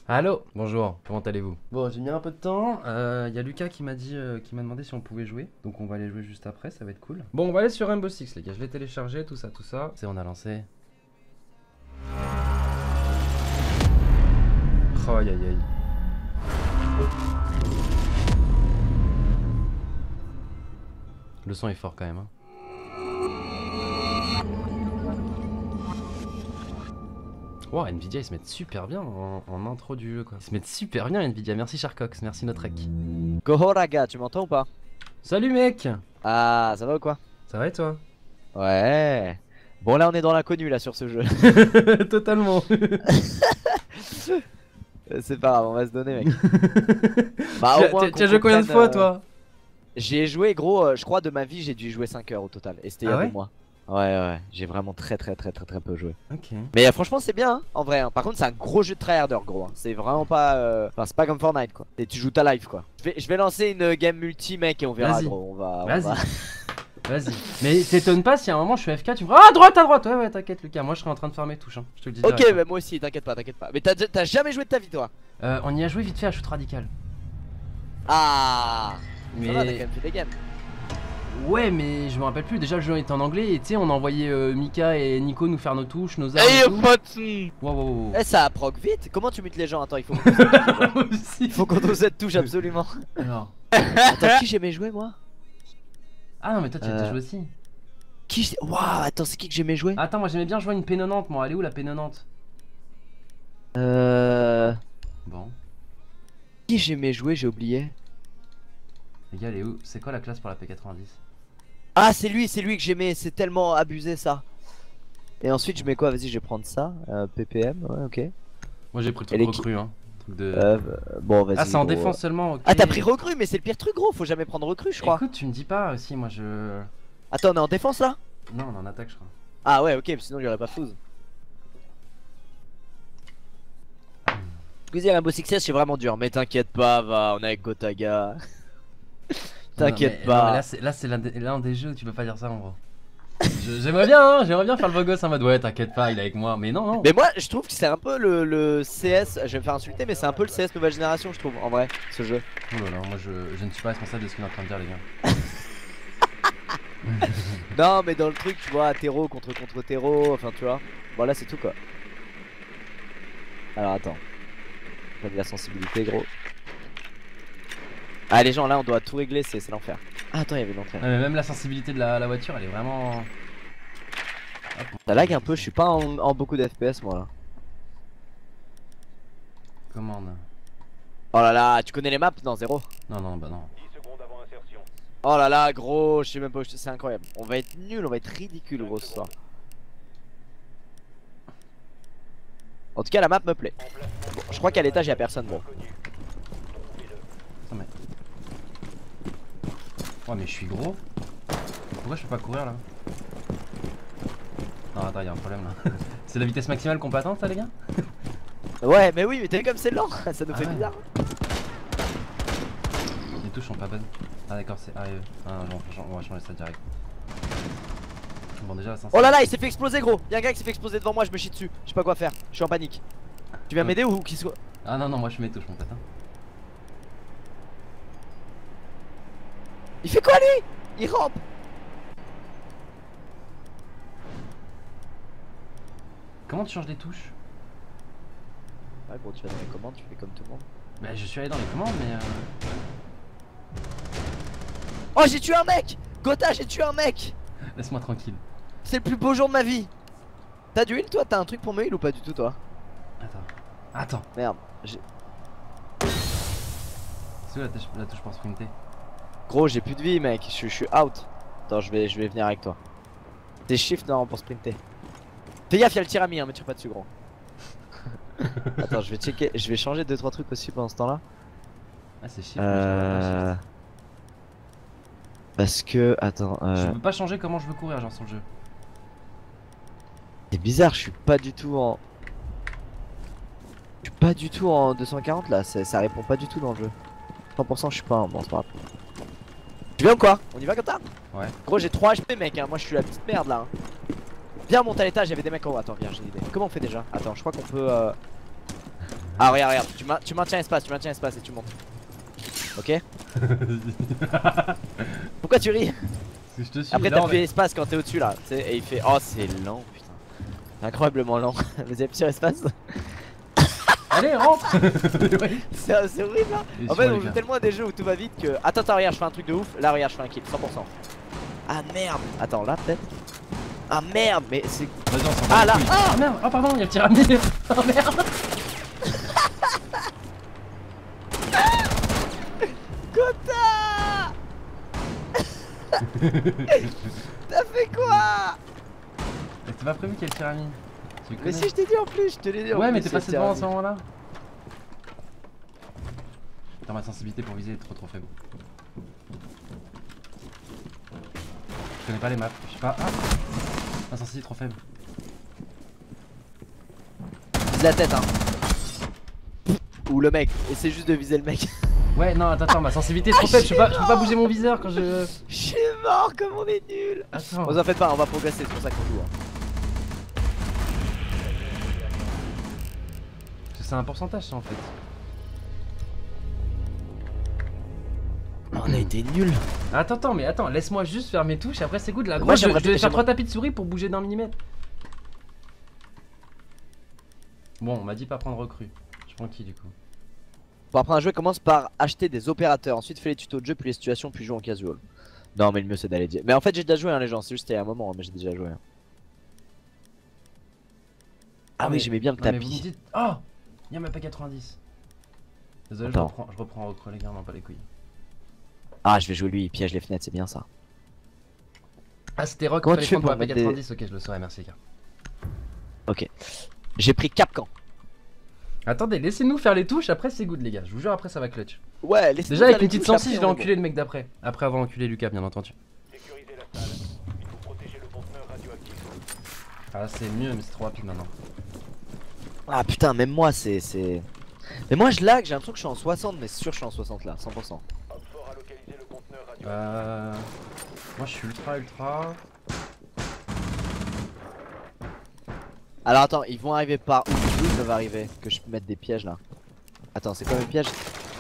Allô, bonjour, comment allez-vous? Bon, j'ai mis un peu de temps. Y a Lucas qui m'a dit, qui m'a demandé si on pouvait jouer. Donc on va aller jouer juste après, ça va être cool. Bon, on va aller sur Rainbow Six, les gars. Je l'ai téléchargé, tout ça, tout ça. C'est, on a lancé. Oh, aïe aïe aïe. Le son est fort quand même, hein. Wow, Nvidia ils se mettent super bien en intro du jeu quoi. Ils se mettent super bien Nvidia, merci Charcox, merci Notrek. Gohoraga, tu m'entends ou pas? Salut mec. Ah, ça va ou quoi? Ça va et toi? Ouais. Bon, là, on est dans l'inconnu, là, sur ce jeu. Totalement. C'est pas grave, on va se donner, mec. Bah, au moins Tu as joué combien de fois toi? J'ai joué, gros, je crois, de ma vie, j'ai dû jouer 5 heures au total. Et c'était il y Ah a ouais? 2 mois. Ouais, j'ai vraiment très peu joué. Ok. Mais franchement, c'est bien, hein, en vrai. Hein. Par contre, c'est un gros jeu de tryharder, gros. Hein. C'est vraiment pas. Enfin, c'est pas comme Fortnite, quoi. Et tu joues ta life, quoi. Je vais lancer une game multi, mec, et on verra, gros. Vas-y. Vas-y. Mais t'étonnes pas si à un moment je suis FK, tu me feras à droite. Ouais, t'inquiète, Lucas. Moi je serai en train de faire mes touches. Hein. Je te le dis. Ok, direct, bah moi aussi, t'inquiète pas. Mais t'as jamais joué de ta vie, toi? On y a joué vite fait à shoot radical. Ah. Mais. Ça va, t'as quand même fait des games. Ouais, mais je me rappelle plus. Déjà, le jeu était en anglais et tu sais, on a envoyé Mika et Nico nous faire nos touches, nos armes. Et tout. Wow. Eh, ça proc vite. Comment tu mutes les gens? Attends, il faut qu'on Aussi. il faut qu'on ose cette touche absolument. Alors. Attends, qui j'aimais jouer moi? Ah non, mais toi tu as joué aussi. Waouh, attends, c'est qui que j'aimais jouer? Attends, moi j'aimais bien jouer une P90. Moi, elle est où la P90? Bon. Qui j'aimais jouer? J'ai oublié. Les gars, elle est où? C'est quoi la classe pour la P90? Ah, c'est lui que j'aimais. C'est tellement abusé ça. Et ensuite, je mets quoi? Vas-y, je vais prendre ça. PPM, ouais, ok. Moi j'ai pris le truc recru, hein. Truc de... Bon, vas-y. Ah, c'est en gros. défense seulement, ok. Ah, t'as pris recrue, mais c'est le pire truc, gros. Faut jamais prendre recrue, je crois. Écoute, tu me dis pas aussi, moi je. Attends, on est en défense là? Non, on est en attaque, je crois. Ah, ouais, ok, sinon il y aurait pas flouze. Vous Rainbow Six Siege, c'est vraiment dur, mais t'inquiète pas, va, on est avec Gotaga. T'inquiète pas. Non, mais là, c'est l'un des jeux où tu peux pas dire ça en gros. J'aimerais bien, hein, j'aimerais bien faire le beau gosse en mode ouais, t'inquiète pas, il est avec moi, mais non. Mais moi, je trouve que c'est un peu le CS. Je vais me faire insulter, mais c'est un peu le CS nouvelle génération, je trouve, en vrai, ce jeu. Oh là là, moi je ne suis pas responsable de ce qu'il est en train de dire, les gars. Non, mais dans le truc, tu vois, terreau contre terreau, enfin, tu vois. Bon, là, c'est tout quoi. Alors, attends. J'ai mis la sensibilité, gros. Ah, les gens, là, on doit tout régler, c'est l'enfer. Ah, attends, il y avait l'entrée. Ouais, mais même la sensibilité de la voiture, elle est vraiment. Hop. Ça lag un peu, je suis pas en beaucoup d'FPS, moi là. Commande. Oh là là, tu connais les maps? Non, zéro. Non, bah non. Oh là là, gros, je sais même pas où c'est incroyable. On va être nul, on va être ridicule, gros, ce soir. En tout cas, la map me plaît. Bon, je crois qu'à l'étage, y'a personne, gros. Attends, mais. Oh, mais je suis gros. Pourquoi je peux pas courir là? Non, attends, y'a un problème là. C'est la vitesse maximale qu'on peut atteindre, ça, les gars? Ouais, mais oui, mais t'as vu comme c'est lent, ça nous fait ouais. bizarre. Les touches sont pas bonnes. Ah, d'accord, c'est. Ah, on va changer ça direct. Bon, déjà, la Oh là là, il s'est fait exploser, gros. Y'a un gars qui s'est fait exploser devant moi, je me chie dessus. Je sais pas quoi faire, je suis en panique. Tu viens m'aider ou qui soit? Ah, non, moi je fais mes touches, mon pote. Hein. Il fait quoi lui? Il rampe. Comment tu changes les touches? Ah gros, tu vas dans les commandes, tu fais comme tout le monde. Bah, je suis allé dans les commandes, mais. Oh, j'ai tué un mec. Gotha, j'ai tué un mec. Laisse-moi tranquille. C'est le plus beau jour de ma vie. T'as du heal toi? T'as un truc pour me heal ou pas du tout toi? Attends. Merde, j'ai... C'est où la touche pour sprinter? Gros, j'ai plus de vie mec, je suis out. Attends, je vais venir avec toi. T'es shift non pour sprinter. Fais gaffe, y'a le tirami, hein, me tire pas dessus gros. Attends, je vais checker, je vais changer 2-3 trucs aussi pendant ce temps là. Ah, c'est shift. Parce que, attends, Je peux pas changer comment je veux courir, genre sur le jeu. c'est bizarre, je suis pas du tout en... Je suis pas du tout en 240 là, ça répond pas du tout dans le jeu. 100% je suis pas en... Bon, c'est pas grave. Tu viens ou quoi? On y va comme ça? Ouais. Gros, j'ai 3 HP mec, hein. Moi je suis la petite merde là. Hein. Viens monter à l'étage, y'avait des mecs en haut. Attends, viens, j'ai une idée. Comment on fait déjà? Attends, je crois qu'on peut... Ah regarde, tu maintiens espace et tu montes. Ok. Pourquoi tu ris? Je te suis. Après là, t'appuies espace quand t'es au dessus là, tu sais, et il fait oh c'est lent putain. C'est incroyablement lent. Vous avez sur espace? Allez, rentre. C'est horrible hein. En fait on joue tellement à des jeux où tout va vite que... Attends, regarde je fais un truc de ouf. Là regarde je fais un kill, 100%. Ah merde. Attends là peut-être. Ah merde mais c'est... Vas-y on s'en Ah là. Ah merde. Oh pardon, il y a le tiramisu. Oh merde. Kota. T'as fait quoi? Mais t'as pas prévu qu'il y ait le tiramisu? Mais si je t'ai dit en plus, je te l'ai dit en plus. Ouais mais t'es passé devant à ce moment là. Attends, ma sensibilité pour viser est trop faible. Je connais pas les maps, je sais pas. Ah, ma sensibilité est trop faible. Vise la tête hein. Ou le mec, essaie juste de viser le mec. Ouais non attends, ma sensibilité est trop faible, je peux pas bouger mon viseur quand je... Je suis mort comme on est nul. Attends. Vous en faites pas, on va progresser, c'est pour ça qu'on joue hein. C'est un pourcentage ça en fait. On a été nuls. Attends, mais attends, laisse-moi juste faire mes touches et après c'est good là. Moi, Je devais faire 3 tapis de souris pour bouger d'un millimètre. Bon, on m'a dit pas prendre recrue. Je prends qui du coup? Pour apprendre à jouer, commence par acheter des opérateurs. Ensuite, fais les tutos de jeu, puis les situations, puis joue en casual. Non, mais le mieux c'est d'aller dire. Mais en fait, j'ai déjà joué, hein, les gens. C'est juste il y a un moment, hein, mais j'ai déjà joué. Hein. Ah oui, j'aimais bien le tapis. Mais vous me dites... Oh, il y a même pas 90. Désolé, je reprends recrue les gars, non pas les couilles. Ah, je vais jouer lui, il piège les fenêtres, c'est bien ça. Ah, c'était Rock, comment tu fais pour pour la mettre 90, ok, je le saurais, merci les gars. Ok. J'ai pris Capcan. Attendez, laissez-nous faire les touches, après c'est good les gars. Je vous jure, après ça va clutch. Ouais, laissez-nous déjà avec faire une les petite touches, sensi, je vais enculer le mec d'après. Après avoir enculé Lucas, bien entendu. Sécurisez la salle. Il faut protéger le conteneur radioactif. Ah, c'est mieux, mais c'est trop rapide maintenant. Ah putain, même moi c'est... Mais moi je lag, j'ai l'impression que je suis en 60, mais c'est sûr que je suis en 60 là, 100%. Hopfort a localisé le conteneur radioactif. Moi je suis ultra. Alors attends, ils vont arriver par où? D'où ils peuvent arriver? Que je peux mettre des pièges là. Attends, c'est quoi mes pièges?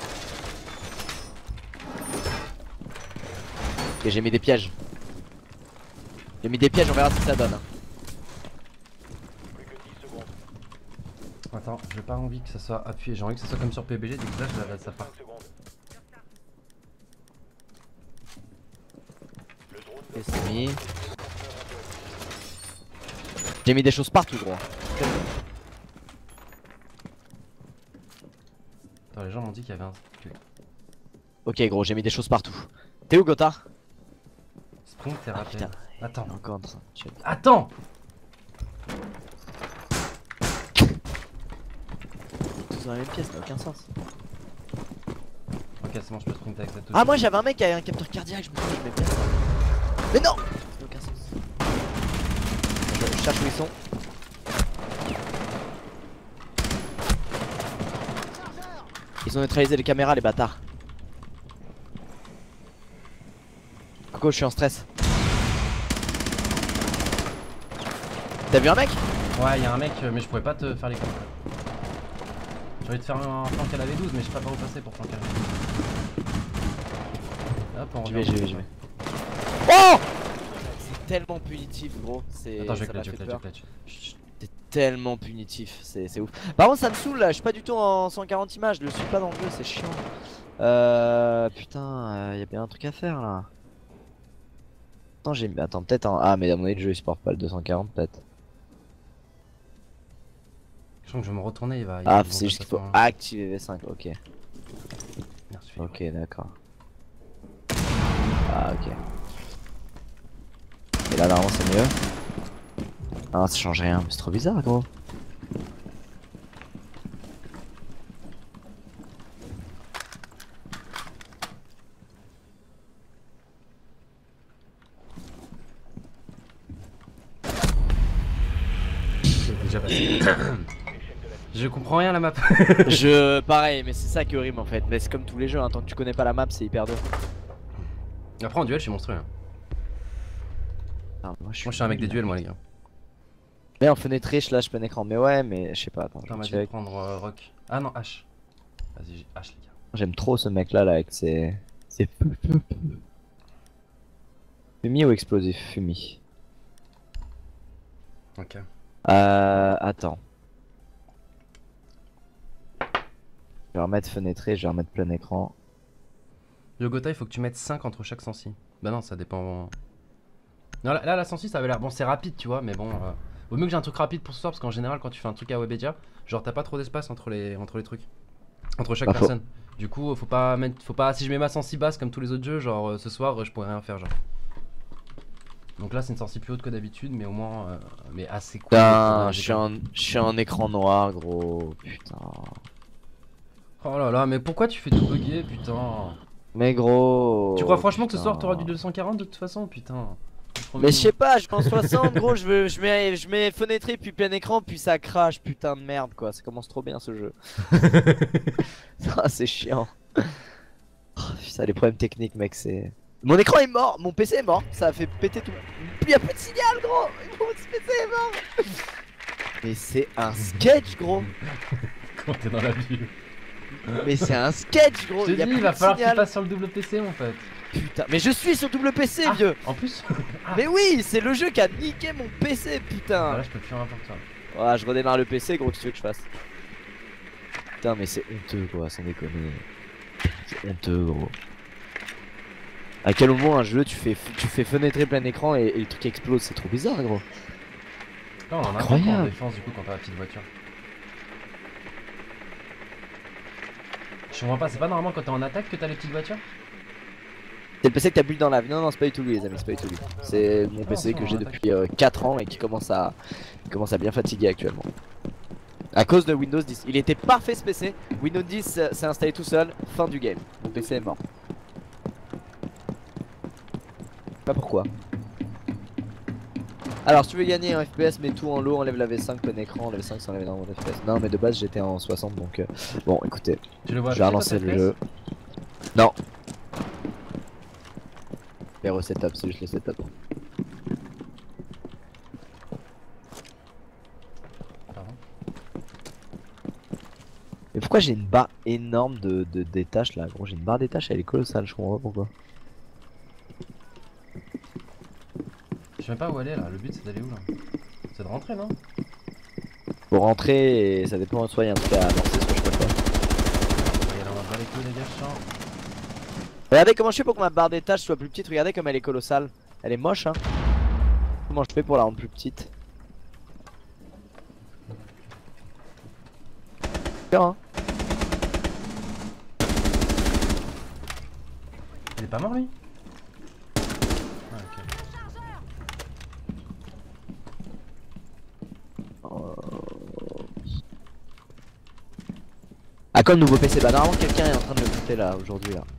Ok, j'ai mis des pièges. J'ai mis des pièges, on verra ce que ça donne. Plus que 10 secondes. Attends, j'ai pas envie que ça soit appuyé, j'ai envie que ça soit comme sur PBG, du coup là je la laisse ça part. 5 secondes. Le drone Ok, c'est mis. J'ai mis des choses partout, gros. Attends, les gens m'ont dit qu'il y avait un... Ok, gros, j'ai mis des choses partout. T'es où, Gotha? Spring, t'es Ah, raté. putain. Attends. Encore en train de check. Attends. Tous dans la même pièce, ça n'a aucun sens. Ok, c'est bon, je peux sprinter avec cette touche. Ah, moi j'avais un mec qui avait un capteur cardiaque, je me suis dit, mais bien ça. Mais non! Ça n'a aucun sens. Je cherche où ils sont. Ils ont neutralisé les caméras, les bâtards. Coco, je suis en stress. T'as vu un mec? Ouais, y'a un mec, mais je pouvais pas te faire les coups. J'ai envie de faire un flanc qu'elle avait 12, mais je sais pas par où passer pour flanc qu'elle avait 12. Hop, on revient. J'y vais. Oh! C'est tellement punitif, gros. Attends, je vais clutch. C'est tellement punitif, c'est ouf. Par contre, ça me saoule là, je suis pas du tout en 140 images, je le suis pas dans le jeu, c'est chiant. Putain, y a bien un truc à faire là. Attends, peut-être un... Ah, mais à mon avis, le jeu il supporte pas le 240, peut-être. Je sens que je vais me retourner, il va. Ah, c'est juste qu'il faut activer V5, ok. Merci. Ok, d'accord. Ah, ok. Et là, normalement, c'est mieux. Ah, ça change rien, mais c'est trop bizarre, gros. Déjà passé. Je comprends rien à la map. Pareil, mais c'est ça qui est horrible en fait. Mais c'est comme tous les jeux, hein. Tant que tu connais pas la map, c'est hyper dur. Après, en duel, je suis monstrueux. Hein. Ah, moi, Je suis un mec des duels, moi, les gars. Mais en fenêtré, je lâche plein écran. Mais ouais, mais je sais pas. Attends, Putain, je m'a vais dit de check. prendre Rock. Ah non, H. Vas-y, j'ai H, les gars. J'aime trop ce mec là, avec ses. Fumi ou explosif? Fumi. Ok. Attends. Je vais remettre fenêtré, je vais remettre plein écran. Yogota, il faut que tu mettes 5 entre chaque sensi. Bah non, ça dépend. Non, là la sensi, ça avait l'air. Bon, c'est rapide, tu vois, mais bon. Vaut mieux que j'ai un truc rapide pour ce soir, parce qu'en général, quand tu fais un truc à Webedia, genre t'as pas trop d'espace entre les trucs. Entre chaque Pas faux. personne. Du coup, faut pas mettre. Faut pas. Si je mets ma sensi basse comme tous les autres jeux, genre ce soir, je pourrais rien faire, genre. Donc là, c'est une sensi plus haute que d'habitude, mais au moins. Mais assez cool. Putain, je suis en écran noir, gros. Putain. Oh là là, mais pourquoi tu fais tout bugger, putain? Mais gros. Tu crois franchement que ce soir putain. t'auras du 240 de toute façon, putain? Mais je sais pas, je suis en 60, gros. Je mets fenêtré, puis plein écran, puis ça crache. Putain de merde, quoi. Ça commence trop bien ce jeu. Ah, c'est chiant. Oh, putain, les problèmes techniques, mec, c'est. Mon écran est mort, mon PC est mort, ça a fait péter tout. Il y a plus de signal, gros. Mon PC est mort. Mais c'est un sketch, gros. Quand t'es dans la vie. Mais c'est un sketch, gros. Je te dis, il va falloir que tu passes sur le double PC en fait. Putain, mais je suis sur double PC, vieux. En plus. Mais oui, c'est le jeu qui a niqué mon PC, putain. Là, je peux plus rien faire pour toi. Voilà, je redémarre le PC, gros, qu'est-ce que tu veux que je fasse? Putain, mais c'est honteux, quoi, sans déconner. C'est honteux, gros. À quel moment un jeu tu fais fenêtrer plein écran et le truc explose, c'est trop bizarre, gros. Là, on en a un Incroyable. en défense du coup quand t'as la petite voiture. Je comprends pas, c'est pas normalement quand t'es en attaque que t'as les petites voitures? C'est le PC que t'as build dans la vie. Non, non, c'est pas du tout lui, les amis, c'est pas du tout lui. C'est mon PC que j'ai depuis 4 ans et qui commence à bien fatiguer actuellement. À cause de Windows 10. Il était parfait ce PC. Windows 10 s'est installé tout seul. Fin du game. Mon PC est mort. Pas pourquoi. Alors, si tu veux gagner un FPS, mets tout en low, enlève la V5, plein écran, enlève 5 sans enlève énormément de FPS. Non, mais de base, j'étais en 60 donc. Bon, écoutez, Tu le vois je vais relancer le jeu. Non. Les setup, c'est juste les setup. Mais pourquoi j'ai une barre énorme de détaches là, gros? J'ai une barre d'étache, elle est colossale, je comprends pas pourquoi. Je sais même pas où elle est là, le but c'est d'aller où là? C'est de rentrer, non? Pour rentrer, et ça dépend de soi, il y a un truc à lancer, soit je sais pas quoi. Regardez, on va pas les couilles, les gars, je sens. Regardez comment je fais pour que ma barre d'étage soit plus petite, regardez comme elle est colossale. Elle est moche, hein. Comment je fais pour la rendre plus petite? Hein. Il est pas mort lui? Ah, ok. Ah, comme nouveau PC, bah normalement quelqu'un est en train de le monter là aujourd'hui là.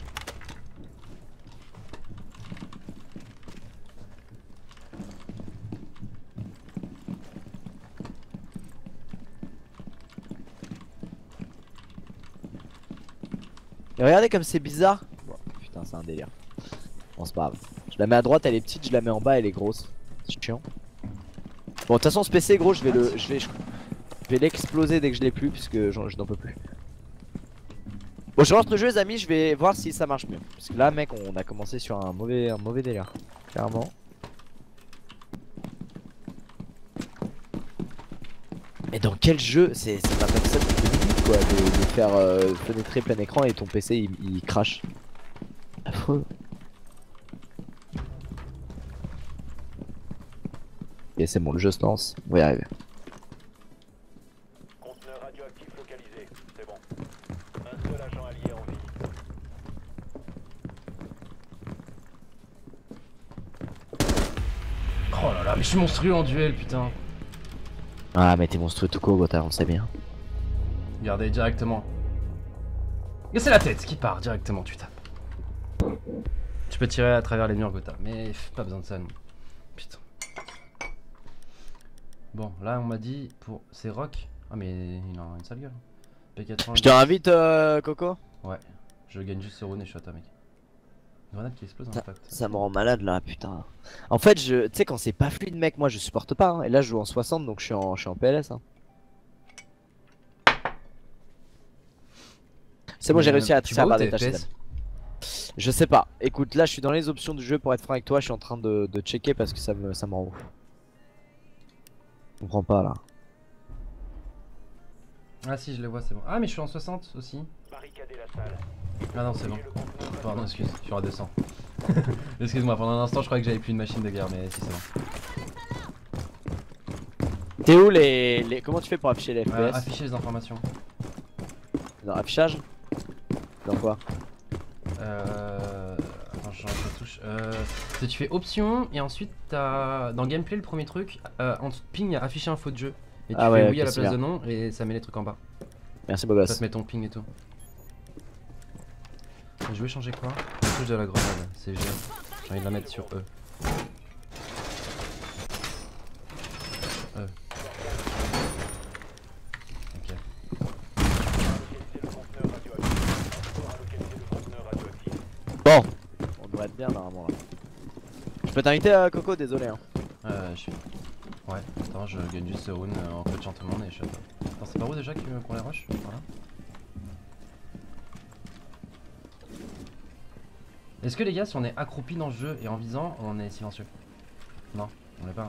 Et regardez comme c'est bizarre. Bon, putain, c'est un délire. Bon, c'est pas grave. Je la mets à droite, elle est petite, je la mets en bas, elle est grosse. C'est chiant. Bon, de toute façon, ce PC, gros, je vais l'exploser dès que je l'ai plus, puisque je n'en peux plus. Bon, je lance le jeu, les amis, je vais voir si ça marche mieux. Parce que là, mec, on a commencé sur un mauvais délire. Clairement. Mais dans quel jeu? C'est pas comme ça depuis 2 minutes, quoi, de faire fenêtrer plein écran et ton PC il crache. Affreux. Et c'est bon, le jeu se lance, on va y arriver. Conteneur radioactif localisé. C'est bon. Un seul agent allié en vie. Oh là là, mais je suis monstrueux en duel, putain. Ah, mais t'es monstrueux tout court, Gotha, on le sait bien. Regardez directement. Et c'est la tête qui part directement, tu tapes. Tu peux tirer à travers les murs, Gotha, mais pas besoin de ça, nous. Putain. Bon, là on m'a dit pour. C'est Rock. Ah, mais il a une sale gueule. P80. Je te invite, Coco. Ouais, je gagne juste ce rune et shot, mec. Grenade qui explose en Ça, impact. ça me rend malade là, putain. En fait, tu sais, quand c'est pas fluide, mec, moi je supporte pas. Hein. Et là, je joue en 60, donc je suis en PLS. Hein. C'est bon, j'ai réussi à Tu tirer vois par où des tes tâches. FPS? Je sais pas. Écoute, là, je suis dans les options du jeu pour être franc avec toi. Je suis en train de checker parce que ça me rend ouf. Je comprends pas là. Ah si, je les vois, c'est bon. Ah mais je suis en 60 aussi. Barricadez la salle. Ah non, c'est bon. Le conteneur Pardon, excuse, je suis redescend. Excuse-moi, pendant un instant je croyais que j'avais plus une machine de guerre, mais si c'est bon. T'es où les. Comment tu fais pour afficher les FPS Afficher les informations. Dans affichage Dans quoi Attends, je touche. Tu fais option et ensuite t'as dans gameplay le premier truc, en dessous de ping, il y a afficher info de jeu. Et tu Ah fais ouais, oui à ok, la c'est place de bien. nom et ça met les trucs en bas. Merci beau Ça gosse. te met ton ping et tout. Je vais changer quoi? La touche de la grenade, c'est G. J'ai envie de la mettre sur E. E. Ok. localiser le conteneur radioactif. Encore à localiser le conteneur radioactif. Bon, on devrait être bien normalement là. Je peux t'inviter à Coco, désolé. Hein. Je suis. Ouais, attends, je gagne juste ce rune en coachant tout le monde et je suis. Attends, c'est par où déjà qu'on les rush? Voilà. Est-ce que les gars, si on est accroupi dans le jeu et en visant, on est silencieux? Non, on l'est pas.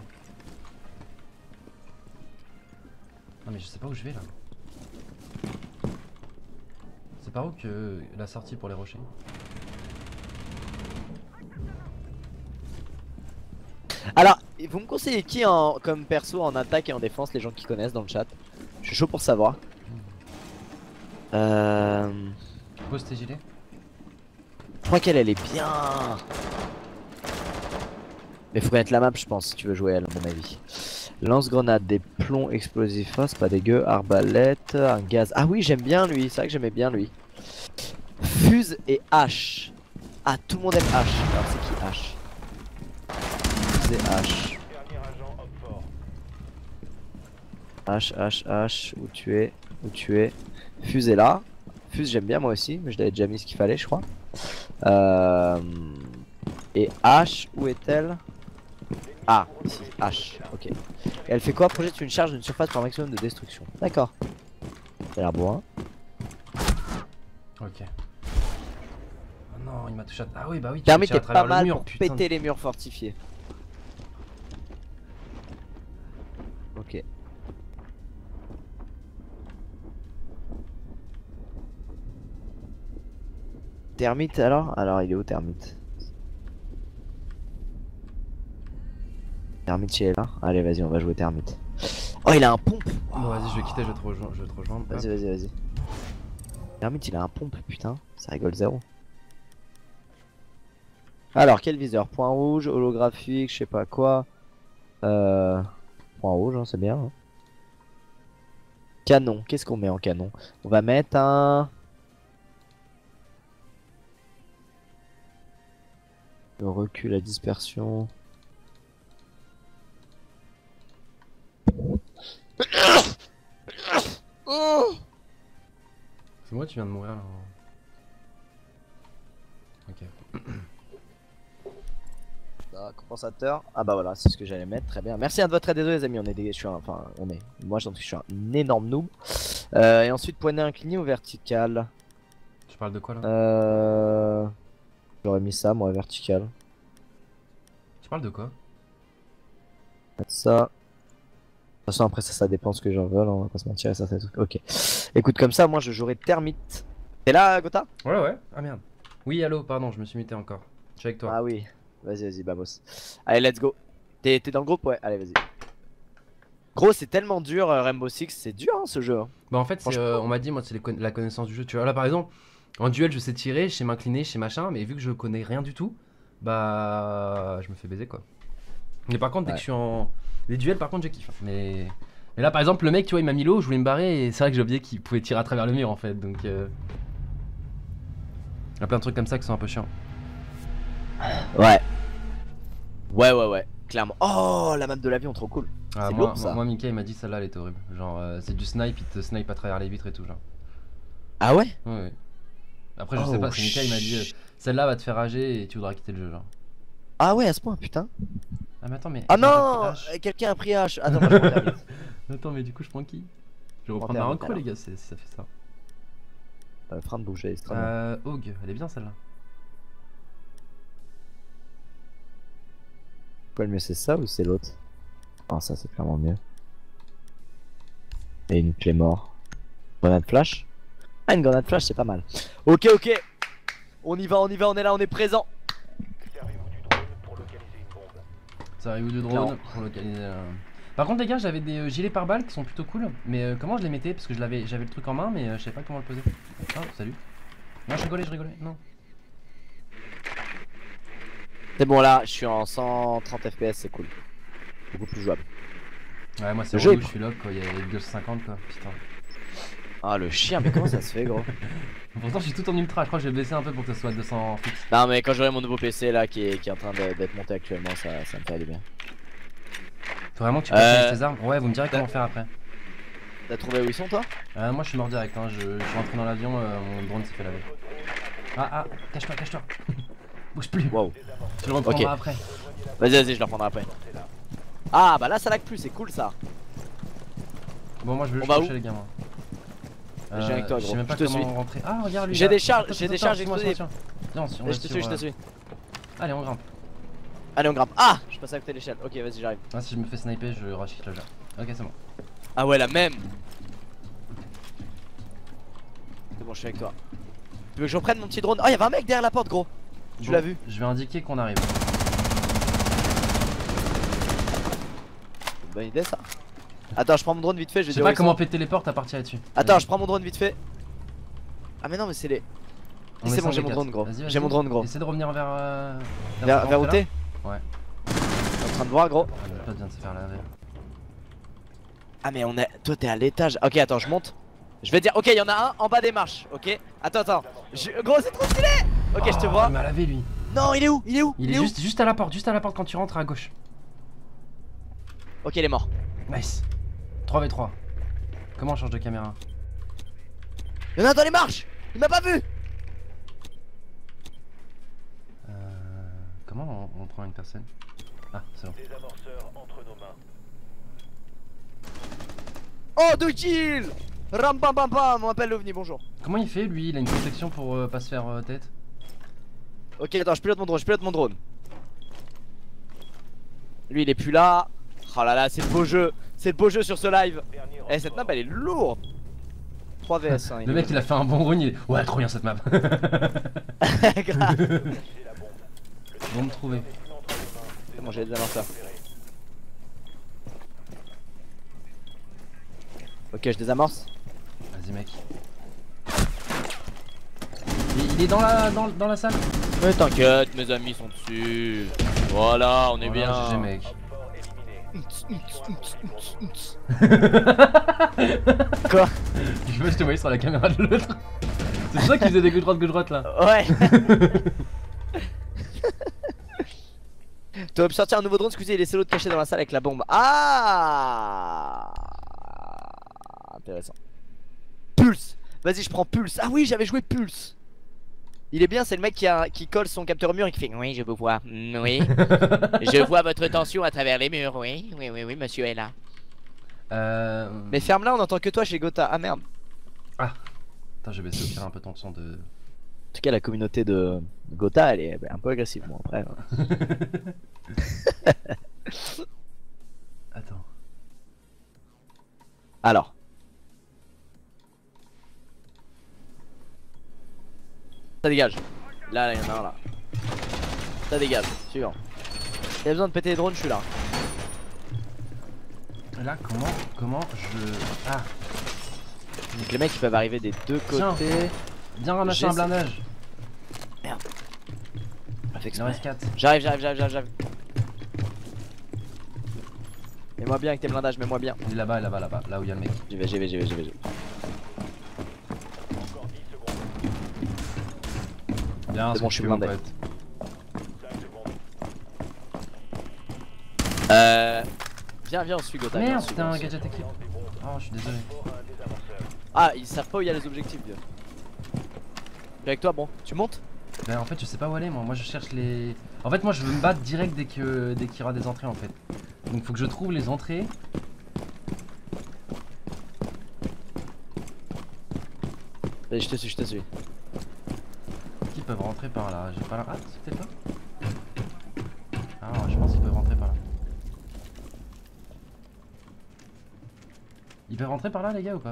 Non mais je sais pas où je vais là. C'est par où que la sortie pour les rochers? Alors, vous me conseillez qui comme perso en attaque et en défense, les gens qui connaissent dans le chat? Je suis chaud pour savoir. Pose tes gilets. Je crois qu'elle est bien. Mais faut connaître la map je pense si tu veux jouer elle à mon avis. Lance-grenade, des plombs explosifs, oh, c'est pas dégueu. Arbalète, un gaz. Ah oui j'aime bien lui, c'est vrai que j'aimais bien lui. Fuse et H. Ah tout le monde aime H. Alors c'est qui H? Fuse et H. Dernier agent homme fort. H, où tu es? Où tu es? Fuse est là. Fuse j'aime bien moi aussi, mais je l'avais déjà mis ce qu'il fallait je crois. Et H, où est-elle? Ah, ici, H, ok. Et elle fait quoi? Projette une charge d'une surface pour un maximum de destruction. D'accord. Ça a l'air bon, hein. Ok. Oh non, il m'a touché à... Ah oui, bah oui, tu peux Thermite tirer à est travers pas le mal mur, pour putain. péter les murs fortifiés. Ok. Thermite alors? Alors il est où Thermite? Thermite il est là? Allez vas-y on va jouer Thermite. Oh il a un pompe! Bon, vas-y, je vais quitter, je vais te rejoindre. Vas-y vas-y vas-y. Thermite il a un pompe putain, ça rigole zéro. Alors quel viseur? Point rouge, holographique, je sais pas quoi. Point rouge hein, c'est bien. Hein. Canon, qu'est-ce qu'on met en canon? On va mettre un... Le recul, la dispersion. C'est moi, tu viens de mourir là. Ok. Ah, compensateur. Ah bah voilà, c'est ce que j'allais mettre, très bien. Merci à votre aide, désolé les amis, on est des... je suis un... enfin on est. Moi je suis un énorme noob. Et ensuite poignet incliné ou vertical? Tu parles de quoi là? J'aurais mis ça moi vertical. Tu parles de quoi? Mettre ça. De toute façon après ça dépend ce que j'en veux, là, on va pas se mentir, ça c'est truc. Ok. Écoute comme ça moi je jouerai Thermite. T'es là Gotha? Ouais, ouais. Ah merde. Oui, allô, pardon, je me suis muté encore. Je suis avec toi. Ah oui. Vas-y vamos. Allez let's go. T'es dans le groupe? Ouais, allez vas-y. Gros c'est tellement dur Rainbow Six, c'est dur hein, ce jeu. Hein. Bah en fait, Franchement. on m'a dit, moi, c'est la connaissance du jeu. Tu vois, là par exemple, en duel, je sais tirer, je sais m'incliner, je sais machin, mais vu que je connais rien du tout, bah je me fais baiser quoi. Mais par contre, dès que je suis en. Les duels, par contre, je kiffe. Mais là, par exemple, le mec, tu vois, il m'a mis l'eau, je voulais me barrer, et c'est vrai que j'ai oublié qu'il pouvait tirer à travers le mur en fait, donc. Il y a plein de trucs comme ça qui sont un peu chiants. Ouais. Ouais, clairement. Oh la map de l'avion, trop cool. Ah, C'est moi, lourd, ça. moi, Mika, il m'a dit celle-là, elle était horrible. Genre, c'est du snipe, il te snipe à travers les vitres et tout, genre. Ah ouais? Ouais, ouais. Après, je sais Oh, pas, c'est Mika, il m'a dit celle-là va te faire rager et tu voudras quitter le jeu. Genre. Ah ouais, à ce point, putain. Ah, mais attends, mais. Ah j'ai pas non, pris H. quelqu'un a pris H. Attends, moi je prends termine. Attends, mais du coup, je prends qui? Je vais Prends reprendre un termine, recro, alors. les gars, si ça fait ça. Frein de bouger, extrêmement. Hog, elle est bien celle-là. Quoi le mieux, c'est ça ou c'est l'autre? Ah, ça c'est clairement mieux. Et une clé mort. Grenade flash? Ah, une grenade flash, c'est pas mal. Ok, ok. On y va, on y va, on est là, on est présent. Servez-vous du drone pour localiser une bombe. Ça arrive du drone Non. pour localiser. Par contre, les gars, j'avais des gilets pare-balles qui sont plutôt cool. Mais comment je les mettais? Parce que j'avais le truc en main, mais je savais pas comment le poser. Ah, salut. Non, je rigolais, non. C'est bon, là, je suis en 130 FPS, c'est cool. Beaucoup plus jouable. Ouais, moi c'est Le jeu relou, est- je suis là quoi, il y a les 50 quoi, putain. Ah, le chien, mais comment ça se fait, gros? Pourtant, je suis tout en ultra, je crois que je vais baisser un peu pour que ça soit 200 fixe. Non, mais quand j'aurai mon nouveau PC là qui est en train d'être monté actuellement, ça me ferait du bien. Faut vraiment que tu passes tes armes. Ouais, vous me direz comment faire après. T'as trouvé où ils sont, toi? Moi je suis mort direct, hein. Je suis rentré dans l'avion, mon drone s'est fait laver. Ah, cache-toi. Bouge plus, Wow. tu le reprendras Ok. après. Vas-y, je le reprendrai après. Ah, bah là, ça lag plus, c'est cool ça. Bon, moi je veux On juste va où toucher les gamins. Je viens avec toi, Je sais gros. même pas Je te comment suis. rentrer. Ah, regarde lui. J'ai là. des charges, Attends, j'ai des attends, charges suis-moi, explosives. Viens, on Je te suis, je te suis. Allez, on grimpe. Allez, on grimpe. Ah, je passe à côté de l'échelle. Ok, vas-y, j'arrive. Ah, si je me fais sniper, je rush le jeu. Ok, c'est bon. Ah ouais, la même. C'est bon, je suis avec toi. Tu veux que je reprenne mon petit drone? Oh, y'avait un mec derrière la porte, gros. Tu Bon, l'as vu? Je vais indiquer qu'on arrive. C'est une bonne idée ça. Attends, je prends mon drone vite fait, je Je vais sais dire pas où ils comment sont. péter les portes à partir là-dessus. Attends, Vas-y. je prends mon drone vite fait. Ah, mais non, mais c'est les. On C'est est bon, j'ai 100 mon drone, gros. Vas-y, J'ai mon drone, gros. Essaie de revenir vers. Vers où t'es? Ouais. En train de voir, gros. Ah, le pote vient de se faire laver. Ah, mais on est. Toi, t'es à l'étage. Ok, attends, je monte. Je vais dire, ok, il y en a un en bas des marches, ok? Attends. Gros, c'est trop stylé! Ok, je te Oh, vois. Il m'a lavé lui. Non, il est où? Il est où? Il est où? juste à la porte, quand tu rentres à gauche. Ok, il est mort. Nice. 3v3. Comment on change de caméra? Il y en a un dans les marches! Il m'a pas vu! Comment on prend une personne? Ah, c'est bon. Désamorceur entre nos mains. Oh, 2 kills! Ram bam bam bam, on appelle l'OVNI, bonjour. Comment il fait lui? Il a une protection pour pas se faire tête? Ok, attends, je pilote mon drone, Lui, il est plus là. Oh là là, c'est le beau jeu. C'est le beau jeu sur ce live. Dernier Eh, cette map, elle est lourde. 3 vs, hein. Le mec il a fait un bon run, il est... Ouais, trop bien cette map. Grave. J'ai la bombe. Bon me trouver. Entre les mains. C'est bon, j'ai des lanceurs. Ok, je désamorce. Vas-y mec. Il est dans la salle. Mais t'inquiète, mes amis sont dessus. Voilà, on est Voilà, bien. GG mec. Fort éliminé. Quoi? Je te voyais sur la caméra de l'autre. C'est ça qui faisait des gauche droite là. Ouais. T'aurais pu sortir un nouveau drone, excusez, et laisser l'autre caché dans la salle avec la bombe. Ah, intéressant. Pulse. Vas-y, je prends Pulse. Ah oui, j'avais joué Pulse. Il est bien, c'est le mec qui colle son capteur mur et qui fait oui, je vous vois. Oui. Je vois votre tension à travers les murs. Oui, monsieur est là. Mais ferme-la, on entend que toi chez Gotha. Ah merde. Attends, je vais baisser au pire un peu ton son de. En tout cas, la communauté de Gotha, elle est un peu agressive. Bon, après. Attends. Alors. Ça dégage. Là, il y en a un là. Ça dégage. Suivant. Il y a besoin de péter les drones, je suis là. Là, comment je. Ah, Donc les mecs ils peuvent arriver des deux Tiens. côtés. viens ramasser un J'essaie. blindage. Ah, fait Il en exprès. reste 4. J'arrive. Mets-moi bien avec tes blindages, mets-moi bien. Il est là-bas, là où il y a le mec. J'y vais. Encore 10 secondes. Bien, C'est bon, je suis blindé. 5 secondes. Viens, on suit Gotha. Merde, viens, c'était on un suit. gadget équipe. Oh, je suis désolé. Pour un désamorceur. Ah, ils savent pas où il y a les objectifs, vieux. suis avec toi, bon. Tu montes? Bah en fait je sais pas où aller moi. Moi je cherche les... En fait moi je veux me battre direct dès qu'il y aura des entrées en fait. Donc faut que je trouve les entrées. Allez, je te suis, je te suis. Qui peuvent rentrer par là? J'ai pas la rate, c'est peut-être là? Ah je pense qu'ils peuvent rentrer par là. Ils peuvent rentrer par là les gars ou pas?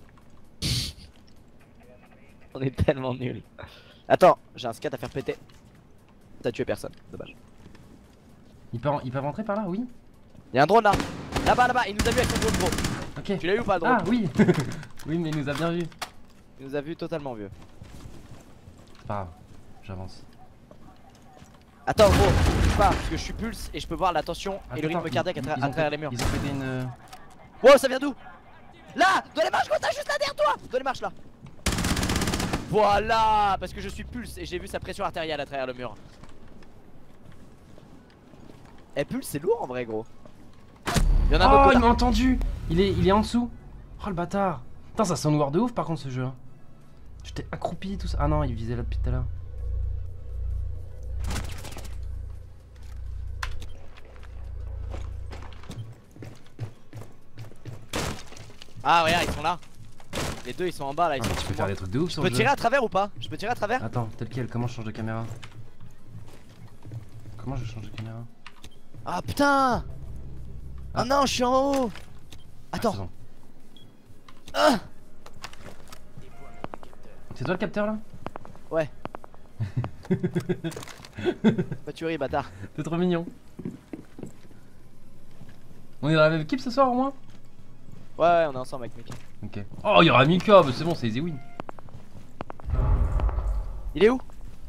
On est tellement nuls. Attends, j'ai un scat à faire péter. T'as tué personne, dommage. Ils peuvent rentrer par là, oui? Y'a un drone là. Là-bas, là-bas, il nous a vu avec son drone gros. Ok. Tu l'as eu ou pas le drone? Ah oui. Oui mais il nous a bien vu. Il nous a vu totalement vieux. C'est pas grave, j'avance. Attends gros, bouge pas parce que je suis pulse et je peux voir la tension et le Attends, rythme cardiaque à travers les murs. Ils ont pété une... Wow, ça vient d'où? Là, dans les marches gros, t'as juste là derrière toi. Dans les marches là. Voilà, parce que je suis pulse et j'ai vu sa pression artérielle à travers le mur. Eh pulse c'est lourd en vrai gros. Il y en a Oh beaucoup il là. m'a entendu. Il est en dessous. Oh le bâtard. Putain ça sonne noir de ouf par contre ce jeu hein. J'étais accroupi tout ça. Ah non il visait là depuis tout à l'heure. Ah regarde ils sont là. Les deux ils sont en bas là, ils Ah, sont tu sur peux faire moi. des trucs de ouf Je sur peux le jeu. tirer à travers ou pas? Je peux tirer à travers? Attends, tel quel, comment je change de caméra? Comment je change de caméra? Ah putain. Ah. Oh non je suis en haut. Ah, Attends. c'est bon. Ah. C'est toi le capteur là? Ouais. Pas tuerie bâtard. T'es trop mignon. On est dans la même équipe ce soir au moins? Ouais on est ensemble avec Mika. Ok. Oh il y aura Mika, bah c'est bon c'est easy win. Il est où?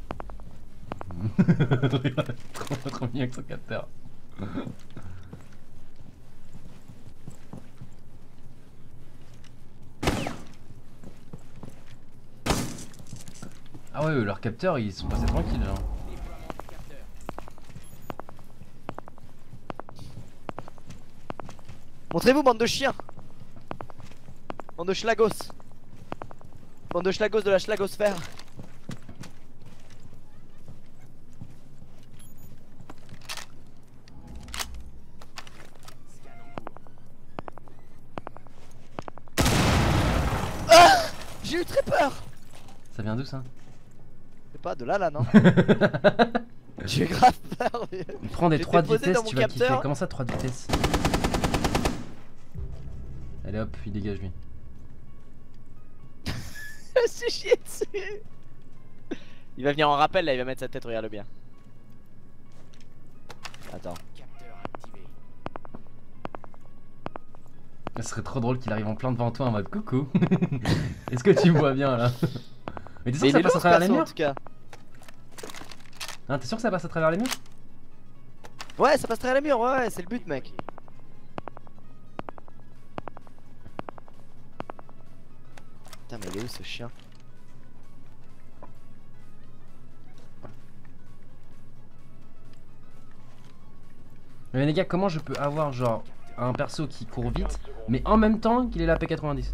trop mignon avec son capteur. Ah ouais leurs capteurs ils sont passés tranquilles genre. Montrez-vous bande de chiens. Bande de schlagos. Bande de schlagos de la schlagosphère. Ah, j'ai eu très peur. Ça vient d'où ça? C'est pas de là non. J'ai eu grave peur. Prends des J'étais 3 de posé vitesse, dans mon tu vas kiffer. capteur. Comment ça 3 de vitesse? Allez hop, il dégage lui. Je me suis chié dessus. Il va venir en rappel là, il va mettre sa tête, regarde-le bien. Attends. Ce serait trop drôle qu'il arrive en plein devant toi en mode coucou. Est-ce que tu me vois bien là? Mais t'es sûr Mais que ça il est passe à lourd, travers les perso, en murs? tout cas. Hein, t'es sûr que ça passe à travers les murs? Ouais, ça passe travers les murs, ouais, c'est le but, mec. Putain, mais il est où ce chien? Mais les gars, comment je peux avoir genre un perso qui court vite, mais en même temps qu'il est la P90?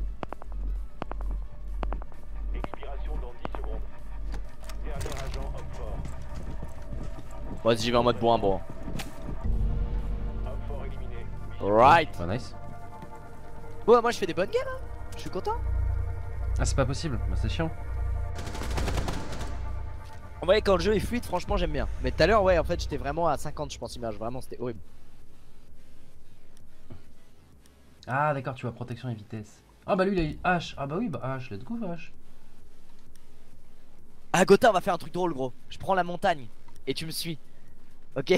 Expiration dans 10 secondes. Dernier agent homme fort. Bon, j'y vais en mode bourrin, bon. Homme fort éliminé. Alright. Bah nice. Bon, moi je fais des bonnes games, hein. Je suis content. Ah c'est pas possible, bah c'est chiant. En vrai, quand le jeu est fluide, franchement, j'aime bien. Mais tout à l'heure, ouais, en fait, j'étais vraiment à 50, je pense, image. Vraiment, c'était horrible. Ah d'accord, tu vois protection et vitesse. Ah bah lui il a eu H. Ah bah oui, bah H, let's go H. Ah, Gotha, on va faire un truc drôle, gros. Je prends la montagne et tu me suis. Ok.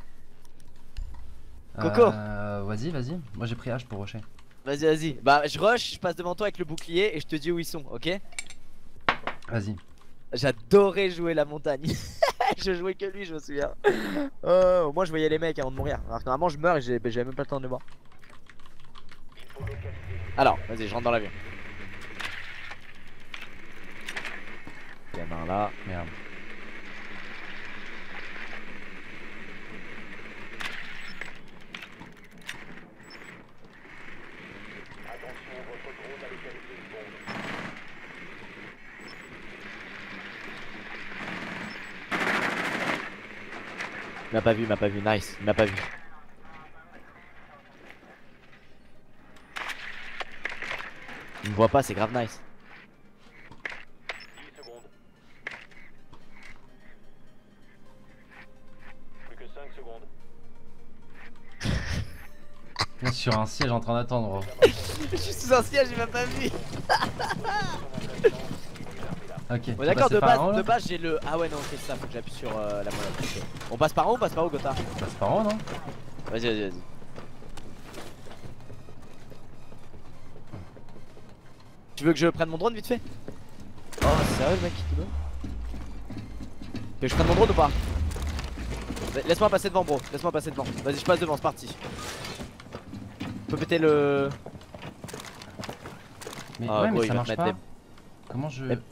Coco. Vas-y, vas-y. Moi j'ai pris H pour rusher. Vas-y, vas-y. Bah, je rush, je passe devant toi avec le bouclier et je te dis où ils sont, ok? Vas-y. J'adorais jouer la montagne. Je jouais que lui, je me souviens. Au moins, je voyais les mecs avant de mourir. Alors que normalement, je meurs et j'avais même pas le temps de les voir. Alors, vas-y, je rentre dans l'avion. Gamin là. Merde. Attention, votre drone a localisé une bombe. Il m'a pas vu, nice, il m'a pas vu. Il me voit pas, c'est grave nice. 10 secondes. Plus que 5 secondes. Là, sur un siège en train d'attendre. Je suis sous un siège, il m'a pas vu. Ok. Bon, tu d'accord, passais par en haut, là de base j'ai le. Ah ouais, non, ok, ça, faut que j'appuie sur la molette. Ok. On passe par en haut ou on passe par où, Gotha? Tu passes par en haut, non? Vas-y. Tu veux que je prenne mon drone vite fait? Oh, sérieux le mec qui te donne? Que je prenne mon drone ou pas? Laisse-moi passer devant, bro. Laisse-moi passer devant. Vas-y, je passe devant, c'est parti. Je peux péter le. Mais Ah, ouais, gros, mais il ça va marche te mettre pas. des- Comment je. Mais-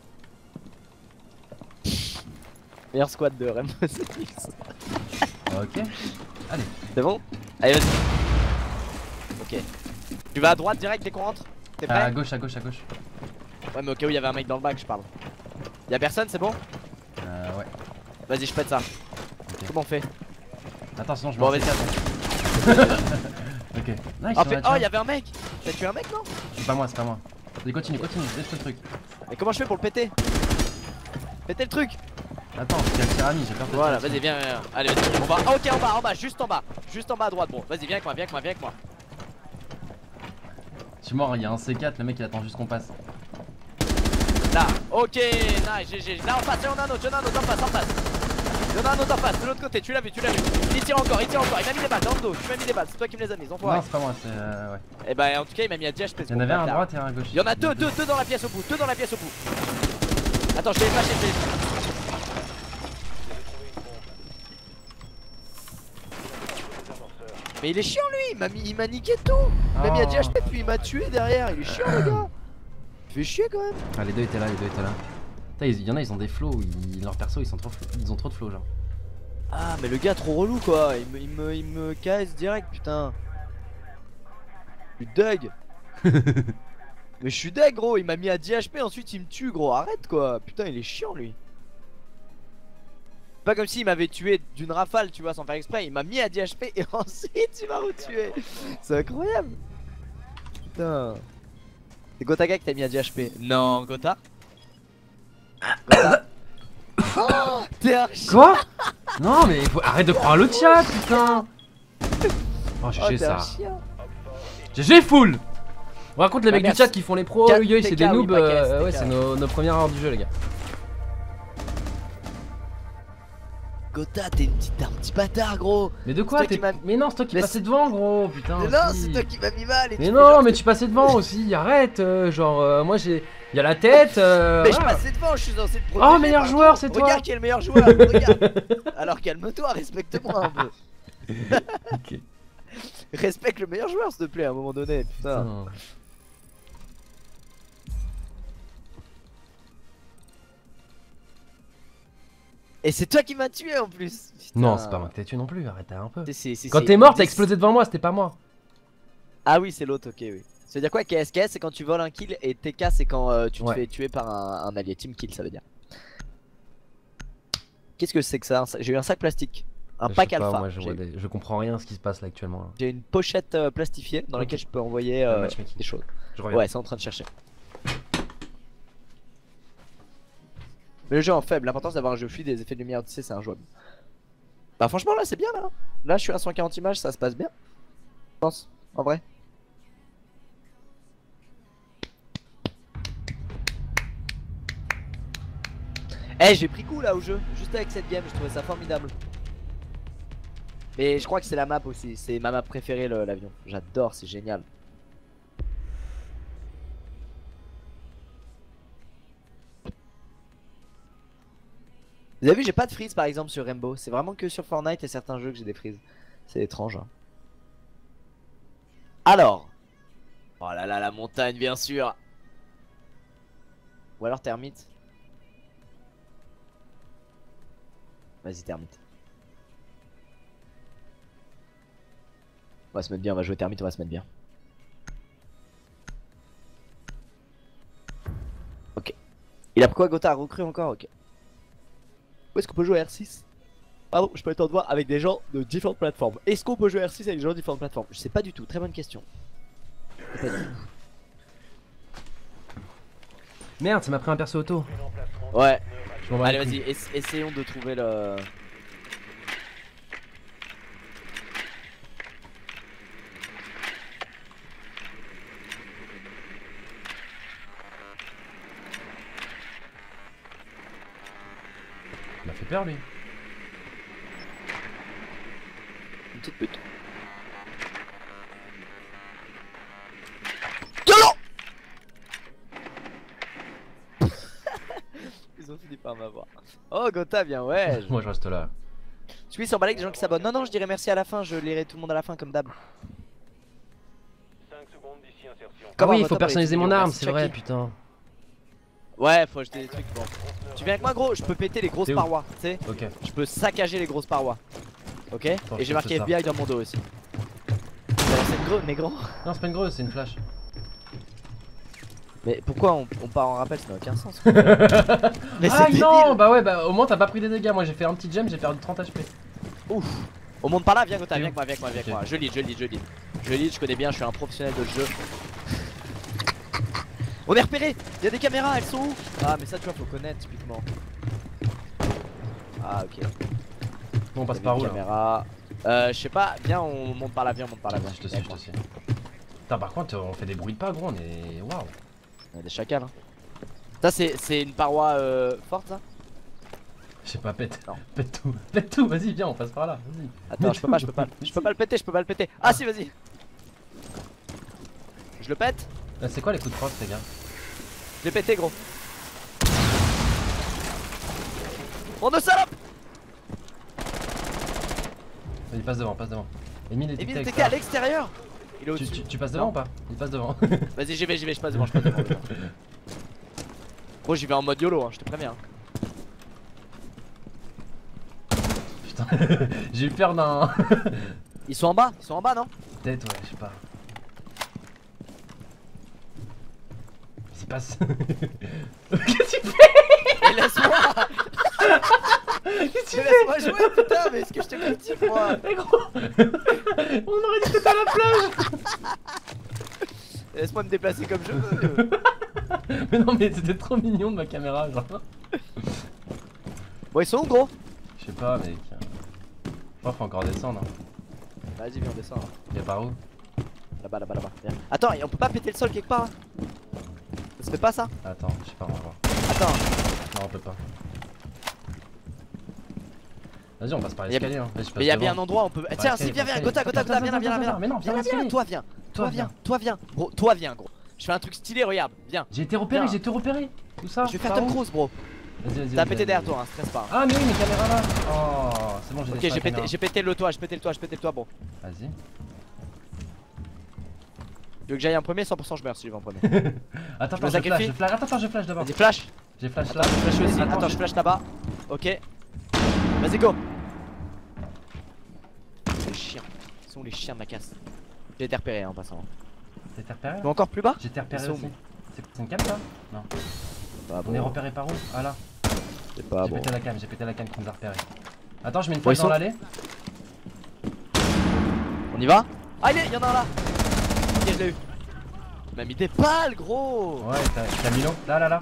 Meilleur squad de Rainbow Six. Ok. Allez. C'est bon? Allez, vas-y. Ok. Tu vas à droite direct dès qu'on rentre? T'es prêt? À gauche, à gauche, à gauche. Ouais, mais au cas où il y avait un mec dans le bac, je parle. Y'a personne, c'est bon? Ouais. Vas-y, je pète ça. Comment on fait? Attends, sinon je Bon, me vas-y, fais- attends. Ok. Nice, Oh, on a oh, tué. y'avait un mec! T'as tué un mec, non? C'est pas moi, c'est pas moi. Allez, continue, laisse le truc. Mais comment je fais pour le péter? Péter le truc! Attends, il y a le tirami, j'ai peur de Voilà, tirer vas-y, viens. Allez, vas-y, on va. Ah, ok, en bas, juste en bas. Juste en bas à droite, bon. Vas-y, viens avec moi, viens avec moi. Je suis mort, il y a un C4, le mec il attend juste qu'on passe. Là, ok, nice, GG. Là, en face, y'en a un autre, en face. Y'en a un autre en face, de l'autre côté, tu l'as vu. Il tire encore, il m'a mis des balles dans le dos, tu m'as mis des balles, c'est toi qui me les as mises, enfoiré. Non, c'est pas moi, c'est. Ouais. Et bah, en tout cas, il m'a mis à 10 HP. Il y en avait un à droite et un à gauche. Il y en a deux dans la pièce au bout, Attends, je vais les flasher, Mais il est chiant lui, il m'a niqué tout. Il m'a mis à 10 HP puis il m'a tué derrière, il est chiant le gars. Il fait chier quand même. Ah, les deux étaient là. Putain, il y en a, ils ont des flows, leurs persos ils ont trop de flows, genre. Ah mais le gars trop relou quoi, il me casse direct putain. Je suis deg. Mais je suis deg gros, il m'a mis à 10 HP ensuite il me tue gros, arrête quoi. Putain il est chiant lui. Pas comme s'il m'avait tué d'une rafale tu vois sans faire exprès, il m'a mis à 10 HP et ensuite il m'a retué. C'est incroyable. Putain. C'est Gotaga qui t'a mis à 10 HP. Non Gotha. Oh, t'es un chien. Quoi? Non, mais arrête de croire le chat, putain! Oh, GG t'es un ça. chien. GG full! On raconte les Bah, mecs du merci. chat qui font les pros, TK, c'est des oui, noobs, Paquet, ouais, TK. c'est nos premières heures du jeu, les gars. Gotha, t'es un petit bâtard gros. Mais de quoi C'est toi qui m'as- Mais non, c'est toi qui Mais passais devant, gros, putain. Mais non, aussi. c'est toi qui m'as mis mal et Mais tu non, fais genre mais que- tu passais devant aussi, arrête, moi j'ai. Y'a la tête, Mais je voilà. passais devant, je suis censé te protéger. Oh, meilleur pardon. joueur, c'est toi. Regarde qui est le meilleur joueur, regarde. Alors calme-toi, respecte-moi un peu. Ok. Respecte le meilleur joueur s'il te plaît à un moment donné, putain. Putain. Et c'est toi qui m'as tué en plus. Putain. Non, c'est pas moi que t'as tué non plus, arrête un peu. Si, Quand si. t'es mort, t'as explosé devant moi, c'était pas moi. Ah oui, c'est l'autre, ok, oui. Ça veut dire quoi KSKS c'est quand tu voles un kill et TK c'est quand tu te Ouais. fais tuer par un allié. Team kill, ça veut dire. Qu'est-ce que c'est que ça? J'ai eu un sac plastique. Un Je pack sais pas, alpha. moi, je comprends rien à ce qui se passe là actuellement. Là. J'ai une pochette plastifiée dans Ok. laquelle je peux envoyer Le matchmaking. des choses. Je reviens. Ouais, c'est en train de chercher. Mais le jeu en faible, l'important c'est d'avoir un jeu fluide et des effets de lumière, tu sais, c'est injouable. Bah franchement là c'est bien là. Là je suis à 140 images, ça se passe bien. Je pense, en vrai. Eh j'ai pris coup là au jeu, juste avec cette game, je trouvais ça formidable. Mais je crois que c'est la map aussi, c'est ma map préférée l'avion. J'adore, c'est génial. Vous avez vu, j'ai pas de freeze par exemple sur Rainbow. C'est vraiment que sur Fortnite et certains jeux que j'ai des freezes. C'est étrange. Hein. Alors. Oh là là, la montagne, bien sûr. Ou alors termite. Vas-y, termite. On va se mettre bien, on va jouer termite, on va se mettre bien. Ok. Il a pourquoi Gotha a recru encore? Ok. Où est-ce qu'on peut jouer R6? Pardon, je peux être en devoir avec des gens de différentes plateformes. Est-ce qu'on peut jouer R6 avec des gens de différentes plateformes? Je sais pas du tout, très bonne question. Je sais pas du tout. Merde, ça m'a pris un perso auto. Ouais, Je m'en bats allez les vas-y, couilles. essayons de trouver le... Il m'a fait peur lui. Une petite pute. YOLO. Ils ont fini par m'avoir. Oh Gotha bien ouais. Moi je reste là. Je suis sur balai avec des gens qui s'abonnent. Non non je dirais merci à la fin, je lirai tout le monde à la fin comme d'hab. 5 secondes d'ici insertion. Ah oui, il Gotha faut pour personnaliser les mon vidéos, arme, merci, c'est vrai, Chucky. putain. Ouais faut acheter des trucs bon. Tu viens avec moi gros, je peux péter les grosses T'es où? parois, tu sais. Ok. Je peux saccager les grosses parois. Ok. Attends, et je j'ai marqué fais ça. FBI dans mon dos aussi. C'est une grosse, mais gros. Non, c'est pas une grosse, c'est une flash. Mais pourquoi on part en rappel, ça n'a aucun sens. Mais Ah c'est non, débile. bah ouais, bah au moins t'as pas pris des dégâts. Moi j'ai fait un petit gem, j'ai perdu 30 HP. Ouf. On monte par là, viens Gotha, T'es viens où? avec moi, viens avec moi, Ok. Je lead, je lead, je lead. Je lead, je connais bien, je suis un professionnel de ce jeu. On est repéré. Il y a des caméras, elles sont où? Ah mais ça tu vois faut connaître typiquement. Ah ok. Bon, on passe Il y par avait où une là? caméra. Je sais pas, viens on monte par là, viens on monte par là, viens. Je te Viens suis, avec je te moi. suis. Putain, par contre, on fait des bruits de pas, gros, on est. Waouh! On a des chacals hein. Ça c'est une paroi forte ça? Je sais pas, pète. Non. Pète tout, vas-y, viens, on passe par là, vas-y. Attends, je peux pas, je peux pas. Je peux pas le péter, je peux pas le péter. Ah si vas-y. Je le pète? C'est quoi les coups de crosse, les gars? Je l'ai pété gros. On de salope. Vas-y, passe devant, passe devant. Emile est Emile détecté t'étais à l'extérieur. Il est tu, au-dessus. tu passes devant Non. ou pas? Il passe devant. Vas-y j'y vais, je passe devant, je passe devant. Gros j'y vais en mode YOLO hein, je te préviens. Putain, j'ai eu peur d'un. Ils sont en bas non? Peut-être, ouais, je sais pas. Il passe. Qu'est-ce que tu fais? Et laisse-moi. Qu'est-ce que tu Laisse-moi jouer putain mais est-ce que je te critique moi? fais, gros? On aurait dit que t'étais à la plage! Laisse-moi me déplacer comme je veux. Mais non, mais c'était trop mignon de ma caméra, genre. Bon ils sont où gros? Je sais pas, mec. Je crois qu'il faut encore descendre. Hein. Vas-y viens on descend hein. Y'a par où? Là-bas, viens. Attends, et on peut pas péter le sol quelque part hein? Ça se fait pas ça? Attends, je sais pas, on va voir. Attends, Non, on peut pas. Vas-y, on passe par Mais y a- l'escalier. Hein. Vas-y, je passe mais y'a devant. bien un endroit où on peut. Tiens, l'escalier, si viens, par viens, l'escalier. Gotha, viens, Attends, viens, mais non, viens viens, dans l'escalier. toi viens, toi viens, gros. Je fais un truc stylé, regarde, viens. J'ai été repéré, Viens. j'ai été repéré. Tout ça. Je vais faire par Tom où? Cruise, bro. Vas-y, vas-y. T'as vas-y, pété vas-y. derrière toi, hein, stresse pas. hein. Ah, mais oui, mes caméras là. Oh, c'est bon, j'ai Ok, des j'ai pété le toit, je pété le toit, bro. Vas-y. Tu veux que j'aille en premier? 100% je meurs si je vais en premier. Attends, Je me je flash, sacrifie. Attends, je flash d'abord. Vas-y, flash. J'ai flash Attends, là. je flash aussi. Attends, j'ai- je flash là-bas. Ok. Vas-y, go. Les chiens. Ils sont où les chiens de ma casse? J'ai été repéré hein, en passant. T'as été repéré Tu là? vas encore plus bas? J'ai été repéré Ils sont aussi. où? C'est une cam là? Non. Bah, On est repéré par où? Ah là. C'est pas J'ai bon. pété la cam, qui nous a repéré. Attends, je mets une Bon, flash ils dans sont- l'allée. On y va? Ah, il y en a un là. Ok, je l'ai eu. Il m'a mis des balles, gros. Ouais, t'as mis l'eau. Là.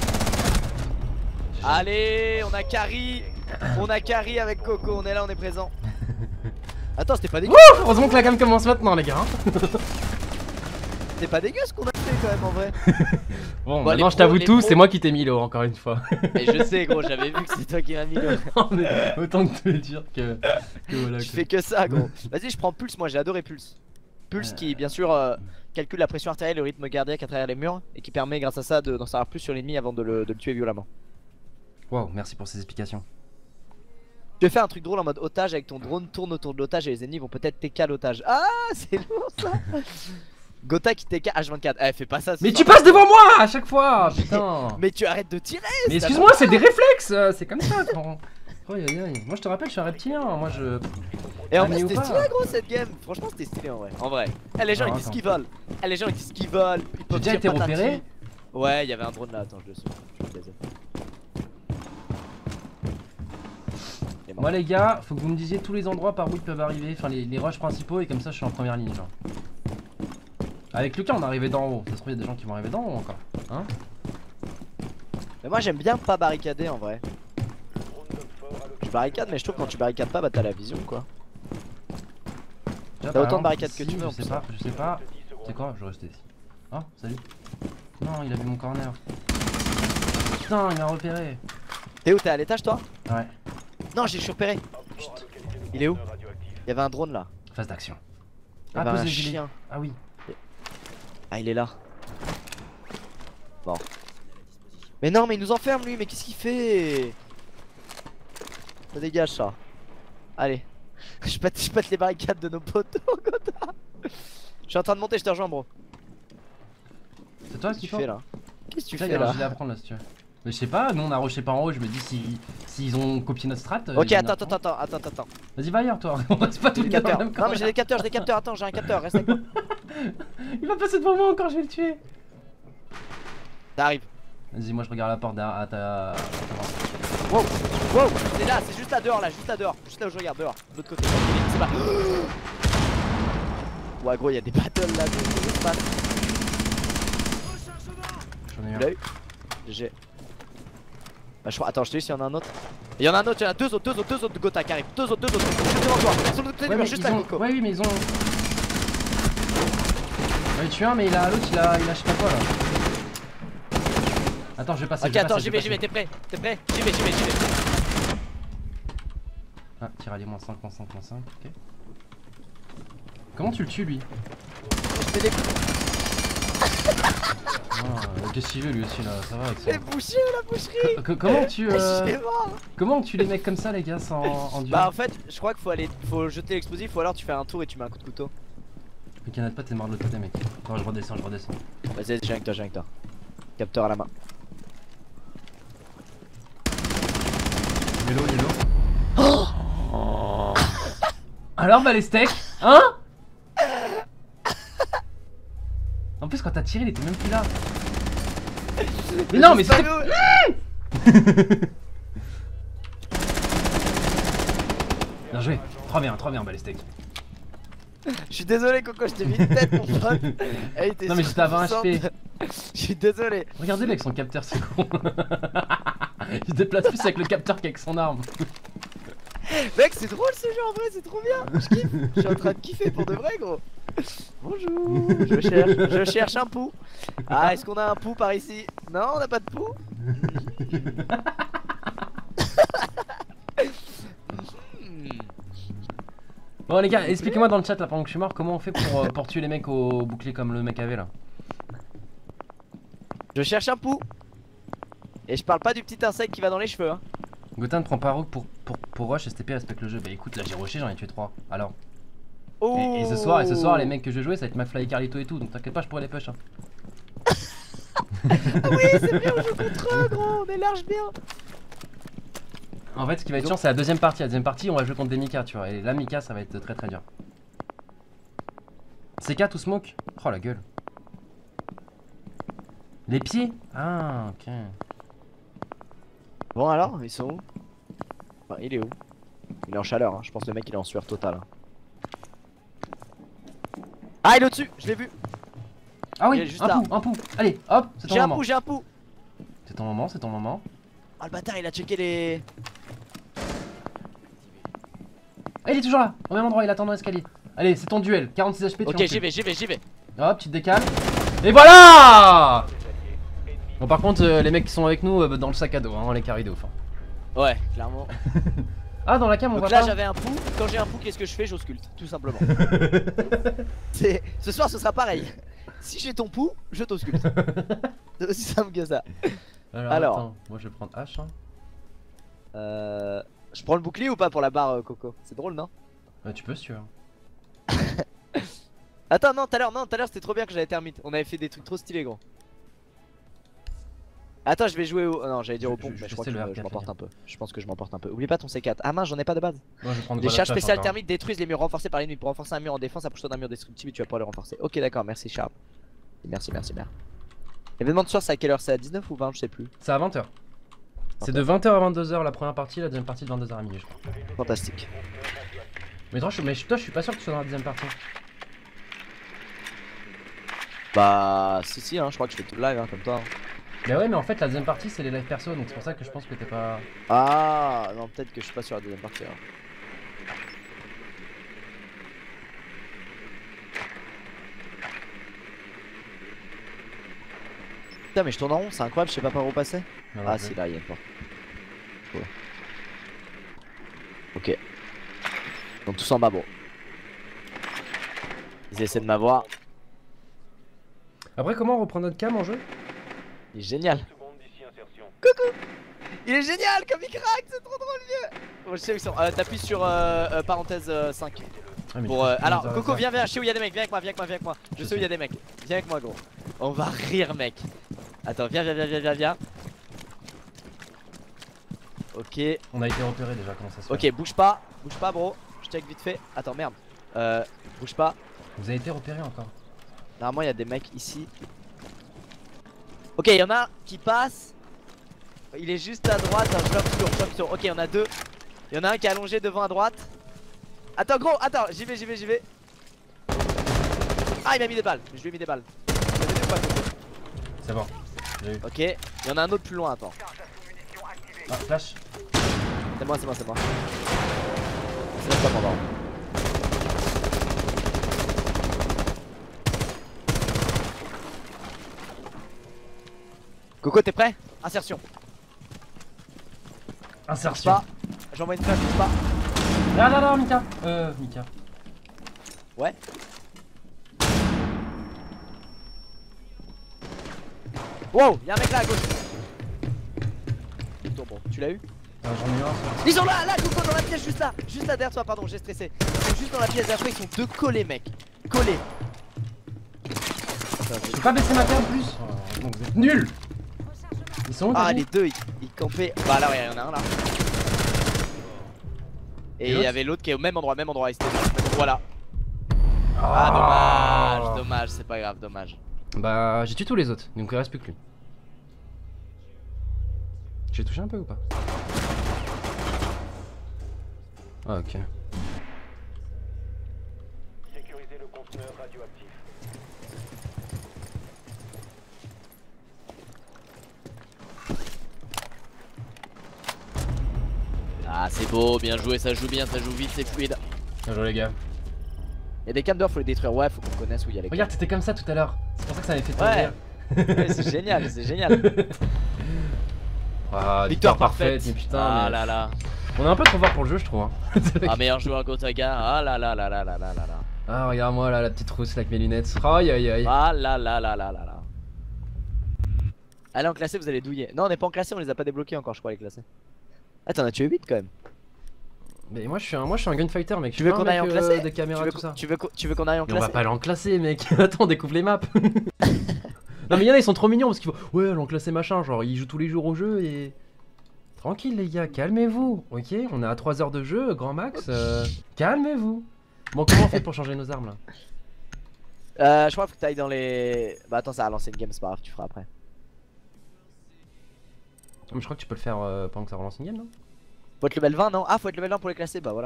Allez, on a carry. On a carry avec Coco. On est là, on est présent. Attends, c'était pas dégueu. Wouh, heureusement que la cam commence maintenant, les gars. hein. C'était pas dégueu ce qu'on a fait quand même en vrai. Bon, Bon, maintenant les je t'avoue pros, tout, les c'est pros. moi qui t'ai mis l'eau encore une fois. Et je sais, gros, j'avais vu que c'est toi qui m'as mis le. Mais autant que te le dire que voilà. Je quoi. fais que ça, gros. Vas-y, je prends Pulse. Moi, j'ai adoré Pulse. Pulse qui, bien sûr, calcule la pression artérielle et le rythme cardiaque à travers les murs et qui permet, grâce à ça, d'en savoir plus sur l'ennemi avant de le tuer violemment. Wow, merci pour ces explications. Tu fais un truc drôle en mode otage avec ton drone tourne autour de l'otage et les ennemis vont peut-être TK l'otage. Ah, c'est lourd ça. Gotha qui TK H24. Eh, fais pas ça. ce Mais soir. tu passes devant moi à chaque fois, putain. Mais tu arrêtes de tirer. Mais ça excuse-moi, va c'est pas. des réflexes, c'est comme ça. Quand... Aïe, aïe, aïe. Moi je te rappelle, je suis un reptilien. Moi je. Et en Ami vrai, ou c'était pas. stylé, gros, cette game. Franchement, c'était stylé en vrai. En vrai. Eh, les gens Non, ils disent ce attends. qu'ils veulent. Eh, les gens ils disent ce qu'ils veulent. Ils peuvent déjà dire été patati. repéré. Ouais, il y avait un drone là. Attends, je le suis. Je suis baisé. Il est Moi les gars, faut que vous me disiez tous les endroits par où ils peuvent arriver, enfin les rushs principaux et comme ça je suis en première ligne genre. Avec Lucas on est arrivé d'en haut, ça se trouve il y a des gens qui vont arriver d'en haut encore. Hein? Mais moi j'aime bien pas barricader en vrai. Tu barricades mais je trouve que quand tu barricades pas bah t'as la vision quoi. Déjà, T'as par autant de exemple, barricades que ici, tu veux, en Je sais plus, pas, je sais pas. C'est quoi? Je vais rester ici. Oh, salut. Non, il a vu mon corner. Putain, il m'a repéré. T'es où? T'es à l'étage toi? Ouais, Non j'ai repéré. Chut. Il est où? Il y avait un drone là. phase d'action. Il y Ah, avait pose un les gilets. chien. Ah oui. Ah il est là. Bon. Mais non mais il nous enferme lui, mais qu'est-ce qu'il fait? Ça dégage ça. Allez. Je pète les barricades de nos potes. Je suis en train de monter, je te rejoins bro. C'est toi Qu'est-ce que qui tu fais là? Qu'est-ce que tu Il y fais a un là? gilet à prendre là si tu veux. Mais je sais pas, nous on a rushé par en haut, je me dis s'ils ont copié notre strat. Ok ils attends viennent à attends. Vas-y va ailleurs toi, on reste pas tous J'ai les des deux dans le capteurs. même Non mais j'ai des corner. capteurs, attends j'ai un capteur, reste avec moi. Il va passer devant moi encore, je vais le tuer. T'arrives. Vas-y, moi je regarde la porte derrière à ta. Wow, c'est là, c'est juste là dehors, juste là où je regarde dehors, de l'autre côté. C'est pas. Ouais gros, il y a des battles là de l'espace. J'en ai Tu un. l'as eu? GG. Bah je crois, attends, je te dis s'il y en a un autre. Il y en a un autre, il y en a deux autres de Gotha qui arrivent. Deux autres. Juste devant toi, sur le côté du Ouais, mur, mais juste ils là, ont... Coco. ouais, oui, mais ils ont. J'en ai tué un, mais il a l'autre, il a je sais pas quoi là. Attends, je vais passer. Ok, je vais attends, passer, j'y je vais, t'es prêt? J'y vais. Ah, tir allié -5, -5, -5, ok. Comment tu le tues lui? Je fais des coups. Qu'est-ce qu'il veut lui aussi là, ça va avec ça. C'est bouché la boucherie. Comment tu Je suis mort. comment on tue les mecs comme ça les gars sans en duel? Bah en fait, je crois qu'il faut jeter l'explosif ou alors tu fais un tour et tu mets un coup de couteau. Mais qu'il y en a pas, t'es mort de l'autre côté mec. Attends, je redescends. Vas-y, j'ai avec toi. Capteur à la main. Yellow. Oh. Alors bah les steaks, hein? En plus quand t'as tiré il était même plus là. Mais non mais c'est... Bien joué, trop bien bah les steaks. Je suis désolé Coco, je t'ai mis une tête mon pote. Hey, Non mais j'étais à 20 HP. Je suis désolé. Regardez avec son capteur, c'est con. Il se déplace plus avec le capteur qu'avec son arme. Mec, c'est drôle ce jeu en vrai, c'est trop bien. Je kiffe. Je suis en train de kiffer pour de vrai, gros. Bonjour. Je cherche un pou. Ah, est-ce qu'on a un pou par ici? Non, on n'a pas de pou. Bon les gars, expliquez-moi dans le chat là pendant que je suis mort comment on fait pour tuer les mecs au bouclier comme le mec avait là. Je cherche un pou. Et je parle pas du petit insecte qui va dans les cheveux hein. Gotham prend pas rogue pour rush, STP respecte le jeu. Bah écoute là j'ai rushé, j'en ai tué 3. Alors. Oh. Et ce soir les mecs que je vais jouer ça va être McFly et Carlito et tout, donc t'inquiète pas je pourrais les push hein. Ah oui c'est bien, on joue contre eux gros, on est large bien. En fait ce qui va être chiant c'est la deuxième partie. La deuxième partie on va jouer contre des Mika tu vois. Et là Mika ça va être très dur. CK tout smoke. Oh la gueule. Les pieds. Ah ok. Bon alors, ils sont où? Enfin, il est où? Il est en chaleur, hein. Je pense que le mec il est en sueur totale hein. Ah il est au-dessus, je l'ai vu. Ah Il est oui, juste un là. pou. Allez, hop, c'est ton moment. J'ai un pou. C'est ton moment. Oh le bâtard il a checké les... Ah il est toujours là, au même endroit, il attend dans l'escalier. Allez, c'est ton duel, 46 HP. Ok j'y vais. Hop, tu te décales. Et voilà. Bon par contre les mecs qui sont avec nous dans le sac à dos, hein, les carry de ouf. Hein. Ouais, clairement. Ah dans la cam on Donc voit là pas. j'avais un pou, quand j'ai un pou qu'est-ce que je fais? J'ausculte, tout simplement. Ce soir ce sera pareil. Si j'ai ton pou, je t'ausculte. C'est aussi simple que ça. Alors. Attends, moi je vais prendre H. Hein. Je prends le bouclier ou pas pour la barre Coco? C'est drôle non? Tu peux si tu veux. Attends non, tout à l'heure c'était trop bien que j'avais termite. On avait fait des trucs trop stylés gros. Attends je vais jouer au... non j'allais dire au pont mais je crois que je m'emporte un peu. Je pense que je m'emporte un peu. Oublie pas ton C4. Ah mince j'en ai pas de base. Moi je vais prendre Les charges spéciales encore. thermiques détruisent les murs renforcés par l'ennemi. Pour renforcer un mur en défense, approche-toi d'un mur destructible et tu vas pouvoir le renforcer. Ok d'accord, merci Charles. Merci. L'événement de soir c'est à quelle heure? C'est à 19 ou 20? Je sais plus. C'est à 20h. C'est de 20h à 22h la première partie, la deuxième partie de 22h à minuit, je crois. Fantastique. Mais toi, je suis pas sûr que tu sois dans la deuxième partie. Bah, si, hein, je crois que je fais tout le live, hein, comme toi. Hein. Bah ouais, mais en fait, la deuxième partie, c'est les live perso, donc c'est pour ça que je pense que t'es pas. Ah, non, peut-être que je suis pas sur la deuxième partie. Alors. Putain, mais je tourne en rond, c'est incroyable, je sais pas par où passer. Non, Ah, non, si, là, il y a une porte. Cool. Ok. Ils sont tous en bas, bro. Ils essaient de m'avoir. Après, comment on reprend notre cam en jeu? Il est génial. Seconde d'ici insertion. Il est génial comme il craque, c'est trop drôle, vieux. Bon, je sais où ils sont. T'appuies sur parenthèse 5. Ah, mais Pour, tu peux alors, nous Coco, arrêter. viens, je sais où il y a des mecs, viens avec moi. Je sais où il y a des mecs. Viens avec moi, gros. On va rire, mec. Attends, viens. Ok, On a été repéré déjà, comment ça se fait? ok, bouge pas, bro. Je check vite fait. Attends, merde. Bouge pas. Vous avez été repéré encore? Normalement, il y a des mecs ici. Ok, il y en a un qui passe. Il est juste à droite. Jump sur. Ok, il y en a deux. Il y en a un qui est allongé devant à droite. Attends, gros, attends, j'y vais. Ah, il m'a mis des balles. Je lui ai mis des balles. Vous avez vu ou pas, Coco? C'est bon, j'ai eu. Ok, il y en a un autre plus loin, attends. Ah, flash. C'est moi. C'est même pas moi, pardon. Coco, t'es prêt? Insertion. Insertion. Pas. J'envoie une flash, bouge pas. Là, Mika. Mika. Ouais. Wow, y'a un mec là à gauche. Tour, bon, tu l'as eu? J'en ai eu un sur. Ils sont là, Coco, dans la pièce, juste là derrière toi, pardon, j'ai stressé. Ils sont juste dans la pièce derrière toi, ils sont deux collés, mec. Collés. Je peux pas baisser ma cam en plus. Oh, donc vous êtes nuls. Ils sont où? Ah, t'as les dit deux, ils campaient. Bah là, ouais, y'en a un là. Et il y l'autre avait l'autre qui est au même endroit, il était là. Voilà. Ah, Ah, dommage, c'est pas grave, dommage. Bah, j'ai tué tous les autres, donc il reste plus que lui. J'ai touché un peu ou pas? Ah, ok. Sécuriser le conteneur radioactif. Ah, c'est beau, bien joué, ça joue bien, ça joue vite, c'est fluide. Bien joué les gars. Y'a des cams dehors, faut les détruire. Ouais, faut qu'on connaisse où il y a les cams. Regarde, t'étais comme ça tout à l'heure. C'est pour ça que ça m'avait fait Ouais. rire. Ouais, c'est génial, c'est génial. Ah, Victoire parfaite. mais putain. Ah mais- là là. On est un peu trop fort pour le jeu, je trouve. Hein. Ah, meilleur joueur Gotaga. Ah là là là là là là là là. Ah, regarde-moi là, la petite rousse là avec mes lunettes. Aïe aïe aïe. Ah là là là là là là. Allez, en classé, vous allez douiller. Non, on n'est pas en classé, on les a pas débloqués encore, je crois, les classés. Ah, t'en as tué 8 quand même. Mais moi je suis un gunfighter, mec. Tu veux qu'on aille en classé? Des caméras, tout ça. Tu veux qu'on aille en Mais on va classé? pas aller en classé, mec. Attends, on découvre les maps. Non, mais y'en a, ils sont trop mignons parce qu'ils font ouais, l'en classé machin. Genre, ils jouent tous les jours au jeu et. Tranquille, les gars, calmez-vous. Ok, on est à 3 heures de jeu, grand max. Calmez-vous. Bon, comment on fait pour changer nos armes là? Je crois qu'il faut que t'ailles dans les. Bah, attends, ça a lancé une game, c'est pas grave, tu feras après. Mais je crois que tu peux le faire pendant que ça relance une game, non? Faut être level 20, non? Ah, faut être level 20 pour les classer, bah voilà.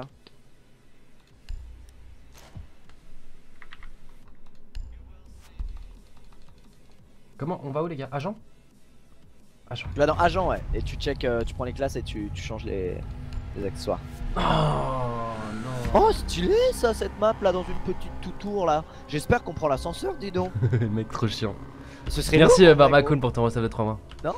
Comment? On va où, les gars? Agent? Agent. Tu vas dans agent, ouais, et tu check, tu prends les classes et tu changes les accessoires. Oh non. Oh, stylé ça, cette map là, dans une petite tout-tour là. J'espère qu'on prend l'ascenseur, dis donc. Mec, trop chiant. Ce serait Merci lourd, Barbacoon pour ton recette de 3 mois. Non?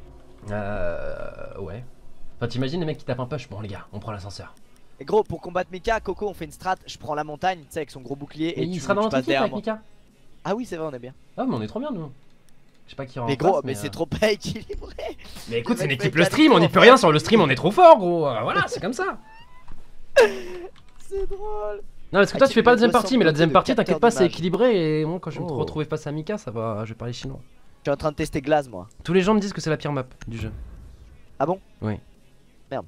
Ouais. Enfin, t'imagines les mecs qui tapent un push? Bon, les gars, on prend l'ascenseur. Et gros, pour combattre Mika, Coco, on fait une strat. Je prends la montagne, tu sais, avec son gros bouclier. Et Et il tu, sera dans tu notre passes équipe derrière avec moi. Mika? Ah oui, c'est vrai, on est bien. Ah, mais on est trop bien, nous. Je sais pas qui Mais remplace, gros, mais c'est trop pas équilibré. Mais écoute, c'est une Le mec équipe fait le stream, on n'y quatre peut rien sur le stream, on est trop fort, gros. Voilà, c'est comme ça. C'est drôle. Non, parce que toi, tu fais pas la deuxième Active partie, mais la deuxième de partie, capteur t'inquiète pas, c'est d'image. équilibré. Et moi, quand je vais me Oh. retrouver face à Mika, ça va, je vais parler chinois. Je suis en train de tester Glace, moi. Tous les gens me disent que c'est la pire map du jeu. Ah bon? Oui. Merde.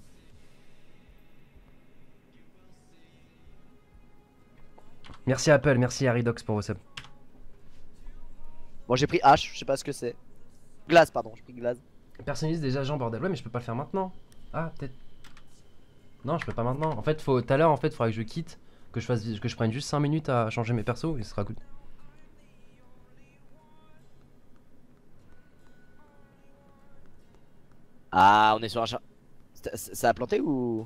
Merci Apple, merci Aridox pour vos subs. Bon, j'ai pris H, je sais pas ce que c'est. Glace, pardon, j'ai pris Glace. Personnalise des agents, bordel. Ouais, mais je peux pas le faire maintenant. Ah, peut-être. Non, je peux pas maintenant. En fait, tout à l'heure, en fait, faudra que je quitte, que je prenne juste 5 minutes à changer mes persos et ce sera good. Ah, on est sur un chat. Ça a planté ou.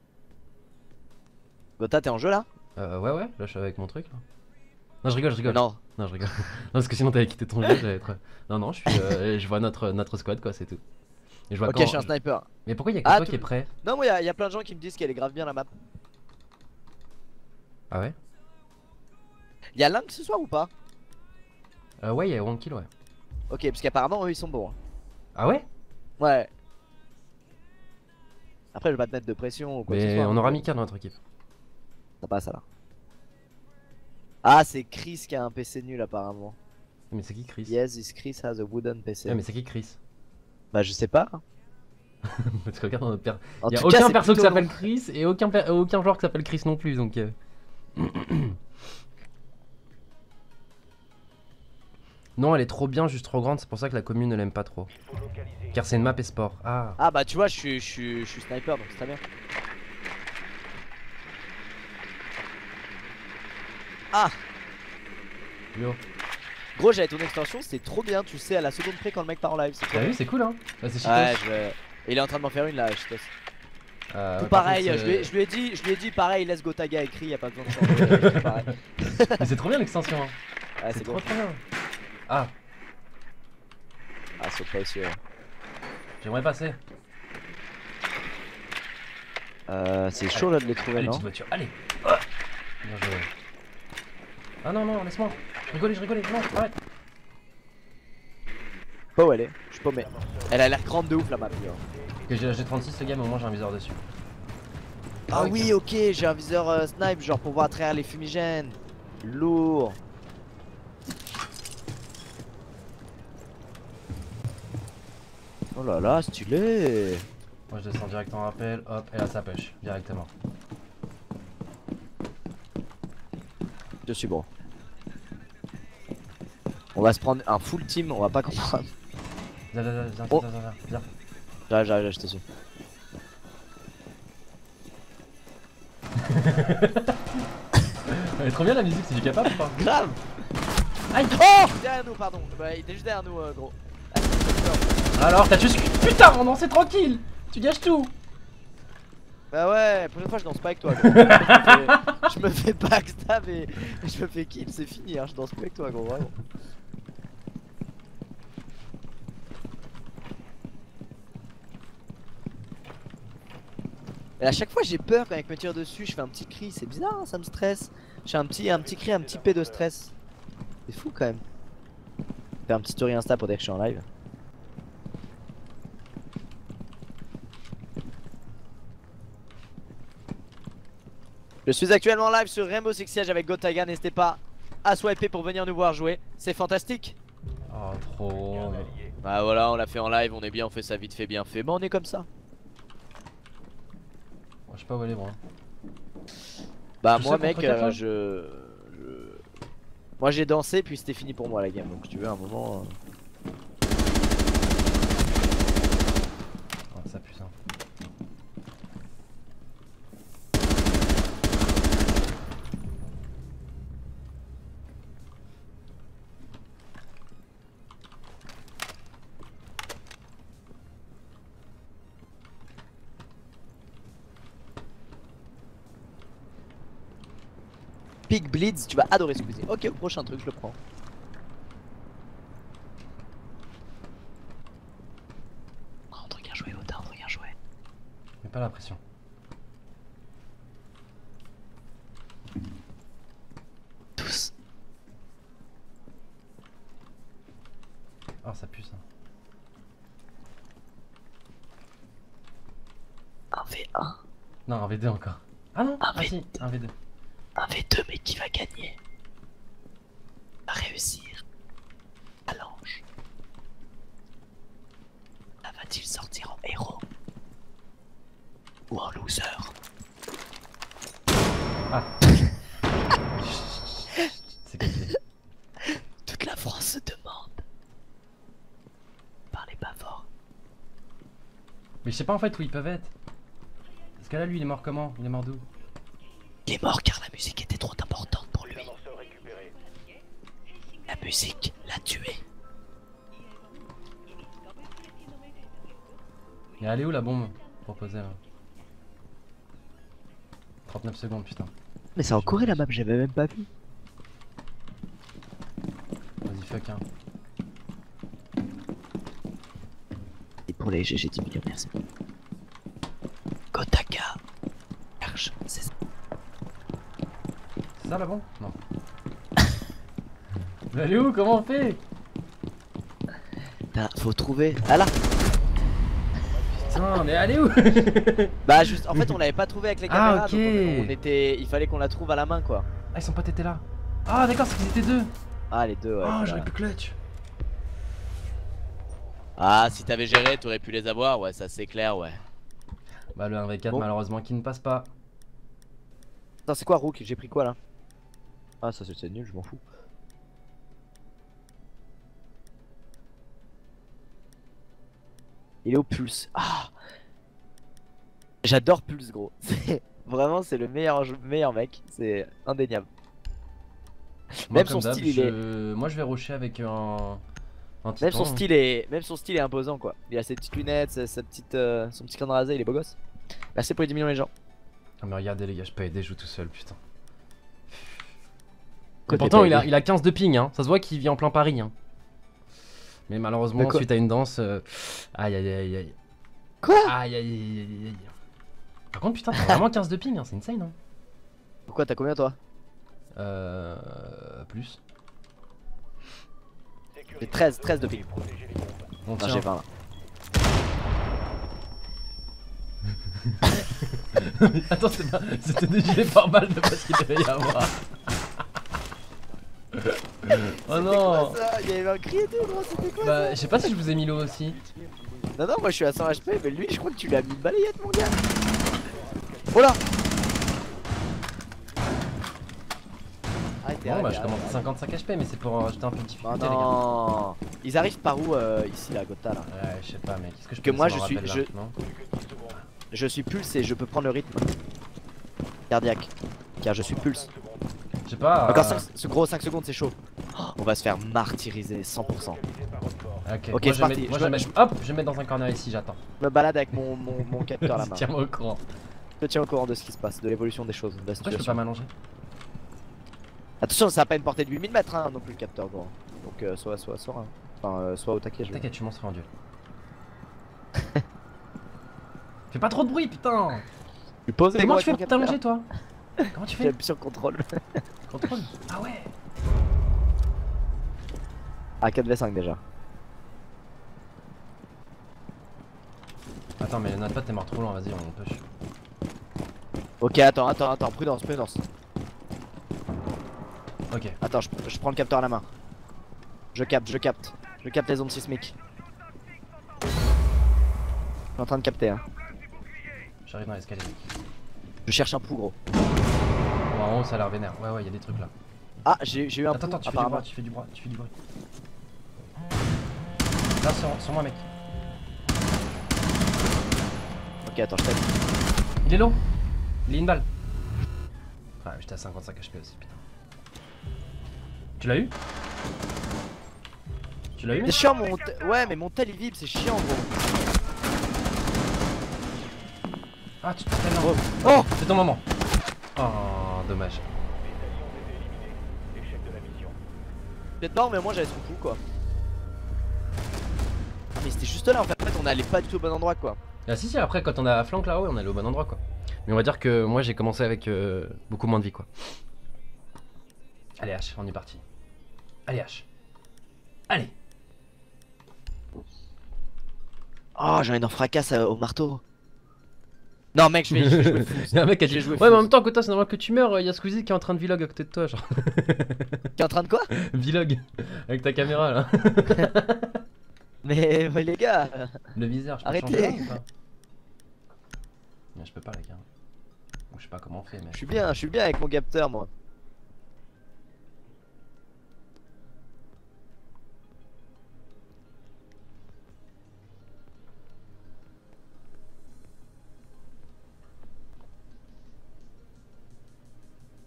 Gotha, t'es en jeu là? Ouais, là, je suis avec mon truc. Là. Non, je rigole. Non. Non, je rigole. Non, parce que sinon, t'avais quitté ton jeu, j'allais être. Non, je suis. Je vois notre squad, quoi, c'est tout. Et je vois Ok, quand... je suis un sniper. Mais pourquoi y'a que Ah, toi qui est prêt? Non, moi, y a plein de gens qui me disent qu'elle est grave bien la map. Ah ouais? Y'a Link ce soir ou pas? Ouais, y'a one kill, ouais. Ok, parce qu'apparemment, eux ils sont bons. Hein. Ah ouais? Ouais. Après, je vais pas te mettre de pression ou quoi que ce Mais soit. on aura Mika dans notre équipe. Ça passe alors. Ah, c'est Chris qui a un PC nul apparemment. Mais c'est qui Chris? Yes, this Chris has a wooden PC. Ouais, mais c'est qui Chris? Bah, je sais pas. Parce que regarde dans notre per... En Y'a tout aucun cas, c'est perso qui plutôt s'appelle long. Chris et aucun joueur qui s'appelle Chris non plus donc. Non, elle est trop bien, juste trop grande, c'est pour ça que la commune ne l'aime pas trop. Il faut localiser. Car c'est une map esport. Ah, Ah, bah, tu vois, je suis sniper donc c'est très bien. Ah, yo. gros, j'avais ton extension, c'est trop bien, tu sais, à la seconde près quand le mec part en live. C'est trop T'as bien. vu, c'est cool hein? Bah, c'est Ouais, cheatos. il est en train de m'en faire une là, Cheetos. Tout Par pareil, contre, je lui ai dit pareil, laisse Gotaga écrit, y a pas besoin de changer. Tout pareil. Mais c'est trop bien l'extension. Hein. Ouais, C'est c'est trop bon. trop bien. Ah, Ah, sauf pas aussi. j'aimerais passer. C'est chaud là de les trouver, Allez, non? petite voiture, allez. Ah. Bien joué. Ah non, laisse-moi. Je rigolais, non, arrête. Pas où elle est, je suis paumé. Elle a l'air grande de ouf la map. Là. Que j'ai G36 le gars, mais au moins j'ai un viseur dessus. Ah ok. oui, ok, j'ai un viseur snipe, genre pour voir à travers les fumigènes. Lourd. Oh là là, stylé. Moi je descends direct en rappel, hop, et là ça pêche, directement. Je suis bon. On va se prendre un full team, on va pas comprendre. Viens. Oh. J'arrive, je te suis. Elle est trop bien la musique, c'est du capable ou pas? Grave. Aïe. Oh, derrière nous, pardon. Bah, il était juste derrière nous, gros. Alors t'as tué ce... Putain, non, c'est tranquille. Tu gâches tout. Bah ouais, la prochaine fois je danse pas avec toi gros. Je me fais backstab et je me fais kill, c'est fini hein, je danse plus avec toi gros, vraiment. Et à chaque fois j'ai peur quand il me tire dessus, je fais un petit cri, c'est bizarre hein, ça me stresse. J'ai un petit cri, un petit P de stress. C'est fou quand même. Fais un petit story Insta pour dire que je suis en live. Je suis actuellement en live sur Rainbow Six Siege avec Gotaga, n'hésitez pas à swiper pour venir nous voir jouer, c'est fantastique. Oh trop. Bah voilà, on l'a fait en live, on est bien, on fait ça vite fait, bien fait, bah on est comme ça. Je sais pas où elle est moi. Bah Tout moi ça mec, contre quatre, là moi j'ai dansé puis c'était fini pour moi la game, donc si tu veux un moment... Oh, ça pue ça. Pig Bleeds, tu vas adorer Squeezie. Ok, prochain truc, je le prends. Oh, un truc à jouer, Oda, un truc à jouer. Mets pas la pression. Tous. Oh ça pue ça. Un V1. Non, un V2 encore. Ah non, Un ah V2. si, un V2. Un V2, mais qui va gagner? Va réussir. À l'ange. Là va-t-il sortir en héros? Ou en loser? Ah. C'est compliqué. Toute la France se demande. Parlez pas fort. je sais pas en fait où ils peuvent être. Parce que là, lui, il est mort comment? Il est mort d'où? Il est mort car la musique était trop importante pour lui. Amorceur récupéré. La musique l'a tué. Et elle est où la bombe proposée là? 39 secondes, putain. Mais c'est en Corée la map, j'avais même pas vu. Vas-y, fuck hein. Et pour les GG 10 millions, merci. Kotaka. Arche, c'est ça. C'est ça la bombe? Non. Mais elle est où? Comment on fait? Putain, faut trouver. Ah là. Putain, mais elle est où? Bah juste, en fait on l'avait pas trouvé avec les Ah, caméras, ok. donc on était, il fallait qu'on la trouve à la main quoi. Ah, ils sont pas étaient là. Ah, d'accord, c'est qu'ils étaient deux. Ah les deux ouais. Ah, voilà. j'aurais pu clutch. Ah si t'avais géré t'aurais pu les avoir, ouais ça c'est clair ouais. Bah, le 1v4, Bon. malheureusement, qui ne passe pas. Attends c'est quoi Rook? J'ai pris quoi là? Ah ça c'est nul, je m'en fous. Il est au Pulse. Ah, j'adore Pulse gros. Vraiment c'est le meilleur mec, c'est indéniable. Moi, Même comme son d'hab, style, il est- Moi, je vais rusher avec un titan. Même son style est imposant quoi. Il a ses petites lunettes, sa petite, son petit crâne rasé, il est beau gosse. Merci pour les 10 millions les gens. Ah, mais regardez, les gars, je peux aider, je joue tout seul, putain. Côté Pourtant, PLD. il a 15 de ping, hein. Ça se voit qu'il vit en plein Paris, hein. Mais malheureusement, De quoi suite à une danse. Aïe aïe aïe aïe. Quoi? Aïe aïe aïe aïe aïe. Par contre, putain, t'as vraiment 15 de ping, hein. C'est insane, hein. Pourquoi t'as combien toi? Plus. J'ai 13 de ping. Protégez les bombes. Bon, Non tiens. j'ai 20 là. Attends, c'était dégelé par balle de parce qu'il devait y avoir. Oh non. Il y avait un cri et tout gros, c'était quoi? Bah, je sais pas si je vous ai mis l'eau aussi. Non non moi je suis à 100 HP mais lui je crois que tu l'as mis une balayette mon gars. Oh là. Arrêtez, Bon, bah, arrêtez, je commence à arrêtez. 55 HP, mais c'est pour rajouter un peu de Oh difficulté, les gars. non. Ils arrivent par où ici là Gotha là? Ouais, je sais pas, mais qu'est-ce que je Que peux moi, faire, je un suis- rappel, là, je- non Je suis pulse et je peux prendre le rythme cardiaque. Car je suis pulse. Je sais pas. Encore 5, ce gros 5 secondes c'est chaud. Oh, on va se faire martyriser 100%. Ok, Ok, moi, c'est je parti. vais Je mettre, hop, je vais mettre dans un corner ici, j'attends. Je me balade avec mon capteur à la main. Tiens-moi au courant. Je te tiens au courant de ce qui se passe, de l'évolution des choses, de la Pourquoi je peux situation. pas m'allonger? Attention, ça a pas une portée de 8000 mètres hein, non plus le capteur gros. Donc soit hein. Enfin soit au taquet je veux dire. T'inquiète, tu m'en seras rendu. Fais pas trop de bruit, putain! Tu poses Comment tu fais pour t'allonger, toi? Comment tu fais? J'appuie sur contrôle. Contrôle? Ah ouais! À 4v5 déjà. Attends, mais notre pote t'es mort trop loin, vas-y, on push. Ok, attends, prudence. Ok. Attends, je prends le capteur à la main. Je capte les ondes sismiques. Je suis en train de capter hein. J'arrive dans l'escalier. Je cherche un pouls gros. Bon, en haut, ça a l'air vénère. Ouais, y'a des trucs là. Ah, j'ai eu un Attends, pouls attends, tu fais du apparemment. bruit, tu fais du bruit. Là, sur moi, mec. Ok, attends, je t'aide. Il est low. Il est une balle. Ouais, j'étais à 55 HP aussi, putain. Tu l'as eu? Tu l'as eu, C'est mec? chiant ouais, mais mon tel il vibre, c'est chiant gros. Ah, tu te fais là. Oh, oh. C'est ton moment. Oh, dommage. Les alliés ont été éliminés. Échec de la mission. Peut-être mort, mais moi j'avais son coup quoi. Ah, mais c'était juste là en fait, on allait pas du tout au bon endroit quoi. Ah, si, après, quand on a flank là-haut, on allait au bon endroit, quoi. Mais on va dire que moi, j'ai commencé avec beaucoup moins de vie, quoi. Allez, H, on est parti. Allez, H. Allez. Oh, j'en ai une fracasse au marteau. Non, mec, je vais jouer fou. Il y a un mec qui a Je vais dit jouer ouais, mais en fou. même temps, Kota, c'est normal que tu meurs. Il y a Squeezie qui est en train de vlog à côté de toi, genre. T'es en train de quoi? Vlog. Avec ta caméra, là. Mais les gars. Le viseur, je peux Arrêtez. changer là, ou pas? Mais je peux pas, les gars. Ou je sais pas comment on fait, mais. Je suis bien avec mon capteur moi.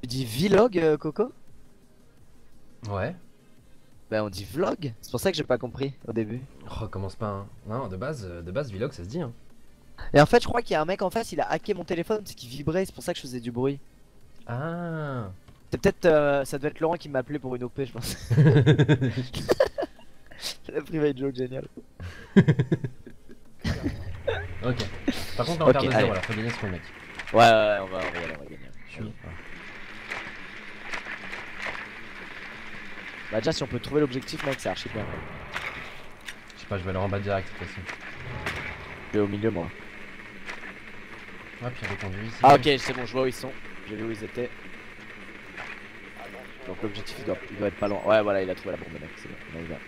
Tu dis vlog, Coco? Ouais. Bah on dit vlog. C'est pour ça que j'ai pas compris au début. Oh, commence pas, hein. Non, de base, vlog, ça se dit, hein. Et en fait, je crois qu'il y a un mec en face, il a hacké mon téléphone parce qu'il vibrait, c'est pour ça que je faisais du bruit. Ah. C'est peut-être, ça doit être Laurent qui m'a appelé pour une OP, je pense. La private joke génial. Ok. Par contre, là, on Ok, perd de allez. 0, alors faut gagner ce qu'on mec. Ouais, ouais, on va y aller, on va gagner. Je suis. Bah déjà si on peut trouver l'objectif mec c'est archi bien. Je sais pas, je vais aller en bas direct cette fois-ci. Je vais au milieu moi. Ouais, puis il y a des conduits ici. Ah ok c'est bon je vois où ils sont. J'ai vu où ils étaient. Donc l'objectif il doit être pas loin. Ouais voilà il a trouvé la bombe mec c'est bon. On y va.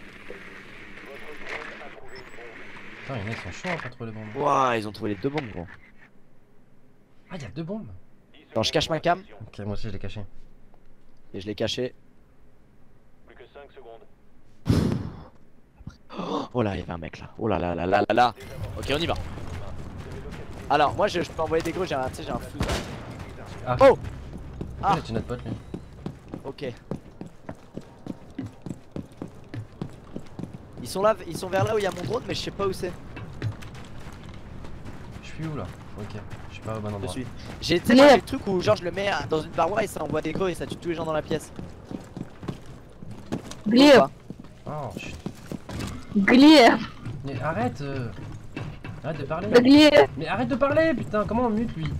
Putain, il y en a, ils sont chauds hein, pour trouver les bombes. Ouah ils ont trouvé les deux bombes gros. Ah, il y a 2 bombes. Attends je cache ma cam. Ok, moi aussi je l'ai caché. Et je l'ai caché. Plus que 5 secondes. Oh là il y avait un mec là. Oh là là là là là là. Ok on y va. Alors moi je peux envoyer des gros, j'ai un, tu sais, j'ai un fou. Ah. Oh. Ah, c'est notre pote lui. Ok. Ils sont là, ils sont vers là où il y a mon drone mais je sais pas où c'est. Je suis où là? Ok, je suis pas au bon Je endroit. suis. J'ai tu sais moi, j'ai le truc où genre je le mets dans une paroi et ça envoie des gros et ça tue tous les gens dans la pièce. Glire, Oh, chut. glire, Mais arrête arrête de parler. glire. Mais arrête de parler, putain, comment on mute lui?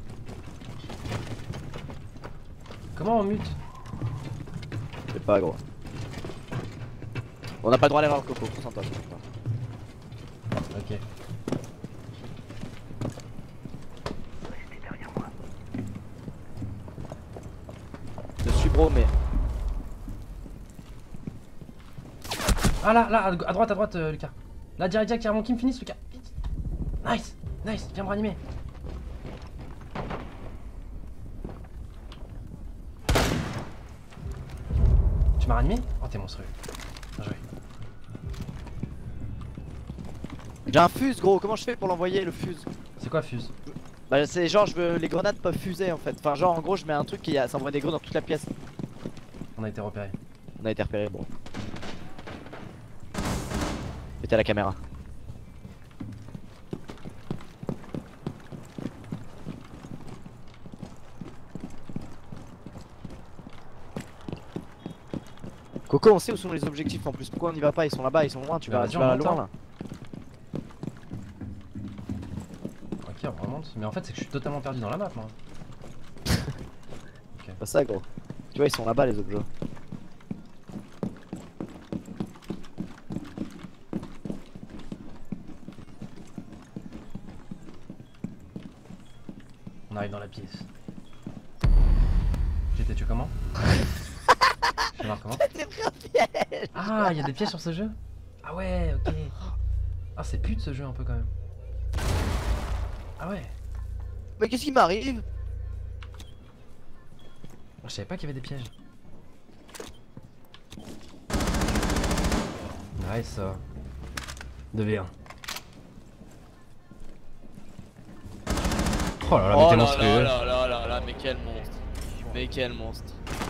Comment on mute? Je sais pas gros. On n'a pas le droit à l'erreur Coco, pourcentage. Ok. Je suis bro mais. Ah là, là, à droite, Lucas. Là, direct, direct, avant qu'il me finisse, Lucas. Vite. Nice, nice, viens me ranimer. Tu m'as ranimé? Oh, t'es monstrueux. Bien joué. J'ai un fuse gros, comment je fais pour l'envoyer le fuse? C'est quoi Fuse? Bah c'est genre je veux les grenades peuvent fuser en fait. Enfin genre en gros je mets un truc qui ça envoie des gros dans toute la pièce. On a été repéré. On a été repéré bon. Mettez à la caméra. Coco on sait où sont les objectifs en plus, pourquoi on y va pas? Ils sont là-bas, ils sont loin, tu Bah, vas, vas-y, tu on vas monte, loin hein. là. Ok, on remonte. Mais en fait, c'est que je suis totalement perdu dans la map, moi. Pas ça gros. Tu vois ils sont là-bas les objets. On arrive dans la pièce. J'étais tué comment? Je marre comment? Ah, il y a des pièces sur ce jeu? Ah ouais, ok. Ah, c'est pute ce jeu un peu quand même. Ah ouais. Mais qu'est-ce qui m'arrive? Je savais pas qu'il y avait des pièges. Nice ça. 2v1. Oh là là, mais t'es monstrueux. là, mais quel monstre. Mais quel monstre.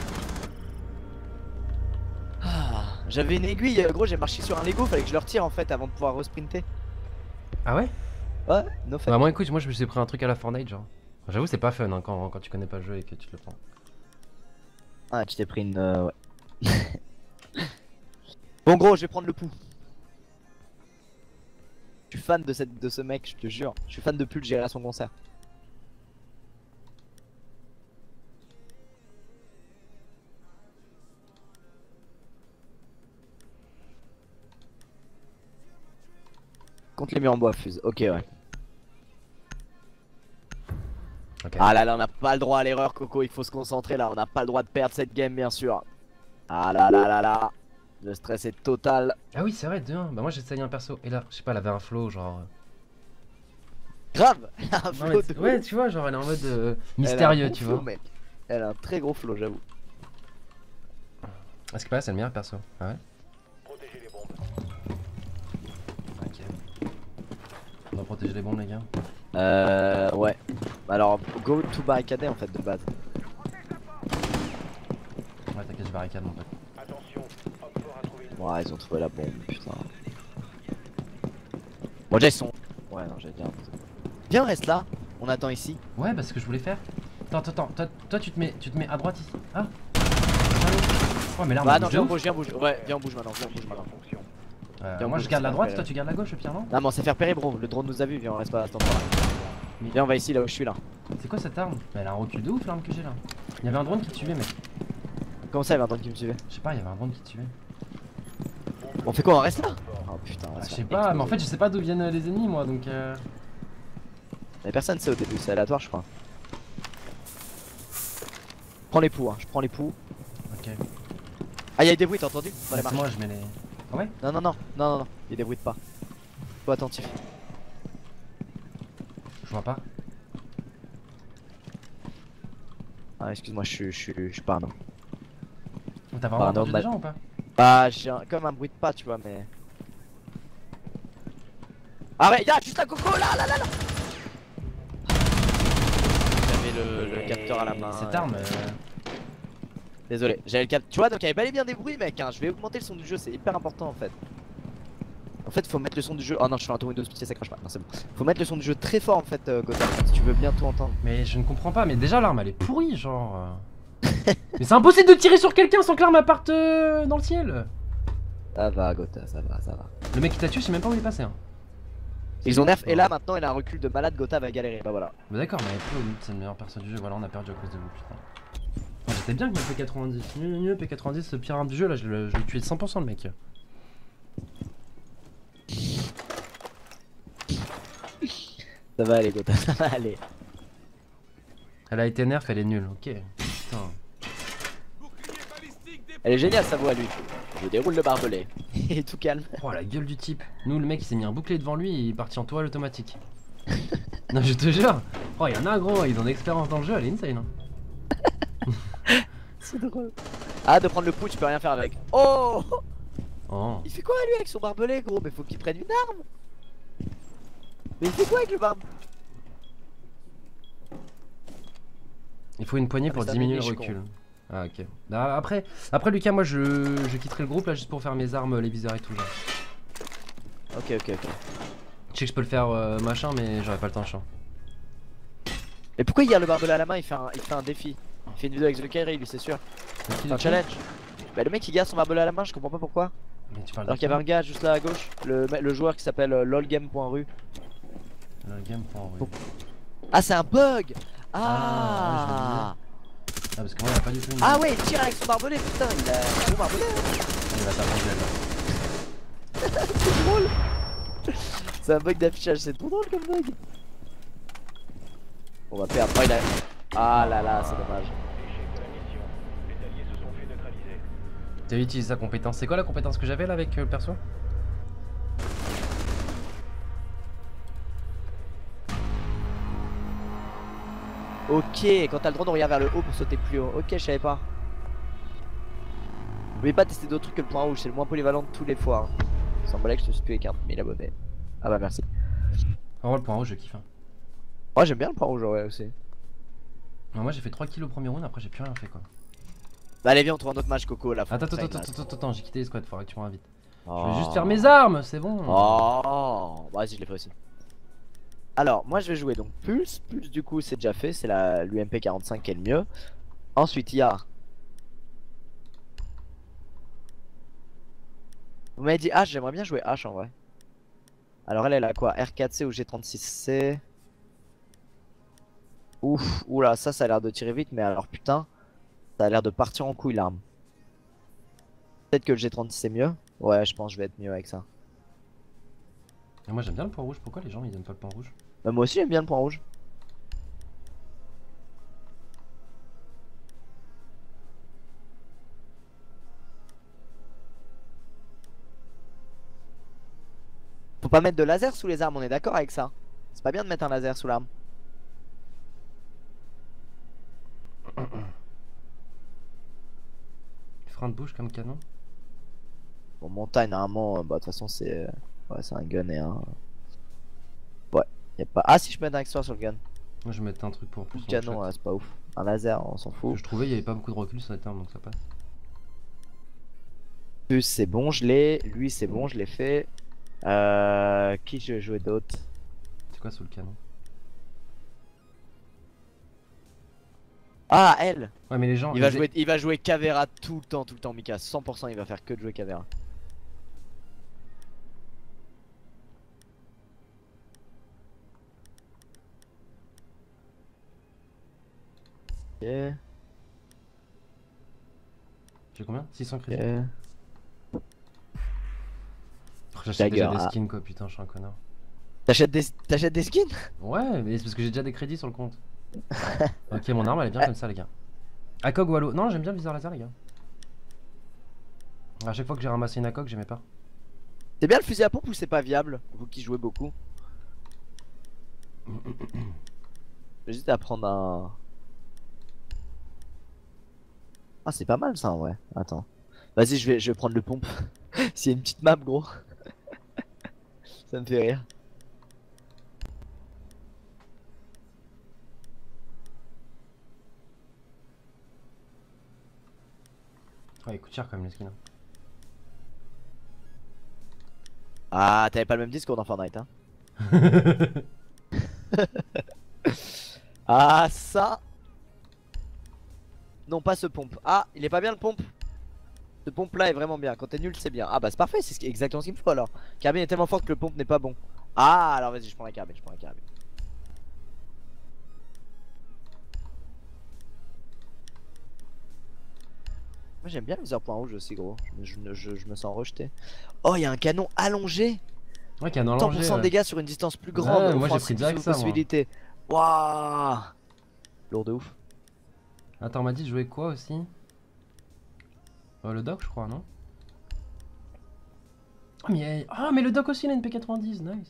Ah, j'avais une aiguille, gros, j'ai marché sur un Lego, fallait que je le retire en fait avant de pouvoir resprinter. Ah ouais? Ouais, no fait. Bah moi écoute, moi je me suis pris un truc à la Fortnite genre. J'avoue c'est pas fun hein, quand tu connais pas le jeu et que tu te le prends. Ah, tu t'es pris une. Ouais. Bon, gros, je vais prendre le pouls. Je suis fan de ce mec, je te jure. Je suis fan de Pulse, j'irai à son concert. Contre les murs en bois, fuse. Ok, ouais. Ok. Ah là là, on n'a pas le droit à l'erreur, Coco. Il faut se concentrer là. On n'a pas le droit de perdre cette game, bien sûr. Ah là là là là. Le stress est total. Ah oui c'est vrai 2-1. Bah moi j'ai essayé un perso et là, je sais pas, elle avait un flow genre. Grave. Un Non, flow mais de ouais ouf. tu vois, genre elle est en mode Elle a un mystérieux gros tu flow, vois. mec. Elle a un très gros flow, j'avoue. Est-ce que pas c'est le meilleur perso? Ah ouais? Protégez les bombes. Ok. On doit protéger les bombes les gars. Ouais. Alors, go to barricade en fait de base. je barricade mon pote. Attention, homme fort a trouvé une Ouais, ils ont trouvé la bombe, putain. Bon, déjà ils sont. Ouais, non, j'allais dire. Viens, on reste là. On attend ici. Ouais, bah ce que je voulais faire. Attends, toi tu te mets à droite ici. Ah allô. Ouais, mais là on Bah, bouge non, de viens, on ouf. bouge, viens, on bouge. Ouais, viens, on bouge maintenant. Viens, on bouge en maintenant. fonction. Viens, on Moi bouge, je garde la c'est droite, pas toi tu gardes la gauche au pire, non? Non, mais on s'est fait repérer, bro. Le drone nous a vu. Viens, on reste pas à cet endroit là. Mais- Viens, on va ici, là où je suis là. C'est quoi cette arme? Mais elle a un recul de ouf l'arme que j'ai là. Il y avait un drone qui te suivait, mec. Comment ça, il y avait un drone qui me suivait? Je sais pas, il y avait un drone qui te suivait. On fait quoi? On reste là? Oh putain, on va Ah, se je faire sais pas, mais en exploser. fait je sais pas d'où viennent les ennemis moi donc Mais personne sait au début, c'est aléatoire, je crois. Prends les poux, hein. Je prends les poux. Ok. Ah, y'a des bruits, t'as entendu? Dans les C'est marches. moi je mets les. Ah ouais? Non, non, non, non, non, non. Y'a des bruits de pas. Sois attentif. Je vois pas. Ah, excuse-moi, je suis pas un homme. T'as vraiment Bah, entendu non, des gens ou pas? Bah, j'ai comme un bruit de pas, tu vois, mais. Arrête, y'a juste la coco là, là, là, là. J'avais le capteur à la main. Cette arme. Désolé, j'avais le capteur. Tu vois, donc il y avait bel et bien des bruits, mec. Hein. Je vais augmenter le son du jeu, c'est hyper important en fait. En fait, faut mettre le son du jeu. Oh non, je suis en Windows, pitié, ça crache pas. Non, c'est bon. Faut mettre le son du jeu très fort en fait, Gotham, si tu veux bien tout entendre. Mais je ne comprends pas, mais déjà l'arme elle est pourrie, genre. Mais c'est impossible de tirer sur quelqu'un sans que l'arme elle parte dans le ciel. Ça va, Gotham, ça va, ça va. Le mec qui t'a tué, je sais même pas où il est passé. Hein. Ils ont nerf, et là maintenant, il a un recul de malade. Gotham va galérer. Bah voilà. Bah d'accord, mais c'est le meilleur perso du jeu. Voilà, on a perdu à cause de vous, putain. J'étais bien avec mon P90. P90, ce pire arme du jeu là, je l'ai tué de 100% le mec. Ça va aller, Gotham, ça va aller. Elle a été nerf, elle est nulle, ok. Putain. Elle est géniale sa voix, lui. Je déroule le barbelé. Il est tout calme. Oh la gueule du type. Nous, le mec il s'est mis un bouclier devant lui et il est parti en toile automatique. Non, je te jure. Oh, il y en a un gros, ils ont d'expérience dans le jeu, elle est insane. Hein. C'est drôle. Ah, de prendre le pouls, tu peux rien faire avec. Oh! Oh. Il fait quoi lui avec son barbelé, gros? Mais faut qu'il prenne une arme. Mais il fait quoi avec le barbe? Il faut une poignée Ah, pour mais ça diminuer le m'énerve, recul. Ah, ok. Bah, après Lucas, moi je quitterai le groupe là juste pour faire mes armes, les viseurs et tout. Genre. Ok, ok, ok. Je sais que je peux le faire machin, mais j'aurais pas le temps, je sens. Et pourquoi il a le barbelé à la main? Il fait un défi. Il fait une vidéo avec The Kairi, lui, c'est sûr. C'est un challenge. Bah, le mec il garde son barbelé à la main, je comprends pas pourquoi. Mais tu parles Alors de qu'il y avait un gars juste là à gauche, le joueur qui s'appelle lolgame.ru. Le game pour Oh. Ah, c'est un bug! Ah, Ah! Ah, parce que moi il a pas du tout une... Ah ouais, il tire avec son barbelé, putain, il a un gros barbelé. Il va t'apprendre. C'est drôle. C'est un bug d'affichage, c'est trop drôle comme bug. On va perdre. Oh, il a... Ah là là, c'est dommage. Échec de la mission. Les alliés se sont fait neutraliser. T'as utilisé sa compétence. C'est quoi la compétence que j'avais là avec le perso? Ok, quand t'as le drone, on regarde vers le haut pour sauter plus haut. Ok, je savais pas. N'oubliez pas de tester d'autres trucs que le point rouge, c'est le moins polyvalent de tous les fois. Hein. Sans blague, je te suis plus avec 40 000 abonnés. Ah bah merci. En vrai, le point rouge, je kiffe. Hein. Moi j'aime bien le point rouge, ouais aussi. Non, moi j'ai fait 3 kills au premier round, après j'ai plus rien fait quoi. Bah allez, viens, on trouve un autre match, Coco là. Attends, j'ai quitté les squads, faudrait que tu me invites. Oh. Je vais juste faire mes armes, c'est bon. Oh, bah, vas-y, je l'ai fait aussi. Alors, moi je vais jouer donc Pulse. Pulse, du coup, c'est déjà fait. C'est l'UMP 45 qui est le mieux. Ensuite, il y a. Vous m'avez dit H, j'aimerais bien jouer H en vrai. Alors, elle a quoi? R4C ou G36C? Ouf, oula, ça a l'air de tirer vite, mais alors putain, ça a l'air de partir en couille l'arme. Peut-être que le G36 c'est mieux. Ouais, je pense que je vais être mieux avec ça. Et moi j'aime bien le point rouge, pourquoi les gens ils aiment pas le point rouge? Bah, moi aussi j'aime bien le point rouge. Faut pas mettre de laser sous les armes, on est d'accord avec ça? C'est pas bien de mettre un laser sous l'arme. Frein de bouche comme canon. Bon, montagne normalement, bah de toute façon c'est ouais, c'est un gun et un. Ouais, y a pas. Ah si je peux mettre un extra sur le gun. Moi je vais mettre un truc pour Le son canon, shot. ouais, c'est pas ouf. Un laser, on s'en fout. Je trouvais il y avait pas beaucoup de recul sur cette arme donc ça passe. Plus c'est bon, je l'ai. Lui c'est bon, je l'ai fait. Qui je vais jouer d'autre? C'est quoi sous le canon? Ah, elle! Ouais, mais les gens. Il va jouer Caveira tout le temps, Mika. 100% il va faire que de jouer Caveira. Ok. J'ai combien? 600 crédits. Ok. Oh, j'achète déjà Dagger, des ah. skins quoi, putain, je suis un connard. T'achètes des skins? Ouais, mais c'est parce que j'ai déjà des crédits sur le compte. Ok, mon arme elle est bien comme ça, les gars. ACOG ou Halo? Non, j'aime bien le viseur laser, les gars. À chaque fois que j'ai ramassé une ACOG, j'aimais pas. C'est bien le fusil à pompe ou c'est pas viable? Vous qui jouez beaucoup. J'hésite à prendre un. Ah, c'est pas mal ça en vrai. Attends. Vas-y, je vais prendre le pompe. S'il y a une petite map, gros. Ça me fait rire. Ouais, il coûte cher quand même les skins. Ah, t'avais pas le même discours dans Fortnite, hein? Ah, ça. Non, pas ce pompe. Ah, il est pas bien le pompe. Ce pompe là est vraiment bien. Quand t'es nul, c'est bien. Ah, bah c'est parfait, exactement ce qu'il me faut alors. Carabine est tellement forte que le pompe n'est pas bon. Ah, alors vas-y, je prends la carabine, je prends la carabine. Moi j'aime bien les heures point rouge aussi, gros. Je me sens rejeté. Oh, il y a un canon allongé. Ouais, canon 100% allongé. de dégâts sur une distance plus grande. Ouais, moi j'ai offrant pris direct ça, moi. possibilité. Waouh. Lourd de ouf. Attends, on m'a dit de jouer quoi aussi? Le doc, je crois, non? Ah, mais le doc aussi, il a une P90, nice.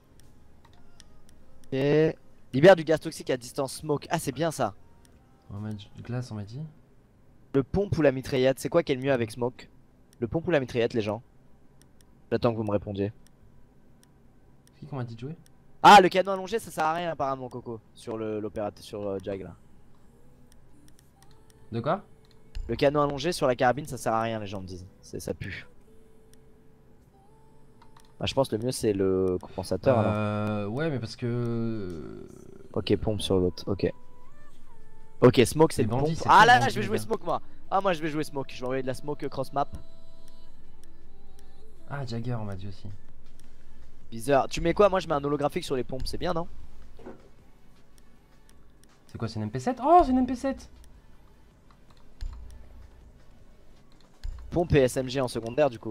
Et libère du gaz toxique à distance smoke. Ah, c'est bien ça. On m'a dit glace, on m'a dit. Le pompe ou la mitraillette, c'est quoi qui est le mieux avec smoke? Le pompe ou la mitraillette, les gens? J'attends que vous me répondiez. C'est qui qu'on m'a dit de jouer? Ah, le canon allongé, ça sert à rien apparemment, Coco. Sur l'opérateur, sur Jag là. De quoi? Le canon allongé sur la carabine, ça sert à rien, les gens me disent. Ça pue. Bah, je pense que le mieux c'est le compensateur alors. Ouais, mais parce que. Ok, pompe sur l'autre, ok. Ok, smoke c'est Les le bandits, pompe. c'est Ah trop là là, bandits, je vais les jouer gars. smoke moi. Ah, moi je vais jouer smoke. Je vais envoyer de la smoke cross map. Ah, Jagger, on m'a dit aussi. Bizarre. Tu mets quoi? Moi je mets un holographique sur les pompes, c'est bien non? C'est quoi, c'est une MP7? Oh, c'est une MP7! Pompe et SMG en secondaire du coup.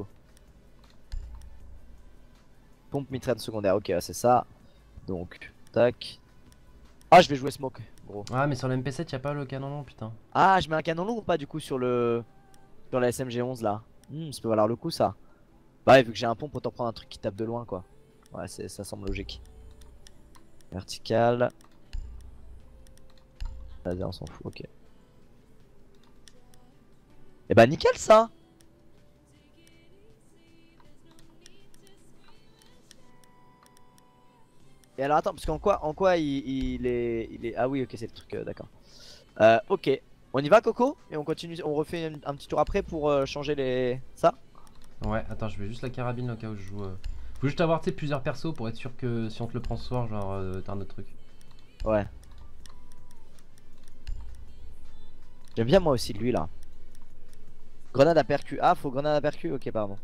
Pompe mitraille secondaire, ok, ouais, c'est ça. Donc, tac. Ah, je vais jouer smoke, gros. Ah, mais sur la MP7, y'a pas le canon long, putain. Ah, je mets un canon long ou pas du coup sur sur la SMG 11 là? Ça peut valoir le coup ça. Bah ouais, vu que j'ai un pompe, autant prendre un truc qui tape de loin quoi. Ouais, ça semble logique. Vertical. Vas-y, on s'en fout, ok. Et bah nickel ça. Et alors attends, parce en quoi il est... Ah oui, ok, c'est le truc, d'accord. Ok, on y va Coco? Et on continue, on refait un petit tour après pour changer les... Ça? Ouais, attends, je vais juste la carabine au cas où je joue. Faut juste avoir, tu sais, plusieurs persos pour être sûr que si on te le prend ce soir, genre, t'as un autre truc. Ouais. J'aime bien moi aussi lui là. Grenade à percu. Ah, faut grenade à percu, ok, pardon.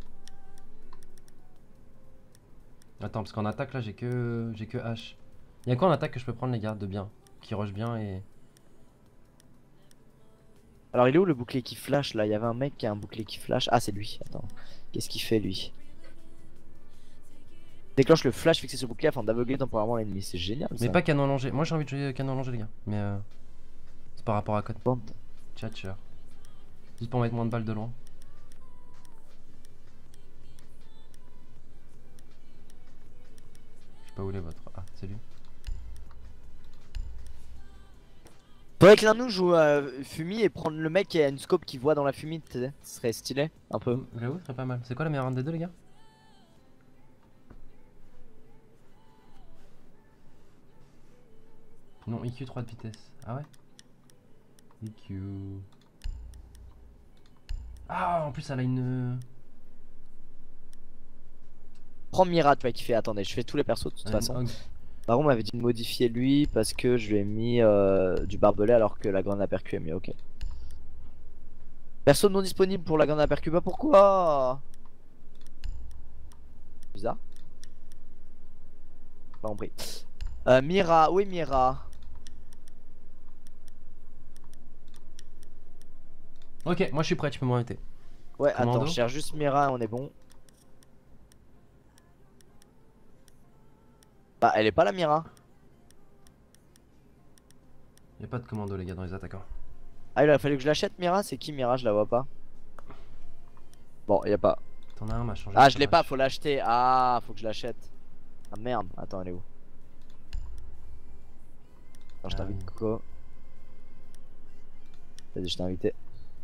Attends, parce qu'en attaque là, j'ai que H. Y'a quoi en attaque que je peux prendre, les gars, de bien? Qui rush bien et. Alors il est où le bouclier qui flash là? Il y avait un mec qui a un bouclier qui flash. Ah, c'est lui, attends. Qu'est-ce qu'il fait lui? Déclenche le flash fixé sur le bouclier afin d'aveugler temporairement l'ennemi. C'est génial ça. Mais pas canon allongé. Moi j'ai envie de jouer canon allongé, les gars. Mais c'est par rapport à code. Bon. Tchatcher. Juste pour mettre moins de balles de loin. Je sais pas où il est votre. Ah, c'est lui. Faudrait que l'un de nous joue Fumi et prendre le mec qui a une scope qui voit dans la fumée, tu sais. Ce serait stylé, un peu. J'avoue, ce serait pas mal. C'est quoi la meilleure arme des deux, les gars? Non, IQ 3 de vitesse. Ah ouais? IQ. Ah, en plus, elle a une. Prends Mira, tu vas kiffer. Attendez, je fais tous les persos de toute façon. Baron m'avait dit de modifier lui parce que je lui ai mis du barbelé alors que la grenade à percu est mieux. Ok. Perso non disponible pour la grenade à percu. Bah pourquoi? Bizarre. Pas compris. Mira, où est Mira? Ok, moi je suis prêt, tu peux m'inviter. Ouais, Commando. attends, je cherche juste Mira, on est bon. Bah, elle est pas la Mira. Y'a pas de commando, les gars, dans les attaquants. Ah, il a fallu que je l'achète Mira. C'est qui Mira? Je la vois pas. Bon, y a pas. T'en as un, m'a changé. Ah, je l'ai pas, faut l'acheter. Ah, faut que je l'achète. Ah merde, attends, elle est où? Attends, je t'invite Coco. Vas-y, je t'ai invité.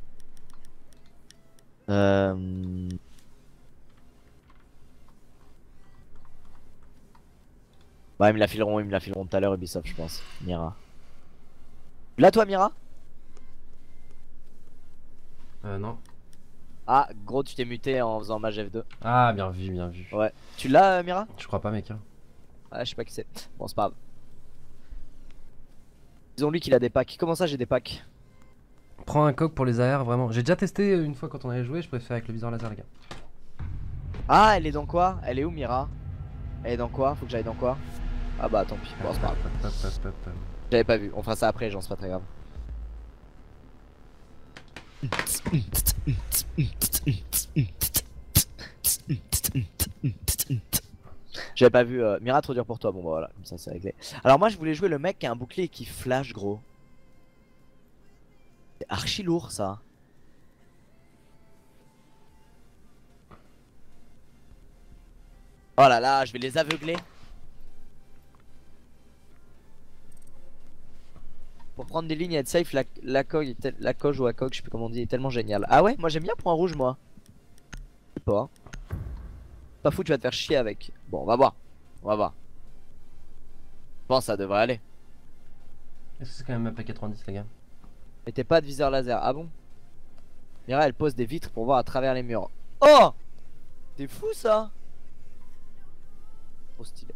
Bah, ils me la fileront tout à l'heure, Ubisoft, je pense. Mira. Là, toi, Mira? Non. Ah, gros, tu t'es muté en faisant mage F2. Ah, bien vu, bien vu. Ouais. Tu l'as, Mira? Je crois pas, mec. Hein. Ah, je sais pas qui c'est. Bon, c'est pas grave. Disons-lui qu'il a des packs. Comment ça, j'ai des packs? Prends un coq pour les AR, vraiment. J'ai déjà testé une fois quand on avait joué, je préfère avec le viseur laser, les gars. Ah, elle est dans quoi? Elle est où, Mira? Elle est dans quoi? Faut que j'aille dans quoi? Ah bah tant pis, bon c'est pas grave. J'avais pas vu, on fera ça après, genre c'est pas très grave. J'avais pas vu, Mira trop dur pour toi, bon bah voilà, comme ça c'est réglé. Alors moi je voulais jouer le mec qui a un bouclier qui flash gros. C'est archi lourd ça. Oh là là, je vais les aveugler. Pour prendre des lignes et être safe, la coge ou la coge, je sais plus comment on dit, est tellement génial. Ah ouais, moi j'aime bien point rouge moi. Je sais pas. Pas fou, tu vas te faire chier avec. Bon, on va voir. On va voir. Je pense que ça devrait aller. Est-ce que c'est quand même un P90, les gars? Mais t'es pas de viseur laser, ah bon? Mira, elle pose des vitres pour voir à travers les murs. Oh! C'est fou ça! Trop stylé.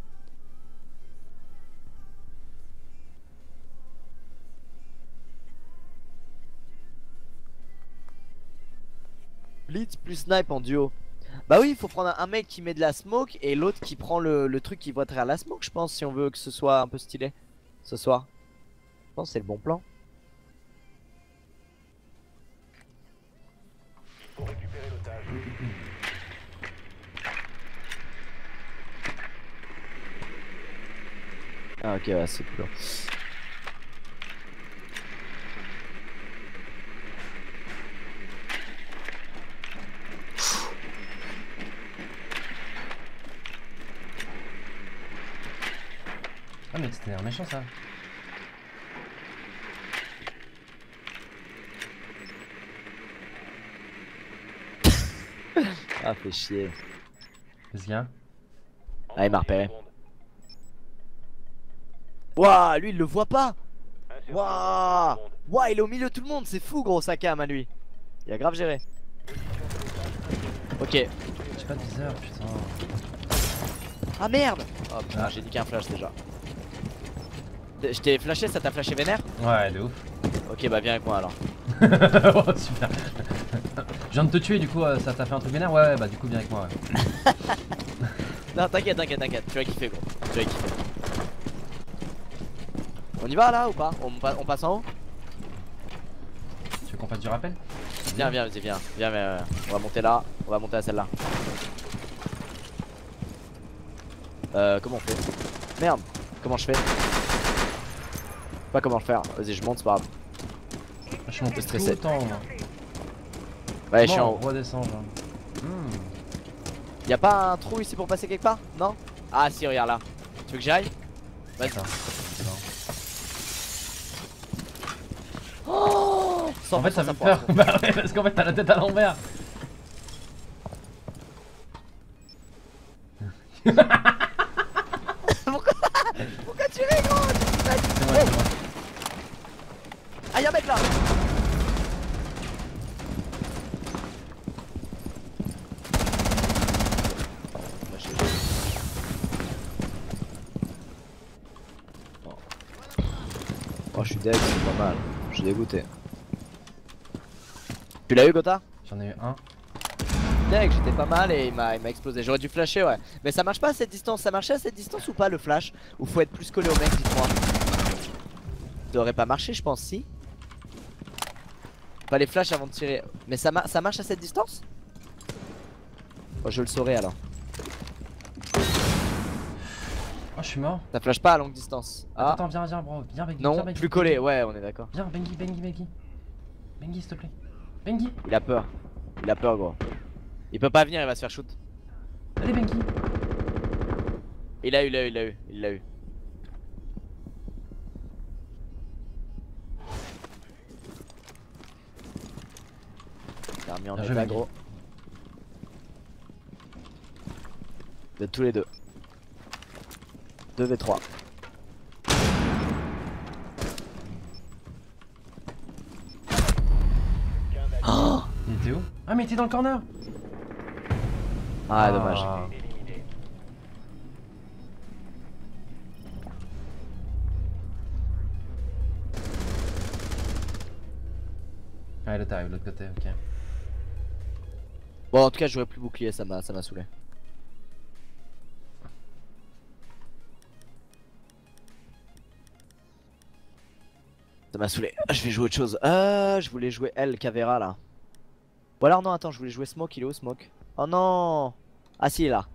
Blitz plus snipe en duo. Bah oui, il faut prendre un mec qui met de la smoke et l'autre qui prend le truc qui voit à travers la smoke, je pense, si on veut que ce soit un peu stylé ce soir. Je pense que c'est le bon plan. Il faut récupérer l'otage. Ah ok, ouais, c'est cool. Ah, mais c'était un méchant ça. Ah, fait chier. Qu'est-ce qu'il y a? Ah, il m'a repéré. Waouh, lui il le voit pas. Waouh, waouh, il est au milieu de tout le monde, c'est fou gros sa cam à lui. Il a grave géré. Ok. J'ai pas de viseur, putain. Ah merde. Oh putain, j'ai niqué un flash déjà. Je t'ai flashé, ça t'a flashé vénère? Ouais, de ouf. Ok, bah viens avec moi alors. Oh, super. Je viens de te tuer, du coup, ça t'a fait un truc vénère? Ouais, bah du coup, viens avec moi. Ouais. Non, t'inquiète, t'inquiète, t'inquiète, tu vas kiffer gros. Tu vas kiffer. On y va là ou pas? On passe en haut? Tu veux qu'on fasse du rappel? Viens, viens, vas-y, viens. Viens, on va monter là, on va monter à celle-là. Comment on fait? Merde, comment je fais? Pas comment le faire, vas-y, je monte, c'est pas grave. Je suis monté tout stressé. le temps, moi. Ouais, je suis en haut. Redescends, genre. Y'a pas un trou ici pour passer quelque part? Non? Ah, si, regarde là. Tu veux que j'y aille? Vas-y. Oh, en fait, ça fait peur. Bah ouais, parce qu'en fait, t'as la tête à l'envers. Pourquoi tu ris, gros? C'est moi, c'est moi. Ah, y'a un mec là! Bah, Oh, je suis dead, c'est pas mal. Je suis dégoûté. Tu l'as eu, Gotha? J'en ai eu un. Deck, j'étais pas mal et il m'a explosé. J'aurais dû flasher, ouais. Mais ça marche pas à cette distance. Ça marchait à cette distance ou pas le flash? Ou faut être plus collé au mec, dites-moi. Ça aurait pas marché, je pense, si. Pas les flashs avant de tirer. Mais ça marche à cette distance? Oh, je le saurai alors. Oh, je suis mort. Ça flash pas à longue distance. Ah, Attends, viens, bro. Viens, Bengi. non, viens, Bengi, plus collé, ouais, on est d'accord. Viens, Bengi. Bengi, s'il te plaît. Bengi. Il a peur. Il a peur, gros. Il peut pas venir, il va se faire shoot. Allez, Bengi. Il l'a eu. Il a remis en Bien joué, état, Bengi. gros. De tous les deux. 2v3. Oh, Il était où? Ah, mais il était dans le corner. ah, dommage. Éliminé. Ah, là, t'arrives de l'autre côté, ok. Bon, en tout cas, j'aurais plus bouclier, ça m'a saoulé. Ça m'a saoulé. Ah, je vais jouer autre chose. Je voulais jouer El Cavera là. Ou alors non, attends, je voulais jouer Smoke. Il est où Smoke? Oh non. Ah si, il est là.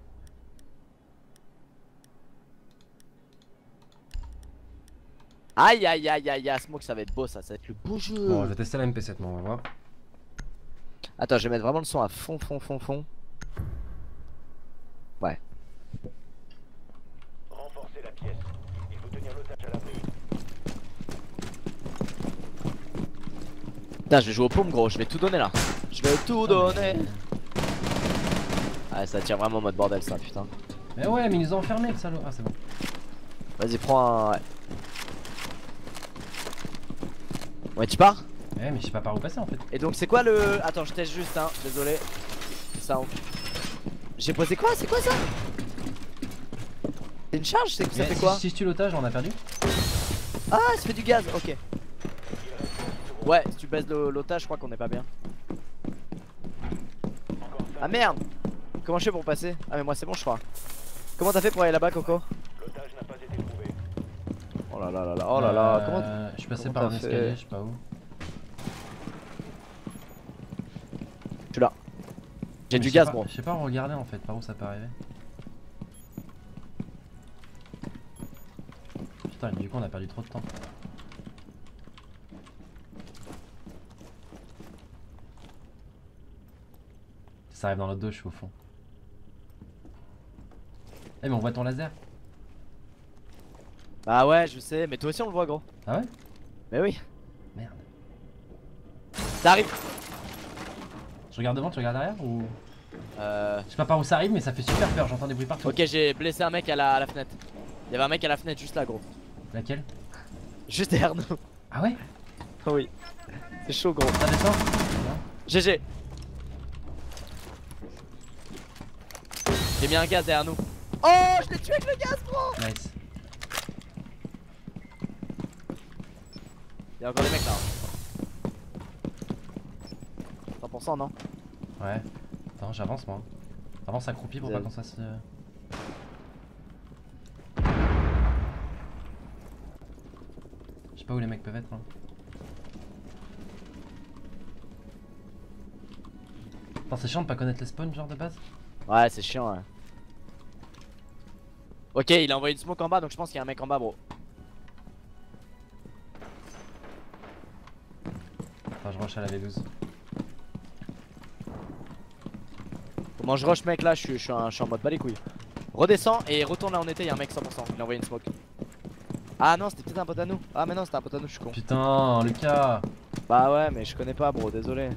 Aïe aïe aïe aïe aïe, Smoke, ça va être beau, ça va être le beau jeu. Bon, je vais tester la MP7, moi, on va voir. Attends, je vais mettre vraiment le son à fond. Ouais. Renforcez la pièce. Il faut tenir l'otage à l'abri. Putain, je vais jouer au paume, gros, je vais tout donner là. Je vais tout donner. Ah, ça tire vraiment en mode bordel, ça, putain. Mais ouais, mais ils nous ont enfermés, le salaud. Ah, c'est bon. Vas-y, prends un. Ouais. Ouais, tu pars? Ouais, mais je sais pas par où passer en fait. Et donc, c'est quoi le. Attends, je teste juste, hein, désolé. C'est ça, j'ai posé quoi? C'est quoi ça? C'est une charge? Ça Mais fait si, quoi? si je tue l'otage, on a perdu. Ah, ça fait du gaz, ok. Ouais, si tu baisses l'otage, je crois qu'on est pas bien. Ah merde! Comment je fais pour passer? Ah, mais moi c'est bon, je crois. Comment t'as fait pour aller là-bas, Coco? L'otage n'a pas été trouvé. Oh là là là là, oh là là, comment. Je suis passé comment par un t'as fait? escalier, je sais pas où. Je suis là. J'ai Mais du je sais gaz, pas- bro. Je sais pas regarder en fait, par où ça peut arriver. Putain, du coup on a perdu trop de temps. Ça arrive dans l'autre dos, je suis au fond. Eh mais on voit ton laser. Bah ouais, je sais, mais toi aussi on le voit, gros. Ah ouais? Mais oui. Merde. Ça arrive. Je regarde devant, tu regardes derrière ou... Euh. Je sais pas par où ça arrive mais ça fait super peur, j'entends des bruits partout. Ok, j'ai blessé un mec à la fenêtre. Il y avait un mec à la fenêtre juste là, gros. Laquelle? Juste derrière nous. Ah ouais? Oui. C'est chaud, gros. Ça descend? GG. J'ai mis un gaz derrière nous. Oh, je l'ai tué avec le gaz, bro. Nice. Il y a encore des mecs là. 100% non? Ouais. Attends, j'avance moi. Avance accroupi pour pas qu'on se fasse... Je sais pas où les mecs peuvent être. Hein. Attends, c'est chiant de pas connaître les spawns genre de base. Ouais, c'est chiant, ouais. Ok, il a envoyé une smoke en bas, donc je pense qu'il y a un mec en bas, bro. Enfin, je rush à la V12. Comment je rush, mec, là, je suis en mode pas les couilles. Redescends et retourne là où on était, il y a un mec 100%. Il a envoyé une smoke. Ah non, c'était peut-être un pote à nous. Ah, mais non, c'était un pote à nous, je suis con. Putain, Lucas. Bah ouais, mais je connais pas, bro, désolé.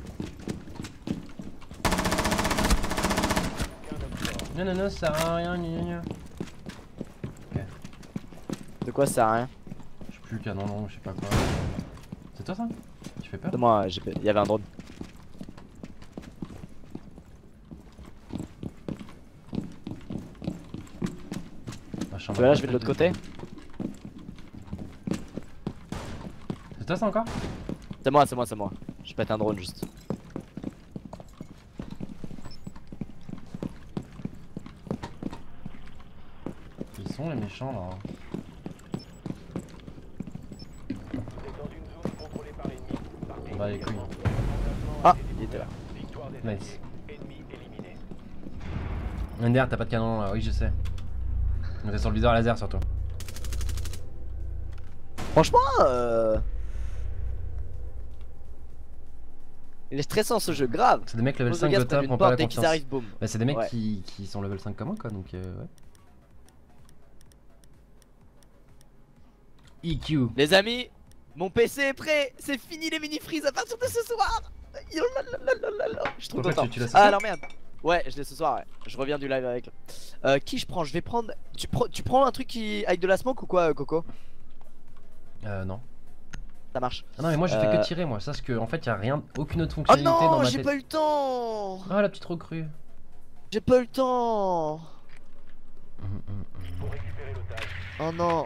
Non, non, non, ça sert à rien, gna gna gna. De quoi ça sert à rien? Je sais plus, Lucas, non, non, je sais pas quoi. C'est toi ça? Tu fais peur? De moi, il y avait un drone. Bah, Là, je vais de l'autre côté. C'est toi ça encore? C'est moi, c'est moi, c'est moi. Je pète un drone juste. Ils sont les méchants là. Vous êtes dans une zone contrôlée par l'ennemi. On va les couilles. Ah, il était là. Victoire des Nice. alliés. Ennemi éliminé. Ender, t'as pas de canon là, oui je sais. T'es sur le viseur laser surtout. Franchement, il est stressant ce jeu, grave. C'est des mecs level Pose 5 le gaz Gotha, près d'une prends pas la porte, dès qu'ils confiance. arrivent, boum. Bah c'est des mecs Ouais. qui sont level 5 comme moi quoi donc ouais. EQ. Les amis, mon PC est prêt. C'est fini les mini-freeze à partir de ce soir. Yolalalala. Je suis trop Pourquoi content. tu l'as ce Ah soir alors merde. Ouais, je l'ai ce soir, ouais. Je reviens du live avec. Qui je prends? Je vais prendre. Tu prends un truc qui avec de la smoke ou quoi, Coco? Non. Ça marche. Ah non mais moi je fais que tirer moi, sache que en fait y a rien, aucune autre Oh fonctionnalité dans non, ma j'ai tête. pas eu le temps. Ah la petite recrue. J'ai pas eu le temps. Pour récupérer l'otage. Oh non.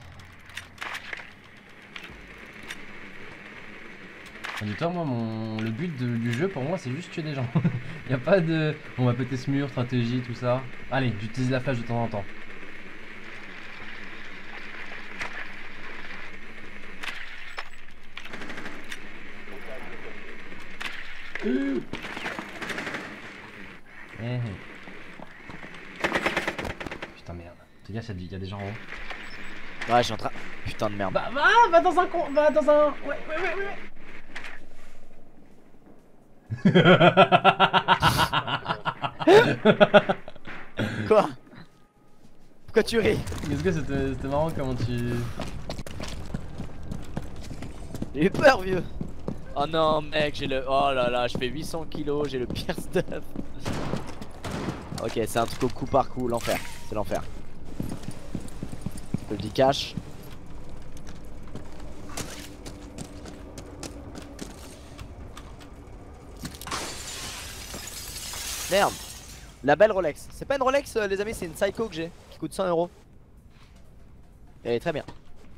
Dis-toi moi le but du jeu pour moi c'est juste tuer des gens. Y a pas de on va péter ce mur, stratégie, tout ça. Allez, j'utilise la flash de temps en temps. Eh. Putain merde. Tu gars, y a des gens en haut. Ouais, je suis en train. Putain de merde. Bah va dans un con, va dans un. Ouais. Quoi? Pourquoi tu ris? Qu'est-ce que c'était marrant comment tu. J'ai eu peur, vieux. Oh non, mec, j'ai le. Oh là là, je fais 800 kilos, j'ai le pire stuff. Ok, c'est un truc au coup par coup, l'enfer. C'est l'enfer. Je te le dis cash. Merde. La belle Rolex. C'est pas une Rolex, les amis, c'est une Psycho que j'ai. Qui coûte 100 €. Elle est très bien.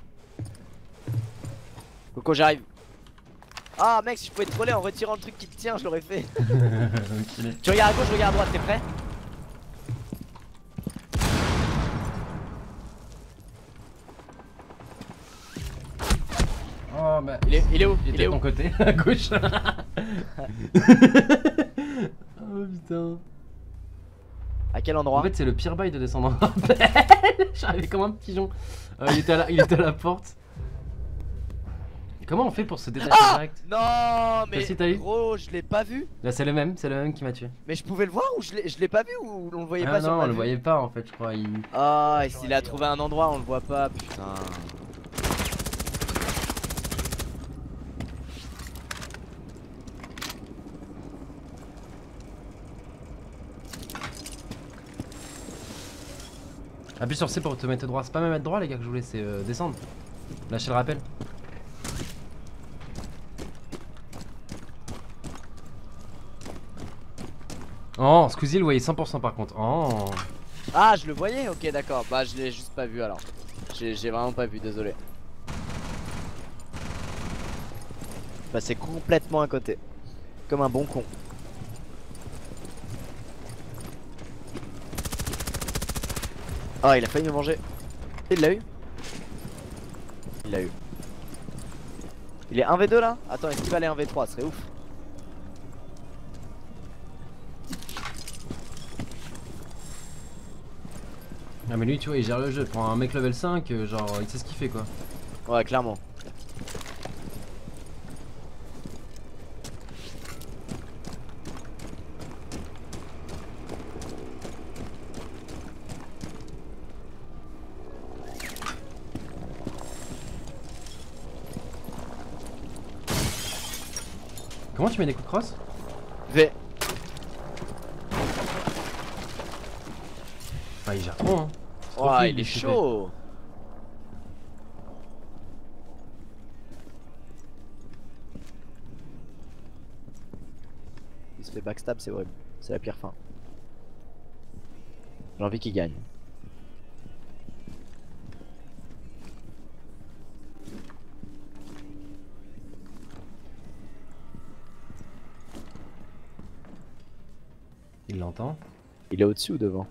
Coco, j'arrive. Ah mec, si je pouvais te troller en retirant le truc qui te tient, je l'aurais fait. Enculé. Tu regardes à gauche, je regarde à droite, t'es prêt? Oh bah. Il est où? Il Il était est de ton où? côté, à gauche. Oh putain. À quel endroit? En fait, c'est le pire bail de descendre en rappel. J'arrivais comme un pigeon. Il était à la porte. Comment on fait pour se détacher direct? Non mais Celle-ci, t'as eu? gros, je l'ai pas vu. Là, c'est le même qui m'a tué. Mais je pouvais le voir ou je l'ai pas vu ou on le voyait Ah pas sur non, ma on le vue? voyait pas en fait, je crois. Ah, et s'il a trouvé un endroit, on le voit pas, putain. Appuie sur C pour te mettre droit. C'est pas me mettre droit, les gars, que je voulais, c'est descendre. Lâchez le rappel. Oh, Squeezie le voyait 100% par contre. Oh. Ah, je le voyais? Ok, d'accord. Bah, je l'ai juste pas vu alors. J'ai vraiment pas vu, désolé. Bah, c'est complètement à côté. Comme un bon con. Oh, il a failli me manger. Il l'a eu? Il l'a eu. Il est 1v2 là? Attends, est-ce qu'il va aller 1v3? Ce serait ouf. Ah mais lui tu vois il gère le jeu, pour un mec level 5 genre il sait ce qu'il fait quoi. Ouais, clairement. Comment tu mets des coups de crosse? V. Ah il gère trop hein. C'est trop Oh, fluide, il est ce qu'il fait. chaud. Il se fait backstab, c'est horrible. C'est la pire fin. J'ai envie qu'il gagne. l'entend. Il est au-dessus ou devant?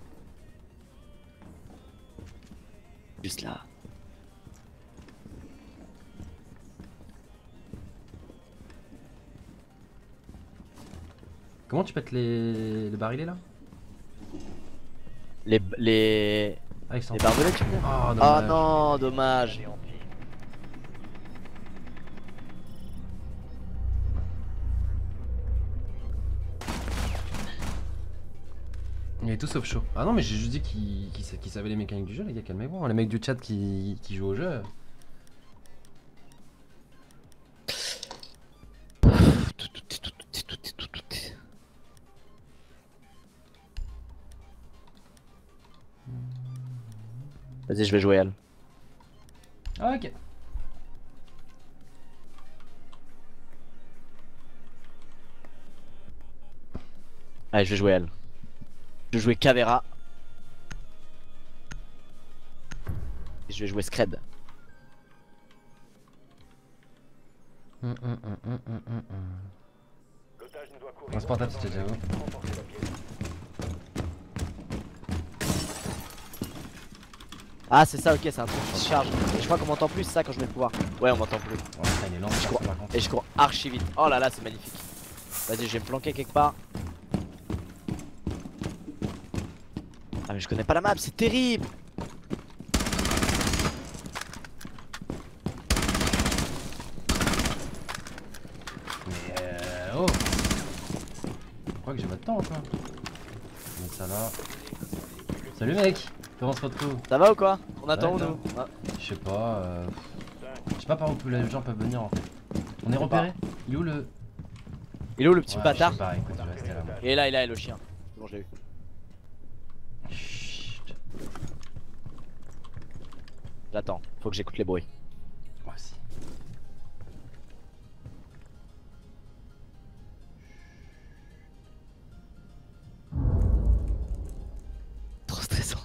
Juste là. Comment tu pètes les barilets là? Les Ah, ils sont. barbelés, tu veux dire? Oh, Oh dommage. non, dommage. Il est tout sauf chaud. Ah non, mais j'ai juste dit qu'il savait les mécaniques du jeu, les gars, calmez-vous. Hein. Les mecs du chat qui jouent au jeu. Vas-y, je vais jouer elle. Ah, ok. Allez, je vais jouer elle. Je vais jouer Caveira. Et je vais jouer Scred. L'otage ne doit courir. Transportable, c'était déjà bon. Remportez la pièce. Ah, c'est ça, ok, c'est un truc qui se charge. Et je crois qu'on m'entend plus ça quand je mets le pouvoir. Ouais, on m'entend plus. Oh, putain, il est lent, Je crois. par contre. Et je cours archi vite. Oh là là, c'est magnifique. Vas-y, je vais me planquer quelque part. Ah, mais je connais pas la map, c'est terrible. Mais oh! Je crois que j'ai pas de temps quoi. Mais ça là. Salut mec! Comment se retrouve? Ça va ou quoi? On attend Ouais, où nous? Ah, Je sais pas. Je sais pas par où les gens peuvent venir en fait. On est repéré? Il est où le. Il est où le petit Ouais, bâtard? je sais pas, écoute, je vais rester là. moi. Il est là, le chien. C'est bon, je l'ai eu. Chut. J'attends, faut que j'écoute les bruits. Moi aussi. Trop stressant.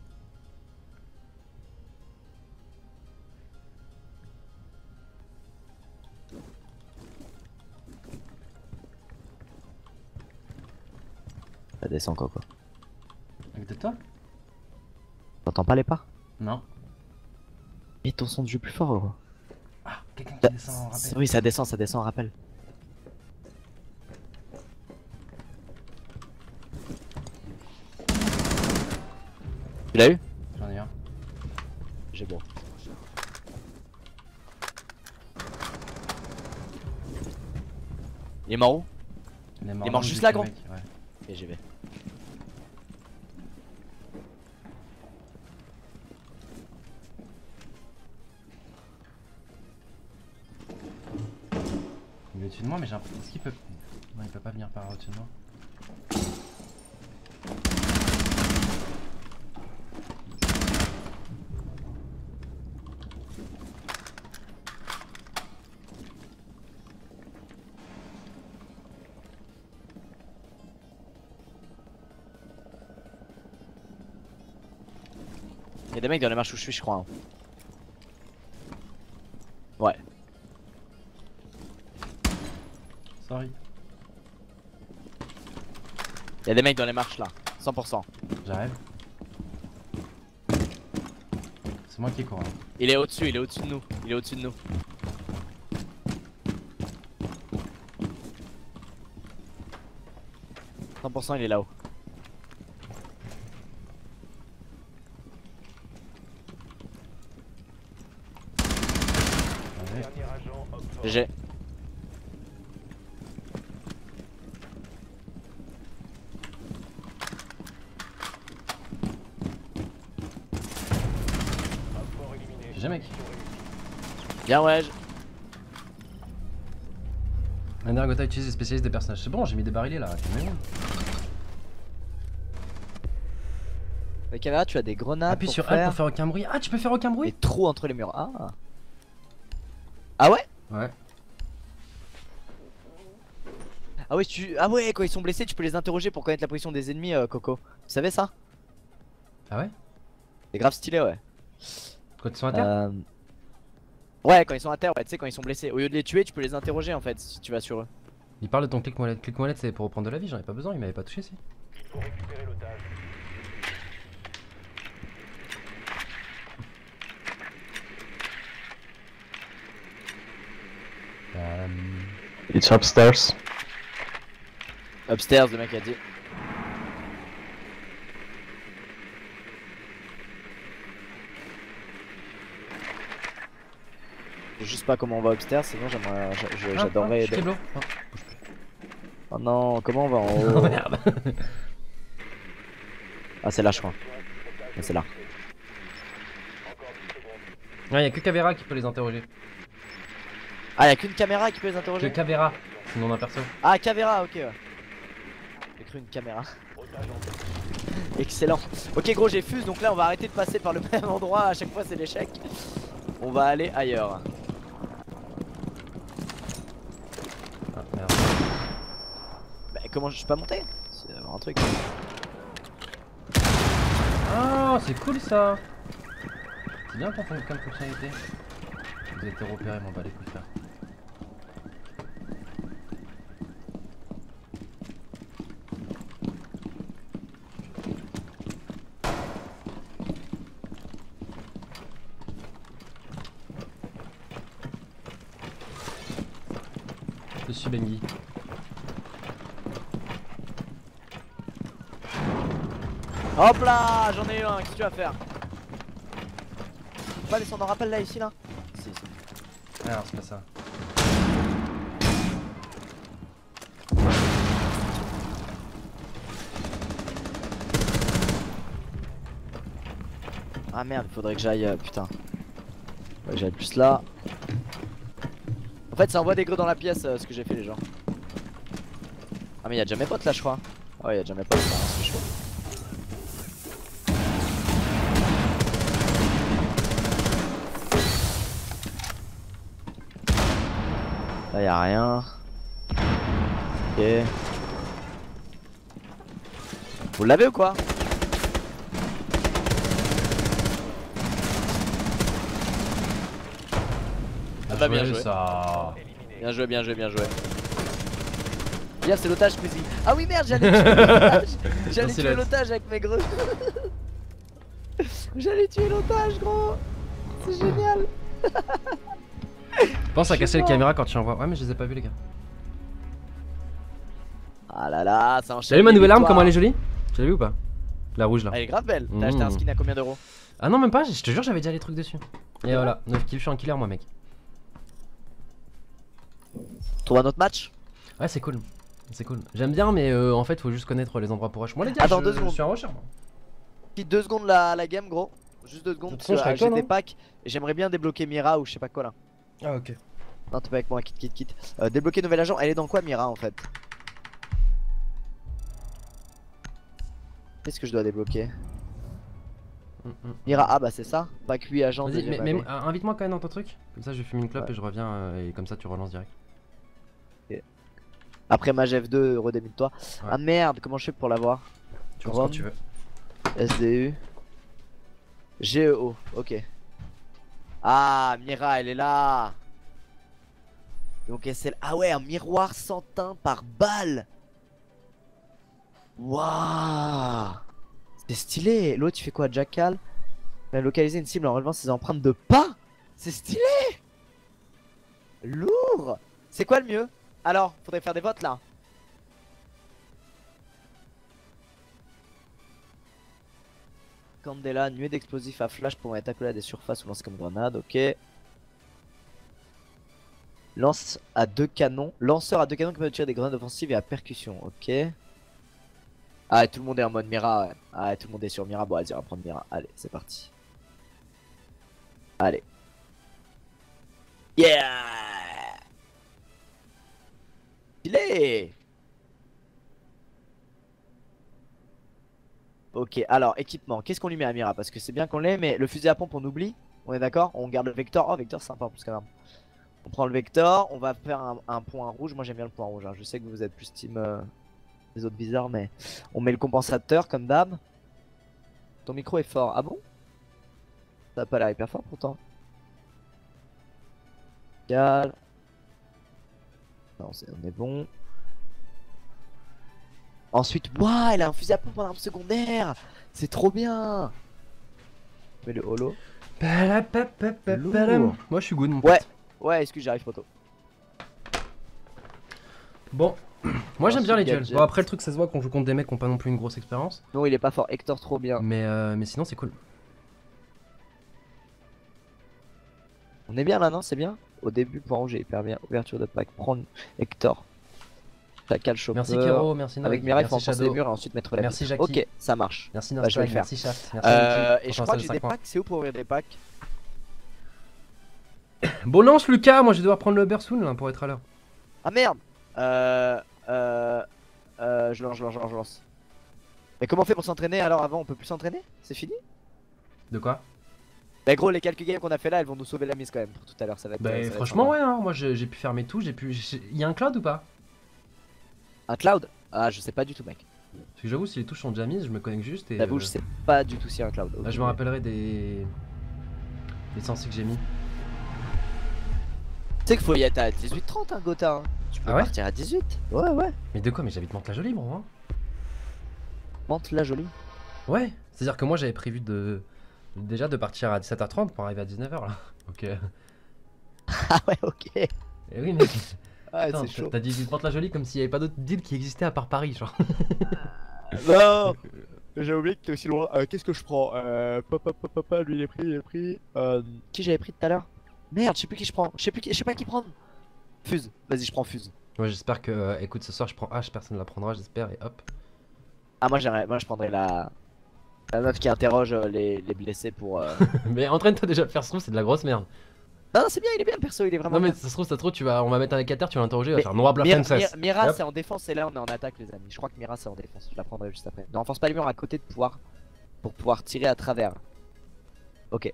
Ça descend quoi. À côté de toi? T'entends pas les pas? Non. Et ton son de jeu plus fort quoi. Ah, quelqu'un qui descend en rappel. Oui, ça descend en rappel. Tu l'as eu? J'en ai un. J'ai bon. Il est mort où? Il est mort juste là, gros. Ouais. Et j'y vais. Il est au-dessus de moi, mais j'ai l'impression. Est-ce qu'il peut. Non, il peut pas venir par au-dessus de moi. Il y a des mecs dans les marches où je suis, je crois. Hein. Ouais. Sorry. Il y a des mecs dans les marches là. 100%. J'arrive. C'est moi qui cours. Hein. Il est au-dessus de nous. Il est au-dessus de nous. Il est là-haut. Ouais. Dernier agent, homme fort. GG. Homme fort éliminé. J'ai mec. Mission réussie. Bien ouais. Maintenant, Gotha utilise les spécialistes des personnages. C'est bon, j'ai mis des barilets là. Calmez-vous. Mais Caméra, tu as des grenades Appuie pour sur faire... L pour faire aucun bruit. Ah, tu peux faire aucun Des bruit? trous entre les murs. Ah. Ah ouais? Ouais. Ah ouais, ah ouais, quand ils sont blessés, tu peux les interroger pour connaître la position des ennemis, Coco. Tu savais ça? Ah ouais? C'est grave stylé, ouais. Quand ils sont à terre? Ouais, quand ils sont à terre, ouais, tu sais, quand ils sont blessés. Au lieu de les tuer, tu peux les interroger en fait si tu vas sur eux. Il parle de ton clic molette. Clic molette, c'est pour reprendre de la vie, j'en ai pas besoin, il m'avait pas touché si. faut récupérer l'otage. It's upstairs. Upstairs, le mec a dit. Je sais juste pas comment on va upstairs, sinon j'adorerais Je aider. l'eau. Oh non, comment on va en Oh haut? merde. Ah, c'est là, je crois. Ah, c'est là. Ouais, y'a que Cavera qui peut les interroger. Ah, y'a qu'une caméra qui peut les Que interroger? Cavera, c'est le nom d'un perso. Ah, Cavera, ok. Ouais. J'ai cru une caméra. Excellent. Ok, gros, j'ai fuse, donc là on va arrêter de passer par le même endroit. À chaque fois, c'est l'échec. On va aller ailleurs. Ah merde. Bah, comment je suis pas monté? C'est un truc. Ah, c'est cool ça. C'est bien quand on fait comme fonctionnalité. Vous avez été repéré, m'en bat les couilles, frère. Je suis Bengi. Hop là, j'en ai eu un. Qu'est-ce que tu vas faire? Faut pas descendre en rappel là, ici là? Si, si. Ah, alors c'est pas ça. Ah merde, il faudrait que j'aille. Putain. Faudrait que j'aille plus là. En fait, ça envoie des greux dans la pièce ce que j'ai fait, les gens. Ah, mais y'a déjà mes potes là, je crois. Ah ouais, y'a déjà mes potes là, hein, c'est chaud. Là, y'a rien. Ok. Vous l'avez ou quoi? Ah bah bien joué. Ça. Bien joué, bien joué, bien joué. Bien, c'est l'otage Squeezie. Ah oui merde, j'allais tuer l'otage. J'allais Merci, tuer Let's. l'otage avec mes greux. J'allais tuer l'otage, gros. C'est génial. Pense à casser les mort. caméras quand tu envoies. Ouais, mais je les ai pas vus, les gars. Ah là là, ça enchaîne. T'as vu ma les nouvelle arme, victoires. comment elle est jolie? Tu l'as vu ou pas? La rouge là. Elle est grave belle. T'as acheté un skin à combien d'euros? Ah non, même pas, je te jure, j'avais déjà les trucs dessus. Et voilà, 9 kills, je suis un killer, moi, mec. Trouve un autre match? Ouais, c'est cool. C'est cool. J'aime bien, mais en fait, faut juste connaître les endroits pour rush. Moi, les gars, Attends, je, 2 je secondes. suis un rusher, moi. Petite 2 secondes la game, gros. Juste 2 secondes. De toute Parce façon, je serai que avec toi, j'ai des non packs. Et j'aimerais bien débloquer Mira ou je sais pas quoi là. Ah, ok. Non, t'es pas avec moi, quitte. Débloquer nouvel agent. Elle est dans quoi, Mira en fait? Qu'est-ce que je dois débloquer? Mira, ah bah c'est ça. Pack 8 agent. Vas-y, deuxième mais année. invite-moi quand même dans ton truc. Comme ça, je fume une clope Ouais. et je reviens. Et comme ça, tu relances direct. Après Mage F2, redémute-toi. Ouais. Ah merde, comment je fais pour l'avoir? Tu penses quand tu veux. SDU. GEO, ok. Ah, Mira, elle est là. Donc SL. Ah ouais, un miroir sans teint par balle. Waouh. C'est stylé. L'autre, tu fais quoi, Jackal? Localiser une cible en relevant ses empreintes de pas. C'est stylé. Lourd. C'est quoi le mieux? Alors, faudrait faire des votes là. Candela, nuée d'explosifs à flash pour être accolé à des surfaces ou lancer comme grenade, ok. Lance à 2 canons. Lanceur à 2 canons qui peut tirer des grenades offensives et à percussion, ok. Ah, tout le monde est en mode Mira, ouais. Ah, tout le monde est sur Mira. Bon, vas-y, on va prendre Mira. Allez, c'est parti. Allez. Yeah! Il est! Ok, alors équipement, qu'est-ce qu'on lui met à Mira? Parce que c'est bien qu'on l'ait, mais le fusil à pompe on oublie. On est d'accord? On garde le Vector. Oh, Vector sympa plus qu'un arme. On prend le Vector, on va faire un point rouge. Moi j'aime bien le point rouge, hein. Je sais que vous êtes plus team les autres bizarres, mais on met le compensateur comme d'hab. Ton micro est fort, ah bon? Ça a pas l'air hyper fort pourtant. Gal. Non, on est bon. Ensuite, waouh, elle a un fusil à pompe en arme secondaire. C'est trop bien. Mais le holo. Lourd. Moi je suis good mon pote. Ouais, ouais, excuse, j'arrive poto. Bon, moi j'aime bien les duels. Gadget. Bon après le truc ça se voit qu'on joue contre des mecs qui ont pas non plus une grosse expérience. Non, il est pas fort. Hector, trop bien. Mais sinon c'est cool. On est bien là, non? C'est bien. Au début, point rouge, j'ai hyper bien. Ouverture de pack. Prendre Hector. Chacal chopper. Merci Kero, merci Noy, Avec Mirai, il faut merci enfoncer les Shadow, murs et ensuite mettre la merci vitre. Jackie. Ok, ça marche. merci Bah, je vais le Nostalg, faire. merci Shaft, merci Niki. Et je crois que j'ai des packs. C'est où pour ouvrir des packs? Bon lance Lucas, moi je vais devoir prendre le Bursoon là pour être à l'heure. Ah merde. Je lance. Mais comment on fait pour s'entraîner alors avant? On peut plus s'entraîner? C'est fini? De quoi? Bah gros, les quelques games qu'on a fait là, elles vont nous sauver la mise quand même pour tout à l'heure. Ça va être. Bah ça va être franchement sympa. ouais hein, moi j'ai pu fermer tout, il y a un cloud ou pas? Un cloud? Ah, je sais pas du tout, mec. Parce que j'avoue si les touches sont déjà mises, je me connecte juste et... J'avoue, je sais pas du tout s'il y a un cloud. je me rappellerai des sensés que j'ai mis. Tu sais qu'il faut y être à 18h30 hein, Gotha. Hein. Tu peux Ah ouais partir à 18. Ouais, ouais. Mais de quoi? Mais j'habite Mantes-la-Jolie bro hein. Monte la jolie. Ouais, c'est à dire que moi j'avais prévu déjà de partir à 17h30 pour arriver à 19h là. Ok. Ah ouais, ok. Et oui mec. Ah, Putain, c'est chaud. t'as dit Mantes-la-Jolie comme s'il y avait pas d'autres deals qui existaient à part Paris genre. Non. J'ai oublié que t'es aussi loin. Qu'est-ce que je prends? Papa, lui il est pris. Qui j'avais pris tout à l'heure? Merde, je sais plus qui je prends. Je sais pas qui prendre. Fuse. Vas-y, je prends Fuse. Moi j'espère que, écoute ce soir je prends H, personne ne la prendra j'espère et hop. Ah, moi je prendrais la meuf qui interroge les blessés pour. Mais entraîne-toi déjà à faire ce trouve c'est de la grosse merde. Non, c'est bien, il est bien le perso, il est vraiment Non mais bien. ça se trouve on va mettre un écarteur, tu vas l'interroger, il va Mais faire noir blanc princess. Mira Hop. c'est en défense et là on est en attaque les amis. Je crois que Mira c'est en défense, je la prendrai juste après. Ne renforce pas les murs à côté pour pouvoir tirer à travers. Ok.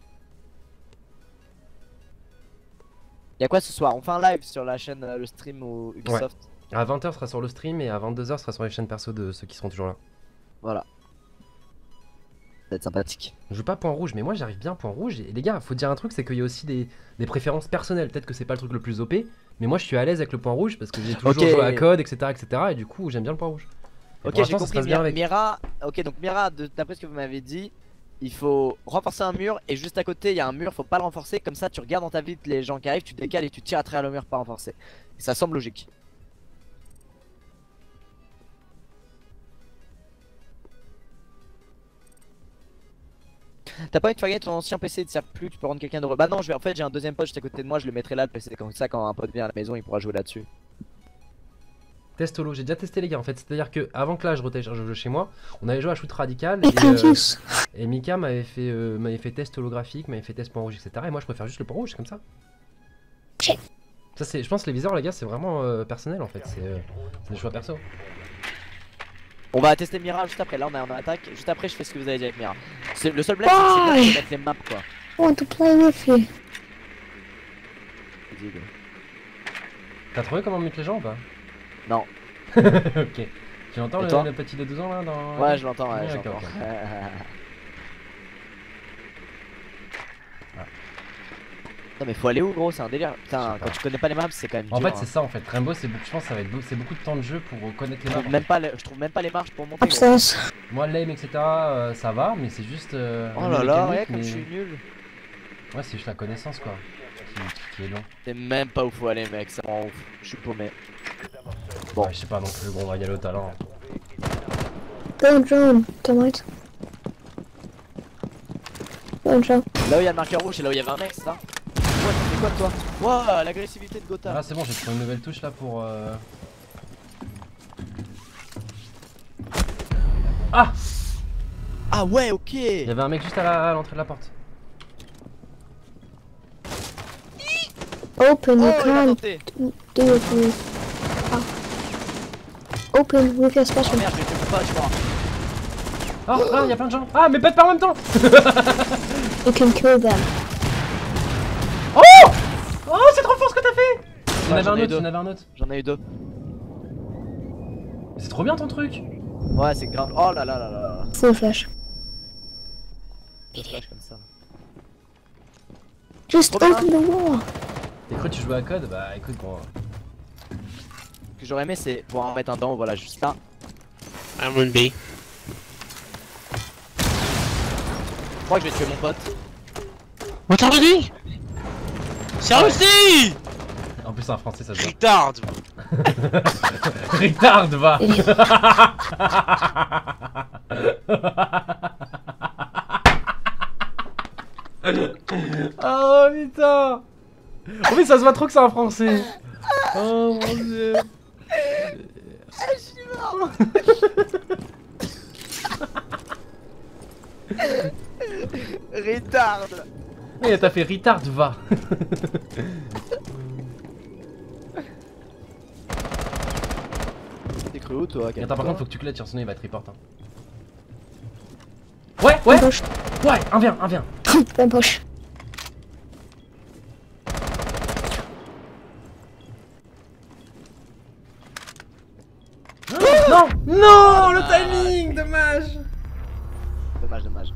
Y'a quoi ce soir? On fait un live sur la chaîne le stream ou Ubisoft. À 20h sera sur le stream et à 22h sera sur les chaînes perso de ceux qui seront toujours là. Voilà. Ça va être sympathique. Je joue pas point rouge mais moi j'arrive bien point rouge et les gars faut dire un truc c'est qu'il y a aussi des préférences personnelles. Peut-être que c'est pas le truc le plus OP mais moi je suis à l'aise avec le point rouge parce que j'ai toujours joué à code etc et du coup j'aime bien le point rouge. Et Ok, pour j'ai l'instant, ça se compris. passe bien avec. Mira, ok, donc Mira, d'après ce que vous m'avez dit, il faut renforcer un mur et juste à côté il y a un mur, faut pas le renforcer. Comme ça, tu regardes dans ta vitre les gens qui arrivent, tu décales et tu tires à travers le mur pas renforcé. Et ça semble logique. T'as pas envie de faire gagner ton ancien PC, il te sert plus, tu peux rendre quelqu'un de. Bah non, en fait, j'ai un deuxième pote juste à côté de moi, je le mettrai là le PC. Comme ça, quand un pote vient à la maison, il pourra jouer là-dessus. Test holo, j'ai déjà testé les gars en fait, c'est-à-dire que avant que là je retélécharge le jeu chez moi, on avait joué à shoot radical et Mika m'avait fait test holographique, m'avait fait test point rouge etc. Et moi je préfère juste le point rouge comme ça. Ça c'est, je pense que les viseurs les gars c'est vraiment personnel en fait, c'est des choix perso. On va tester Mira juste après, là on est en attaque, juste après je fais ce que vous avez dit avec Mira. Le seul blague c'est que c'est mettre les maps quoi. I want to play with you. T'as trouvé comment mute les gens ou pas? Non. Ok. Tu entends Et toi le petit de 12 ans là dans... Ouais, je l'entends, ouais, Ouais, j'entends. ok, ok. Non mais faut aller où gros, c'est un délire. Putain, quand tu connais pas les maps c'est quand même dur. En fait hein. c'est ça en fait, Rainbow c'est beaucoup, je pense que ça va être c'est beaucoup de temps de jeu pour connaître les Je maps. trouve même pas je trouve même pas les marches pour monter. Gros. Upstairs. Moi lame etc ça va mais c'est juste... Oh là là, ouais, comme je suis nul. Ouais c'est juste la connaissance quoi, qui est long. C'est même pas où faut aller mec, ça rend ouf. Je suis paumé. Bon. Ouais, je sais pas non plus, bon on va y aller au talent. Go drone, tonight. Go drone. Là où il y a le marqueur rouge, c'est là où il y avait un mec, c'est ça? Ouais, t'as fait quoi toi? Wouah, l'agressivité de Gotha. Ah c'est bon j'ai trouvé une nouvelle touche là pour... Ah! Ah ouais, ok. Il y avait un mec juste à l'entrée de la porte. Open, you Oh, il a can't tenté. do it with. Open with your Oh special. merde, je le fais pas, je crois. Oh là il y a plein de gens. Ah mais pète pas en même temps. You can kill them. Oh c'est trop fort ce que t'as fait. Il y en avait j'en un ai autre, deux. il y en avait un autre. J'en ai eu deux. C'est trop bien ton truc. Ouais, c'est grave. Oh là là là là. Full flash. Flash comme ça. Just Trop bien. open the wall. T'as cru que tu jouais à code? Bah écoute bon... Ce que j'aurais aimé, c'est pouvoir en mettre un dedans, voilà, juste là. I'm on B. Je crois que je vais tuer mon pote. What are you doing? Seriously? En plus, c'est un français, ça se voit. Retard. Retard, va. Oh putain. En fait, ça se voit trop que c'est un français. Oh mon dieu. Je suis mort. Retard. Mais t'as fait retard, va. T'es cru où toi? Attends, par contre, faut que tu claques sur son nez, il va te report. Hein. Ouais, ouais, Poche. ouais, un vient, un vient. Plein poche. Non, non, le timing, dommage. Dommage, dommage.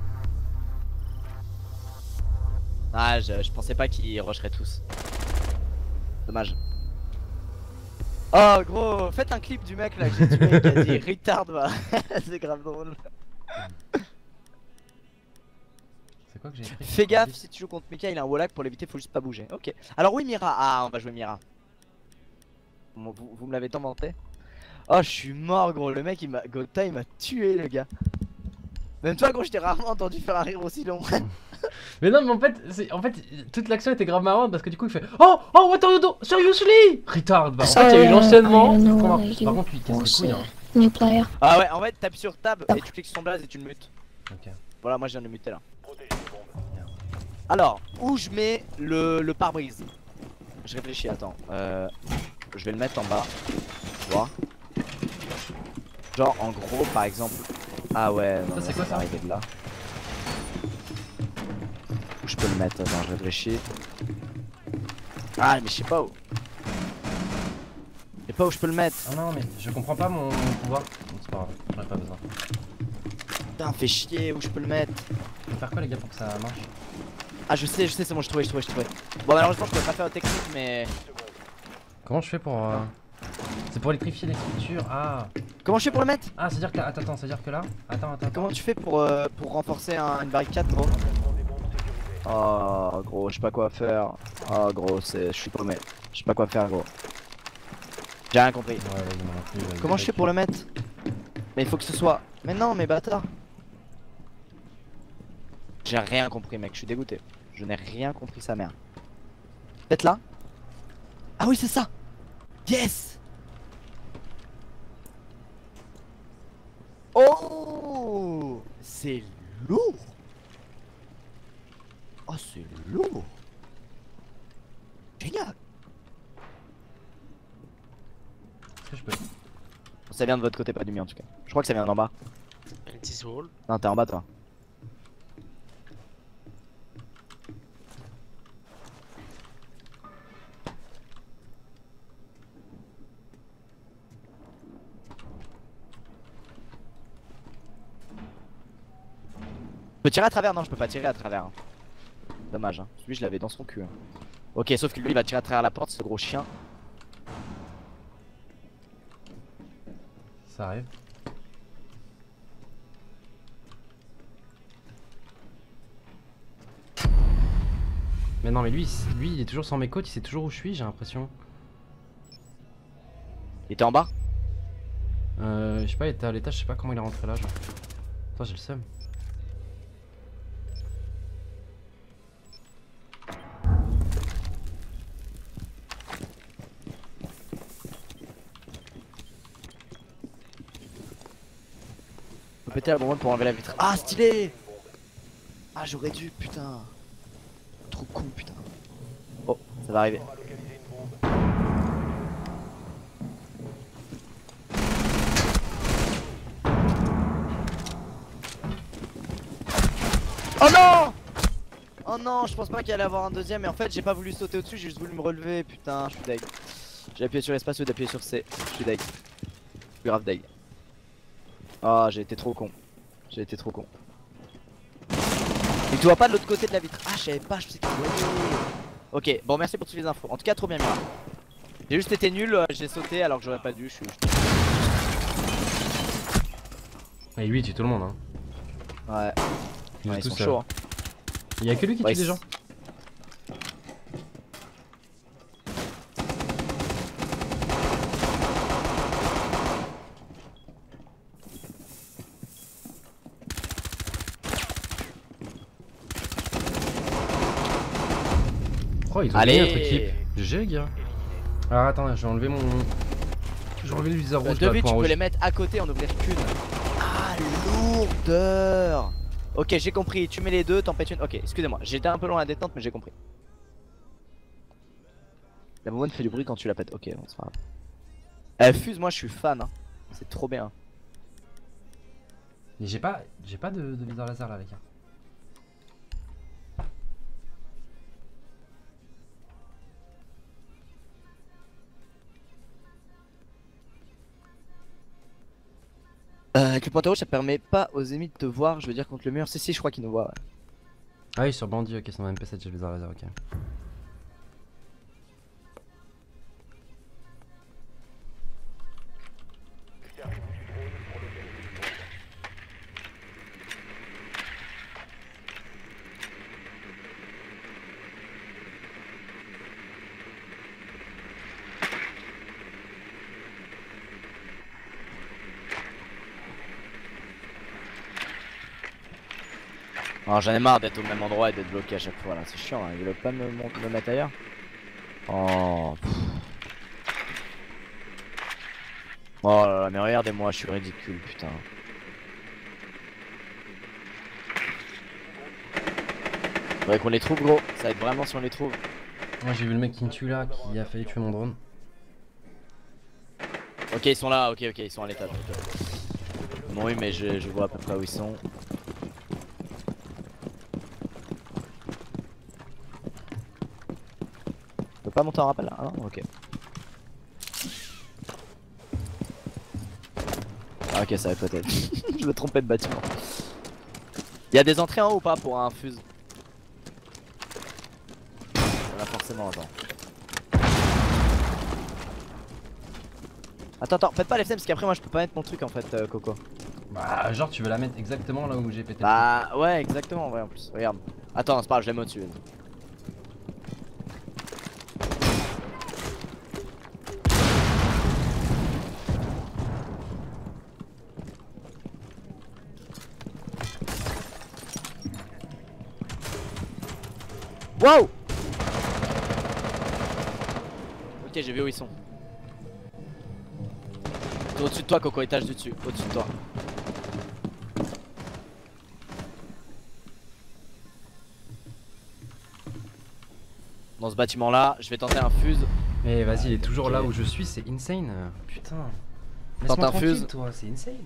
Ah, je pensais pas qu'ils rusheraient tous. Dommage. Oh gros, faites un clip du mec là que j'ai tué qui a dit retard va. C'est grave drôle. C'est quoi que j'ai écrit? Fais gaffe, si tu joues contre Mika, il a un wallhack, pour l'éviter, faut juste pas bouger. Ok. Alors oui, Mira. Ah, on va jouer Mira. Bon, vous me l'avez tant menté. Oh, je suis mort gros, le mec il m'a. Gota il m'a tué le gars. Même toi gros, je t'ai rarement entendu faire un rire aussi long. Mais non, mais en fait, toute l'action était grave marrante parce que du coup il fait oh, oh, what are you doing? Seriously? Retard, bah en fait il y a eu l'enchaînement. Par contre, lui il casse les couilles. Hein. New player. Ah ouais, en fait, t'appuies sur tab et tu cliques sur son blaze et tu le mutes. Ok. Voilà, moi je viens de le muter là. Protégez les bombes. Alors, où je mets le pare-brise? Je réfléchis, attends. Je vais le mettre en bas. Tu vois? Genre, en gros, par exemple. Ah ouais, non, Ça, c'est quoi, ça? arriver de là. Où je peux le mettre? Attends, je réfléchis. Ah, mais je sais pas où. Je sais pas où je peux le mettre. Ah non, mais je comprends pas mon pouvoir. Bon, c'est pas grave, j'en ai pas besoin. Putain, fais chier, où je peux le mettre? On peut faire quoi les gars pour que ça marche? Ah, je sais, c'est bon, je trouvais. Bon, malheureusement, je peux pas faire la technique, mais. Comment je fais pour. C'est pour électrifier les structures. Ah, Comment je fais pour le mettre? ah, c'est-à-dire que là. Attends, c'est-à-dire que là. Attends. Comment tu fais pour renforcer une barricade, gros? Oh gros, je sais pas quoi faire. Oh gros, je suis paumé. Je sais pas quoi faire, gros. J'ai rien compris. Ouais, vas-y, moi non plus, vas-y, Comment je fais pour le mettre? Mais il faut que ce soit. Mais non, mais bâtard. J'ai rien compris, mec. Je suis dégoûté. Je n'ai rien compris, sa mère. Peut-être là? Ah oui, c'est ça. Yes. Oh, c'est lourd. Oh, c'est lourd. Génial. Est-ce que je peux. Ça vient de votre côté, pas du mien en tout cas. Je crois que ça vient d'en bas. And this wall. Non, t'es en bas toi. Je peux tirer à travers? Non, je peux pas tirer à travers. Dommage, hein. Lui, je l'avais dans son cul. Hein. Ok, sauf que lui, il va tirer à travers la porte, ce gros chien. Ça arrive. Mais non, mais lui il est toujours sans mes côtes, il sait toujours où je suis, j'ai l'impression. Il était en bas? Je sais pas, il était à l'étage, je sais pas comment il est rentré là. Genre. Attends, j'ai le seum. On peut péter la bonbonne pour enlever la vitre. Ah, stylé! Ah, j'aurais dû, putain. Trop con, putain. Oh, ça va arriver. Oh non! Oh non, je pense pas qu'il allait avoir un deuxième, mais en fait j'ai pas voulu sauter au-dessus, j'ai juste voulu me relever, putain, je suis deg. J'ai appuyé sur l'espace au lieu d'appuyer sur C, je suis deg. Je suis grave deg. Oh, j'ai été trop con. J'ai été trop con. Mais tu vois pas de l'autre côté de la vitre. Ah, je savais pas, je sais que tu voyais. Ok, bon, merci pour toutes les infos. En tout cas, trop bien, Mira. J'ai juste été nul, j'ai sauté alors que j'aurais pas dû. Et lui il tue tout le monde hein. Ouais, Il est ils tout sont seul. chauds. Hein. Il y a que lui qui Ouais, tue des gens. Oh ils ont Allez. gagné notre équipe. GG les gars. Alors attends, je vais enlever mon... Je vais enlever le viseur rouge. Deux là, buts, point tu peux rouge. les mettre à côté, en ouvrir qu'une. Ah, lourdeur. Ok, j'ai compris, tu mets les deux, t'en pètes une. Ok, excusez-moi, j'étais un peu long à la détente, mais j'ai compris. La bonbonne fait du bruit quand tu la pètes. Ok, bon, c'est pas grave. Fuse, moi je suis fan, hein. C'est trop bien. Mais j'ai pas de viseur laser là les gars. Avec le pointeur rouge, ça permet pas aux ennemis de te voir. Je veux dire, contre le mur. Si, je crois qu'ils nous voient. Ouais. Ah oui sur bandit, ok, c'est dans MP7 j'ai le viseur laser, ok. Alors j'en ai marre d'être au même endroit et d'être bloqué à chaque fois là, c'est chiant, hein. Ils veulent pas me mettre ailleurs. Oh. Pff. Oh là là, mais regardez-moi, je suis ridicule, putain. Faudrait qu'on les trouve gros, ça va être vraiment si on les trouve. Moi j'ai vu le mec qui me tue là, qui a failli tuer mon drone. Ok ils sont là, ok ils sont à l'étage. Bon oui mais je vois à peu près où ils sont. Je peux pas monter en rappel là? Ah non, ok. Ah ok ça va peut-être. Je me trompais de bâtiment. Il y a des entrées en haut ou pas pour un fuse? Il y en a forcément, attends. Attends, faites pas les flammes parce qu'après moi je peux pas mettre mon truc en fait Coco. Bah genre tu veux la mettre exactement là où j'ai pété. Bah ouais exactement ouais en plus, regarde. Attends c'est pas grave, je la mets au-dessus. Wow. Ok j'ai vu où ils sont. Au-dessus de toi Coco, étage du dessus, au-dessus de toi. Dans ce bâtiment là, je vais tenter un fuse. Mais vas-y, il est toujours Ok. là où je suis, c'est insane. Putain. Tente Laisse-moi un tranquille, fuse. toi, c'est insane.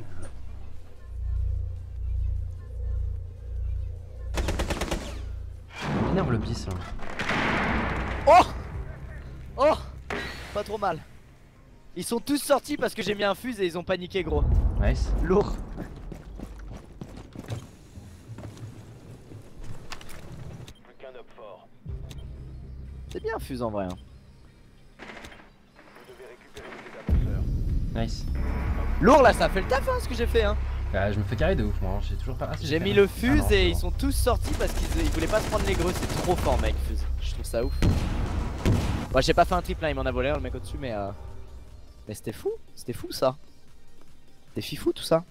Énerve le bis là. Oh. Oh. Pas trop mal. Ils sont tous sortis parce que j'ai mis un fuse et ils ont paniqué gros. Nice. Lourd. Plus qu'un up fort. C'est bien fuse en vrai. Hein. Vous devez récupérer les désamorceurs. Nice. Lourd là, ça a fait le taf hein, ce que j'ai fait hein. Je me fais carrer de ouf, moi. J'ai toujours pas. Ah, si, J'ai fait mis un. le Ah, fuse non, et c'est ils bon. sont tous sortis parce qu'ils voulaient pas se prendre les greux. C'est trop fort mec fuse. Je trouve ça ouf. Moi j'ai pas fait un triple hein, il m'en a volé un le mec au-dessus mais c'était fou ça. C'était fifou tout ça.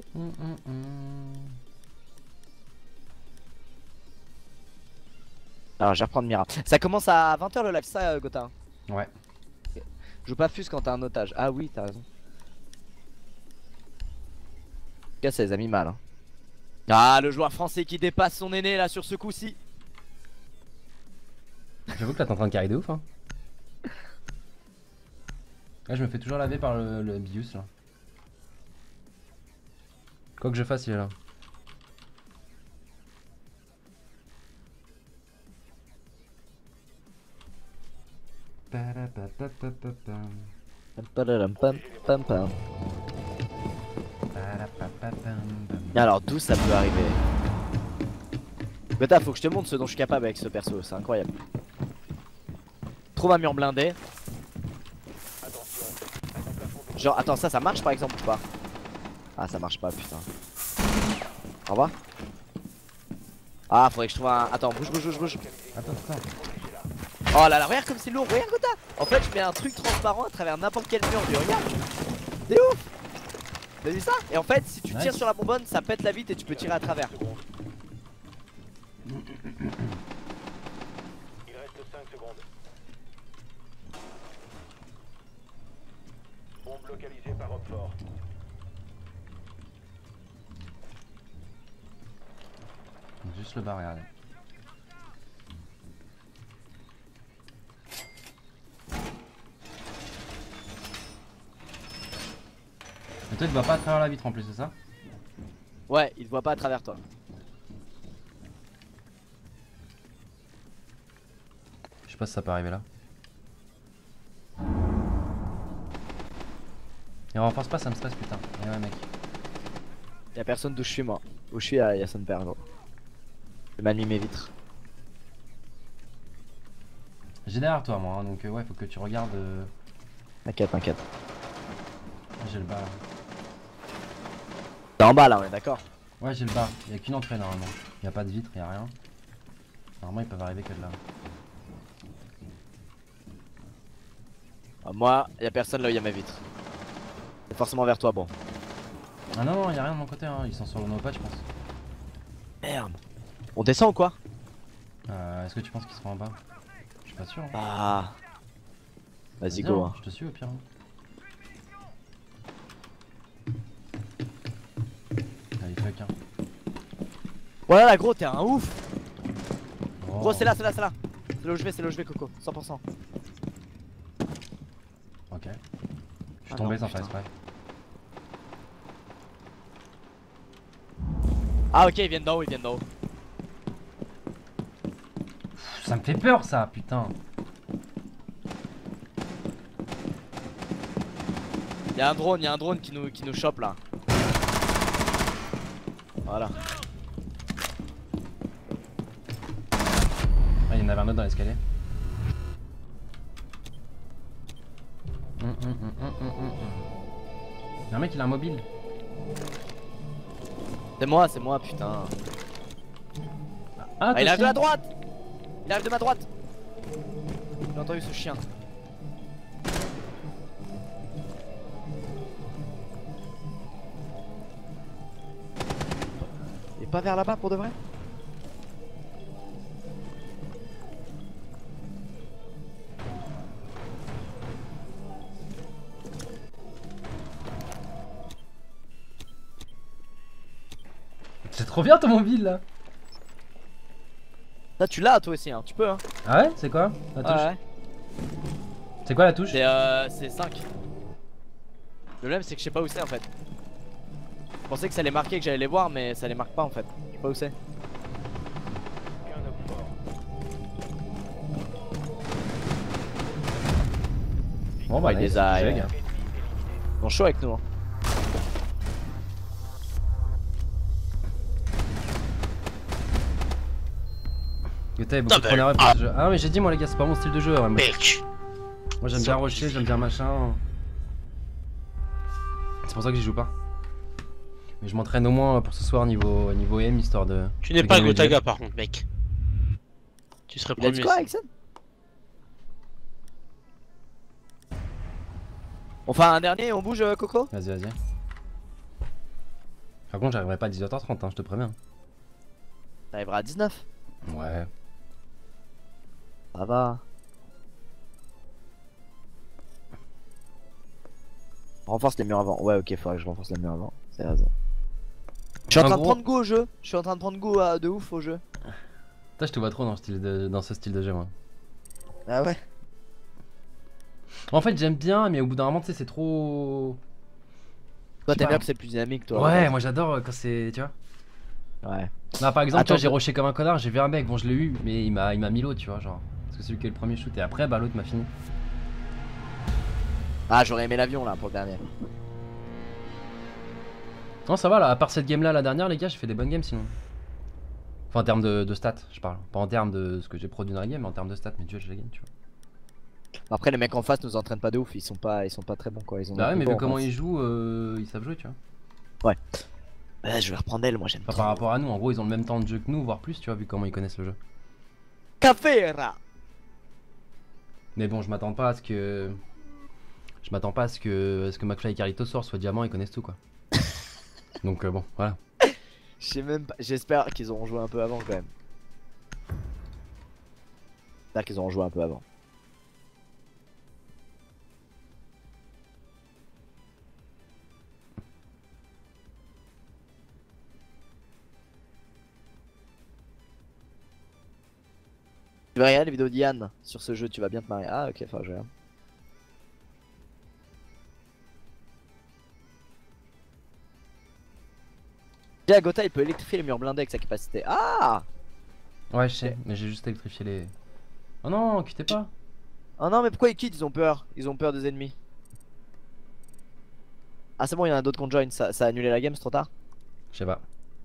Alors je vais reprendre Mira. Ça commence à 20 h le live ça Gotin. Ouais. Joue pas fuse quand t'as un otage. Ah oui t'as raison. En tout cas ça les a mis mal hein. Ah le joueur français qui dépasse son aîné là sur ce coup-ci. J'avoue que là t'es en train de carrer de ouf, hein. Là, je me fais toujours laver par le bius là. Quoi que je fasse, il est là. Alors d'où ça peut arriver? Gotha faut que je te montre ce dont je suis capable avec ce perso, c'est incroyable. Trouve un mur blindé. Attention. Un plafond de Genre attends ça marche par exemple ou pas? Ah, ça marche pas, putain. Au revoir. Ah, faudrait que je trouve un. Attends, bouge. Attends. Oh là là, regarde comme c'est lourd, regarde Gotha. En fait, je mets un truc transparent à travers n'importe quel mur, lui, regarde. C'est ouf. T'as vu ça? Et en fait, si tu tires sur la bonbonne, ça pète la vitre et tu peux tirer à travers. Il reste 5 secondes. Bombe localisée par Rockfort. Juste le bas, regardez. Et toi, tu vas pas à travers la vitre en plus, c'est ça? Ouais, il te voit pas à travers toi. Je sais pas si ça peut arriver là. Et renforce pas, ça me stresse, putain. Et ouais, mec. Y'a personne d'où je suis, moi. Où je suis, y'a son père, gros. J'ai mal mis mes vitres. J'ai derrière toi, moi, hein, donc ouais, faut que tu regardes. T'inquiète. J'ai le bas là. T'es en bas là, on est d'accord. Ouais, j'ai le bas. Y'a qu'une entrée normalement. Y'a pas de vitre, y'a rien. Normalement, ils peuvent arriver que de là. Moi, y'a personne là où y'a mes vitres. C'est forcément vers toi, bon. Ah non, y'a rien de mon côté, hein. Ils sont sur le no-patch, je pense. Merde. On descend ou quoi? Est-ce que tu penses qu'ils seront en bas? Je suis pas sûr. Hein. Ah. Vas-y, go. Hein. Je te suis au pire. Hein. Allez, fuck, hein. Voilà, gros, t'es un ouf. Oh. Gros, c'est là. C'est là où je vais, Coco. 100%. Ok. Je suis Ah tombé non, sans faire putain. exprès. Ah, ok, ils viennent d'en haut, Ça me fait peur, ça, putain. Y'a un drone qui nous chope là. Voilà. Ah, il y en avait un autre dans l'escalier. Y'a un mec, il a un mobile. C'est moi, putain. Ah, Il arrive de la droite. Il arrive de ma droite. J'ai entendu ce chien. Il est pas vers là-bas pour de vrai? C'est trop bien ton mobile là. Là tu l'as toi aussi hein, tu peux hein. Ah ouais, c'est quoi la touche? Ouais. C'est quoi la touche? C'est 5. Le problème c'est que je sais pas où c'est en fait. Je pensais que ça allait marquer que j'allais les voir mais ça les marque pas en fait. Je sais pas où c'est. Bon bah il nice, les a. GG, gars. Ils sont chauds avec nous hein. T'as beaucoup trop énervé pour ce jeu. Ah non mais j'ai dit moi les gars c'est pas mon style de jeu. Ouais, Mec. moi j'aime bien rusher, j'aime bien machin. C'est pour ça que j'y joue pas. Mais je m'entraîne au moins pour ce soir niveau M histoire de... Tu n'es de pas gagner le duel. Gotaga par contre, mec. Tu serais Il a dit premier. quoi Exxon? On fait un dernier et on bouge Coco? Vas-y. Par contre j'arriverai pas à 18h30 hein, je te préviens. T'arriveras à 19. Ouais. Ça va. Renforce les murs avant. Ouais ok faudrait que je renforce les murs avant. C'est raison. Je suis en train de prendre goût au jeu. Je suis en train de prendre goût de ouf au jeu. Putain je te vois trop dans ce style de jeu moi. Ah ouais. En fait j'aime bien mais au bout d'un moment tu sais c'est trop... Toi Je sais t'aimes pas. bien que c'est plus dynamique toi. Ouais moi j'adore quand c'est... tu vois. Ouais. Là par exemple Attends, tu vois j'ai rushé comme un connard, j'ai vu un mec, bon je l'ai eu mais il m'a mis l'autre tu vois genre. Parce que c'est lui qui a eu le premier shoot et après bah l'autre m'a fini. Ah j'aurais aimé l'avion là pour le dernier. Non ça va là, à part cette game là la dernière les gars j'ai fait des bonnes games sinon. Enfin en termes de stats je parle, pas en termes de ce que j'ai produit dans la game mais en termes de stats, mais Dieu je les gagne tu vois. Après les mecs en face nous entraînent pas de ouf, ils sont pas très bons quoi. Ils ont Bah ouais mais pas vu en comment face. ils jouent, ils savent jouer tu vois. Je vais reprendre elle, moi j'aime Enfin, trop. par rapport à nous, en gros, ils ont le même temps de jeu que nous, voire plus, tu vois, vu comment ils connaissent le jeu. Cafera. Mais bon, je m'attends pas à ce que. Je m'attends pas à ce que McFly et Carlito soit diamant, ils connaissent tout quoi. Donc bon, voilà. Je sais même pas, j'espère qu'ils auront joué un peu avant quand même. J'espère qu'ils auront joué un peu avant. Tu vas regarder les vidéos d'Yann sur ce jeu, tu vas bien te marier. Ah ok, enfin je regarde. Déjà Gotha il peut électrifier les murs blindés avec sa capacité. Ah! Ouais, je sais, mais j'ai juste électrifié les. Oh non, quittez pas. Oh non mais pourquoi ils quittent? Ils ont peur. Ils ont peur des ennemis. Ah c'est bon, il y en a d'autres qu'on join, ça a annulé la game, c'est trop tard. Je sais pas.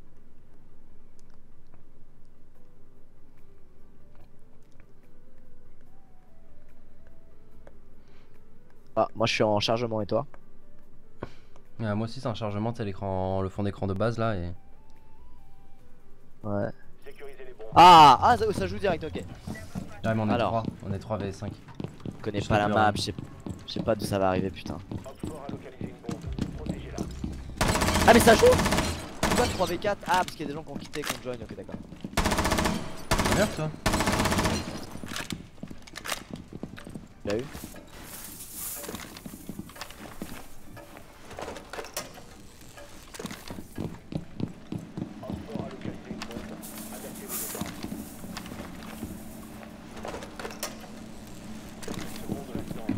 Ah moi je suis en chargement et toi? Moi aussi, c'est un chargement, c'est l'écran, le fond d'écran de base là et. Ouais. Sécurisez les bombes. Ah ça joue direct, ok. Ouais, mais on est Alors. 3, on est 3 vs 5. Je connais Je pas sais la plus, map, hein. je sais pas d'où ça va arriver putain. Op 4 a localisé une bombe. Protégez-la. Ah mais ça joue? Pourquoi 3v4? Ah parce qu'il y a des gens qui ont quitté, qui ont join, ok d'accord. Merde, toi. Tu l'as eu? Op 4 a localisé une bombe. Avertez vos défenses. 10 secondes restantes.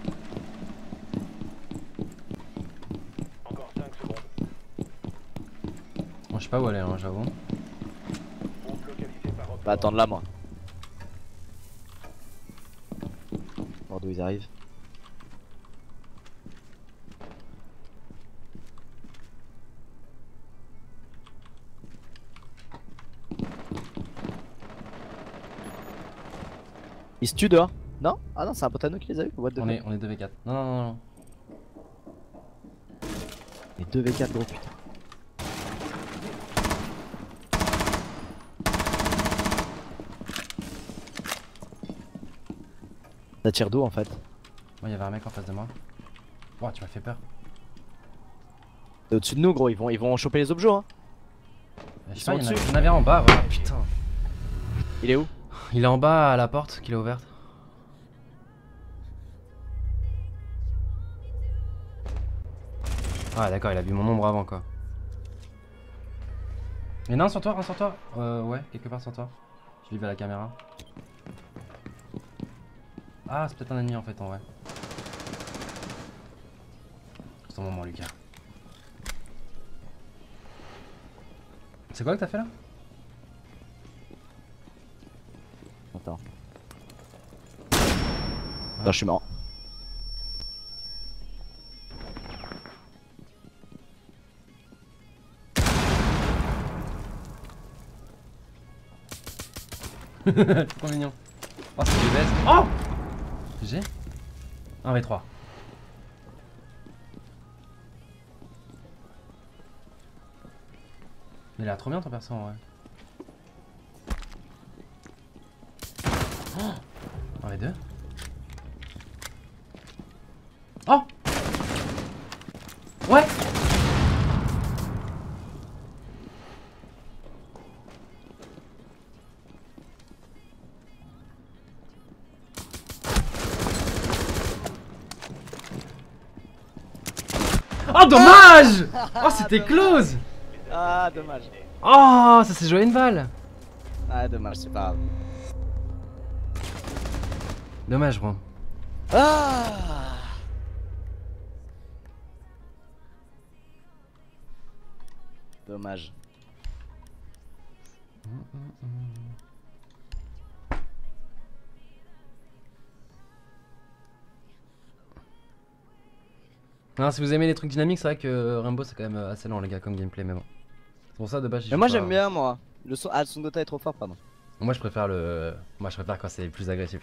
Encore 5 secondes. Bon, je sais pas où aller, hein, j'avoue. Bombe localisée par Op 4. Bah attendre là moi. Voir d'où ils arrivent. Ils se tuent dehors? Non? Ah non, c'est un pote à nous qui les a eu. What the On fuck? est 2v4. Non, non, non, non. Les 2v4 gros putain. Ça tire d'où en fait? Moi, il y avait un mec en face de moi. Oh, tu m'as fait peur. C'est au-dessus de nous gros, ils vont choper les objets hein. Je sais sont pas, il au-dessus. y en avait en bas, voilà, putain. Il est où? Il est en bas à la porte qu'il a ouverte. Ah d'accord, il a vu mon ombre avant quoi. Il y en a un sur toi, un sur toi. Ouais, quelque part sur toi. Je l'ai vu à la caméra. Ah, c'est peut-être un ennemi en fait en vrai. C'est ton moment Lucas. C'est quoi que t'as fait là? Attends. Attends, je suis mort. C'est trop mignon. Oh, c'est le best. Oh! J'ai 1v3. Mais il a trop bien ton perso en vrai. Oh! 1v2. Oh! Ouais! Oh dommage! Oh c'était close! Ah dommage. Oh ça s'est joué à une balle! Ah dommage, c'est pas grave. Dommage bro. Ah. Dommage. Non, si vous aimez les trucs dynamiques, c'est vrai que Rainbow c'est quand même assez lent les gars comme gameplay mais bon. C'est pour ça de base j'y Mais joue moi pas. j'aime bien moi. Le son, ah, le son de Dota est trop fort, pardon. Moi je préfère le. Moi je préfère quand c'est plus agressif.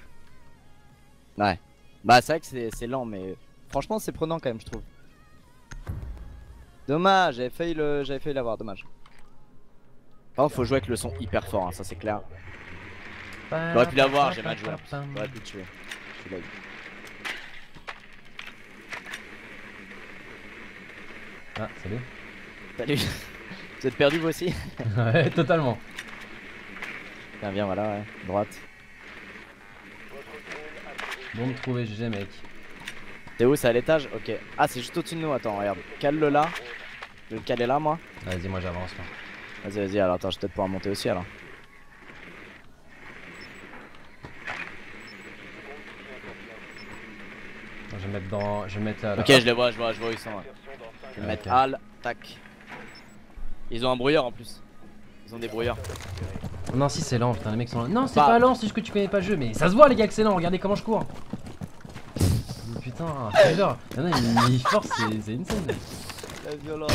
Ouais. Bah c'est vrai que c'est lent mais franchement c'est prenant quand même je trouve. Dommage, j'avais failli l'avoir, dommage. Par contre, faut jouer avec le son hyper fort, hein, ça c'est clair. J'aurais pu l'avoir, j'ai mal joué. J'aurais pu le tuer. Je suis bug. Ah, salut. Salut. Vous êtes perdu vous aussi? Ouais, totalement. Viens, voilà, ouais. Droite. Bon, me trouver, GG, mec. T'es où? C'est à l'étage? Ok. Ah, c'est juste au-dessus de nous, attends, regarde. Cale-le là. Je vais le caler là, moi. Vas-y, moi j'avance là. Vas-y, alors attends, je vais peut-être pouvoir monter aussi alors. Je vais mettre dans. Je vais mettre là. Ok, je les vois, je vois où ils sont. Ouais. Je vais mettre Ok. Al, tac. Ils ont un brouilleur en plus. Ils ont des brouilleurs. Non, si c'est lent, putain, les mecs sont lents. Non, c'est Bah. pas lent, c'est juste que tu connais pas le jeu. Mais ça se voit, les gars, que c'est lent. Regardez comment je cours. Mais putain, Spider. Non, il force, c'est insane. La violence.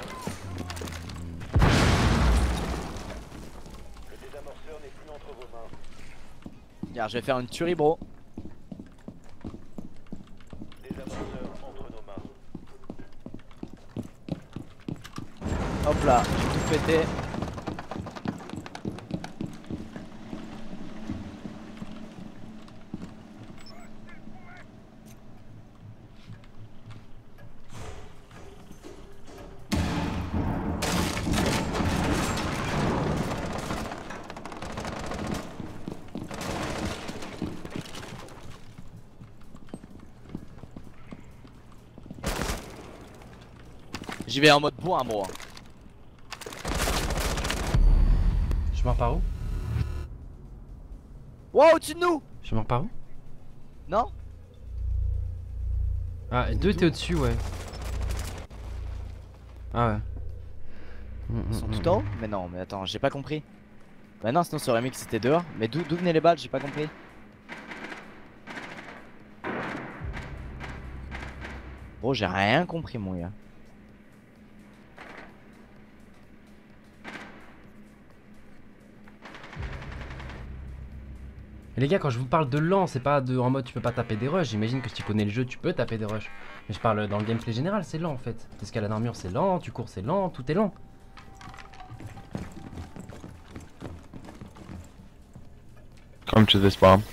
Le désamorceur n'est plus entre vos mains. Regarde, je vais faire une tuerie, bro. Désamorceur entre nos mains. Hop là, j'ai tout pété. J'y vais en mode bourrin, bro. Je meurs par où? Wow, au-dessus de nous! Je meurs par où? Non? Ah, deux t'es au-dessus, ouais. Ah ouais. Ils sont tout en haut? Mais non, mais attends, j'ai pas compris. Bah non, sinon ça aurait mis que c'était dehors. Mais d'où venaient les balles? J'ai pas compris. Bro, j'ai rien compris, mon gars. Et les gars, quand je vous parle de lent, c'est pas de en mode tu peux pas taper des rushs. J'imagine que si tu connais le jeu, tu peux taper des rushs. Mais je parle dans le gameplay général, c'est lent en fait. T'escalades un mur, c'est lent. Tu cours, c'est lent. Tout est lent. Come to this bomb.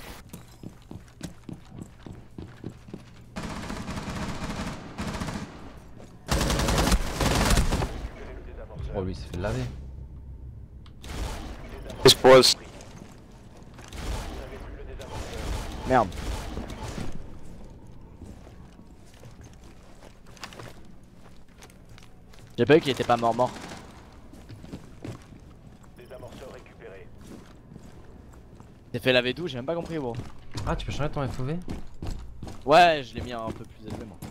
Oh, lui, il s'est fait laver. This was. Merde. J'ai pas vu qu'il était pas mort. Désamorceur récupéré. T'es fait laver d'où? J'ai même pas compris, bro. Ah, tu peux changer ton FOV? Ouais, je l'ai mis un peu plus élevé, moi.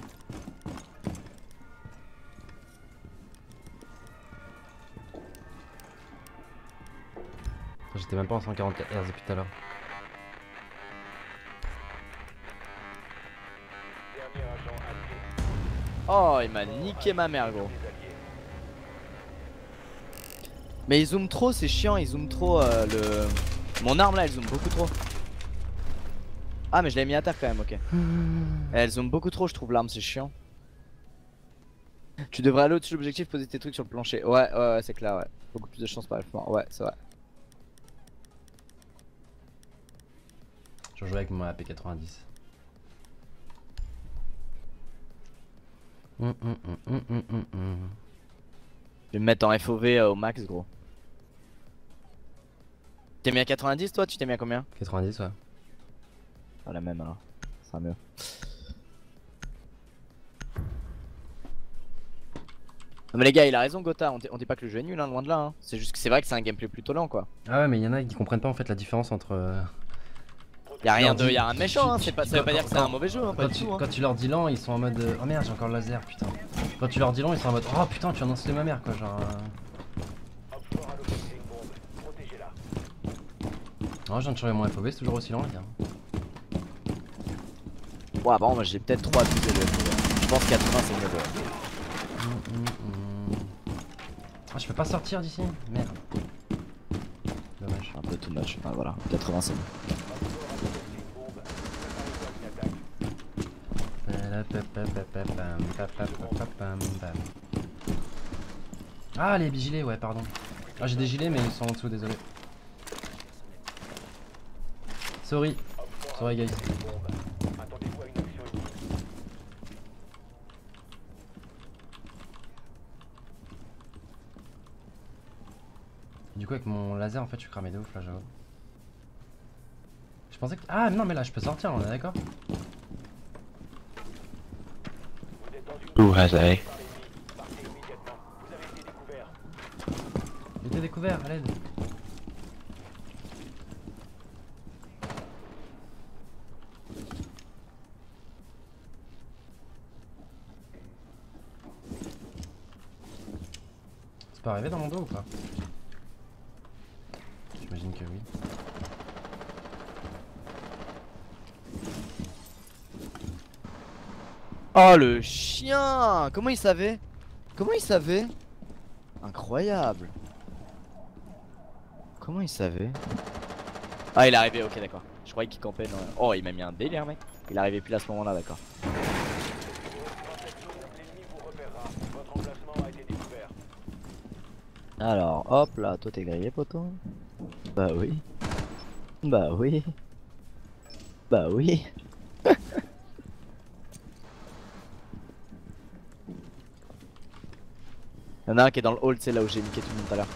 J'étais même pas en 144 Hz depuis tout à l'heure. Dernier agent actif. Oh, il m'a niqué ma mère, gros. Mais il zoome trop, c'est chiant, il zoome trop le... Mon arme là, elle zoome beaucoup trop. Ah mais je l'ai mis à terre quand même, ok. Elle zoome beaucoup trop, je trouve l'arme, c'est chiant. Tu devrais aller au-dessus de l'objectif, poser tes trucs sur le plancher. Ouais, c'est clair, ouais. Beaucoup plus de chance par le ouais, c'est vrai. Je joue avec mon AP90. Je vais me mettre en FOV au max, gros. T'es mis à 90 toi? Tu t'es mis à combien? 90, ouais. Ah, la même alors, ça sera mieux. Non mais les gars, il a raison Gotha, on dit pas que le jeu est nul, hein, loin de là. Hein. C'est juste que c'est vrai que c'est un gameplay plutôt lent quoi. Ah ouais, mais il y en a qui comprennent pas en fait la différence entre. Y'a rien de, dis- y'a rien de méchant, hein. Ça veut pas dire que c'est un mauvais jeu, hein, pas Quand du tu, tout. Hein. quand tu leur dis lent, ils sont en mode. Oh merde, j'ai encore le laser, putain. Quand tu leur dis lent, ils sont en mode. Oh putain, tu viens d'installer ma mère quoi, genre. Offshore a localisé une bombe. Protégez-la. Oh, je viens de changer mon FOV, c'est toujours aussi lent, les gars. Ouais, bon, moi j'ai peut-être trop abusé le FOV. Je pense 80 c'est mieux. Ouais. Ah, je peux pas sortir d'ici? Merde. Dommage. Un peu too much, ah, voilà, 80 c'est mieux. Offshore a localisé une bombe. Préparez-vous à une attaque. Ah, les gilets, ouais, pardon. Ah, j'ai des gilets, mais ils sont en dessous, désolé. Sorry. Sorry, guys. Attendez-vous à une action ici. Du coup, avec mon laser, en fait, je suis cramé de ouf là, j'avoue. Je pensais que. Ah, non, mais là, je peux sortir, on est d'accord? Vous êtes dans une Who has A? par l'ennemi. Partez immédiatement. Vous avez été découvert. Il était découvert, à l'aide. C'est pas arrivé dans mon dos ou pas? J'imagine que oui. Oh le chien! Comment il savait? Comment il savait? Incroyable! Comment il savait? Ah, il est arrivé, ok, d'accord. Je croyais qu'il campait. Non. Oh, il m'a mis un délire, mec. Il est arrivé plus à ce moment-là, d'accord. Dans cette zone, l'ennemi vous repérera. Votre emplacement a été découvert. Alors, hop là, toi t'es grillé, poto? Bah oui. Bah oui. Bah oui. Y'en a un qui est dans le hall, tu sais, là où j'ai niqué tout le monde tout à l'heure.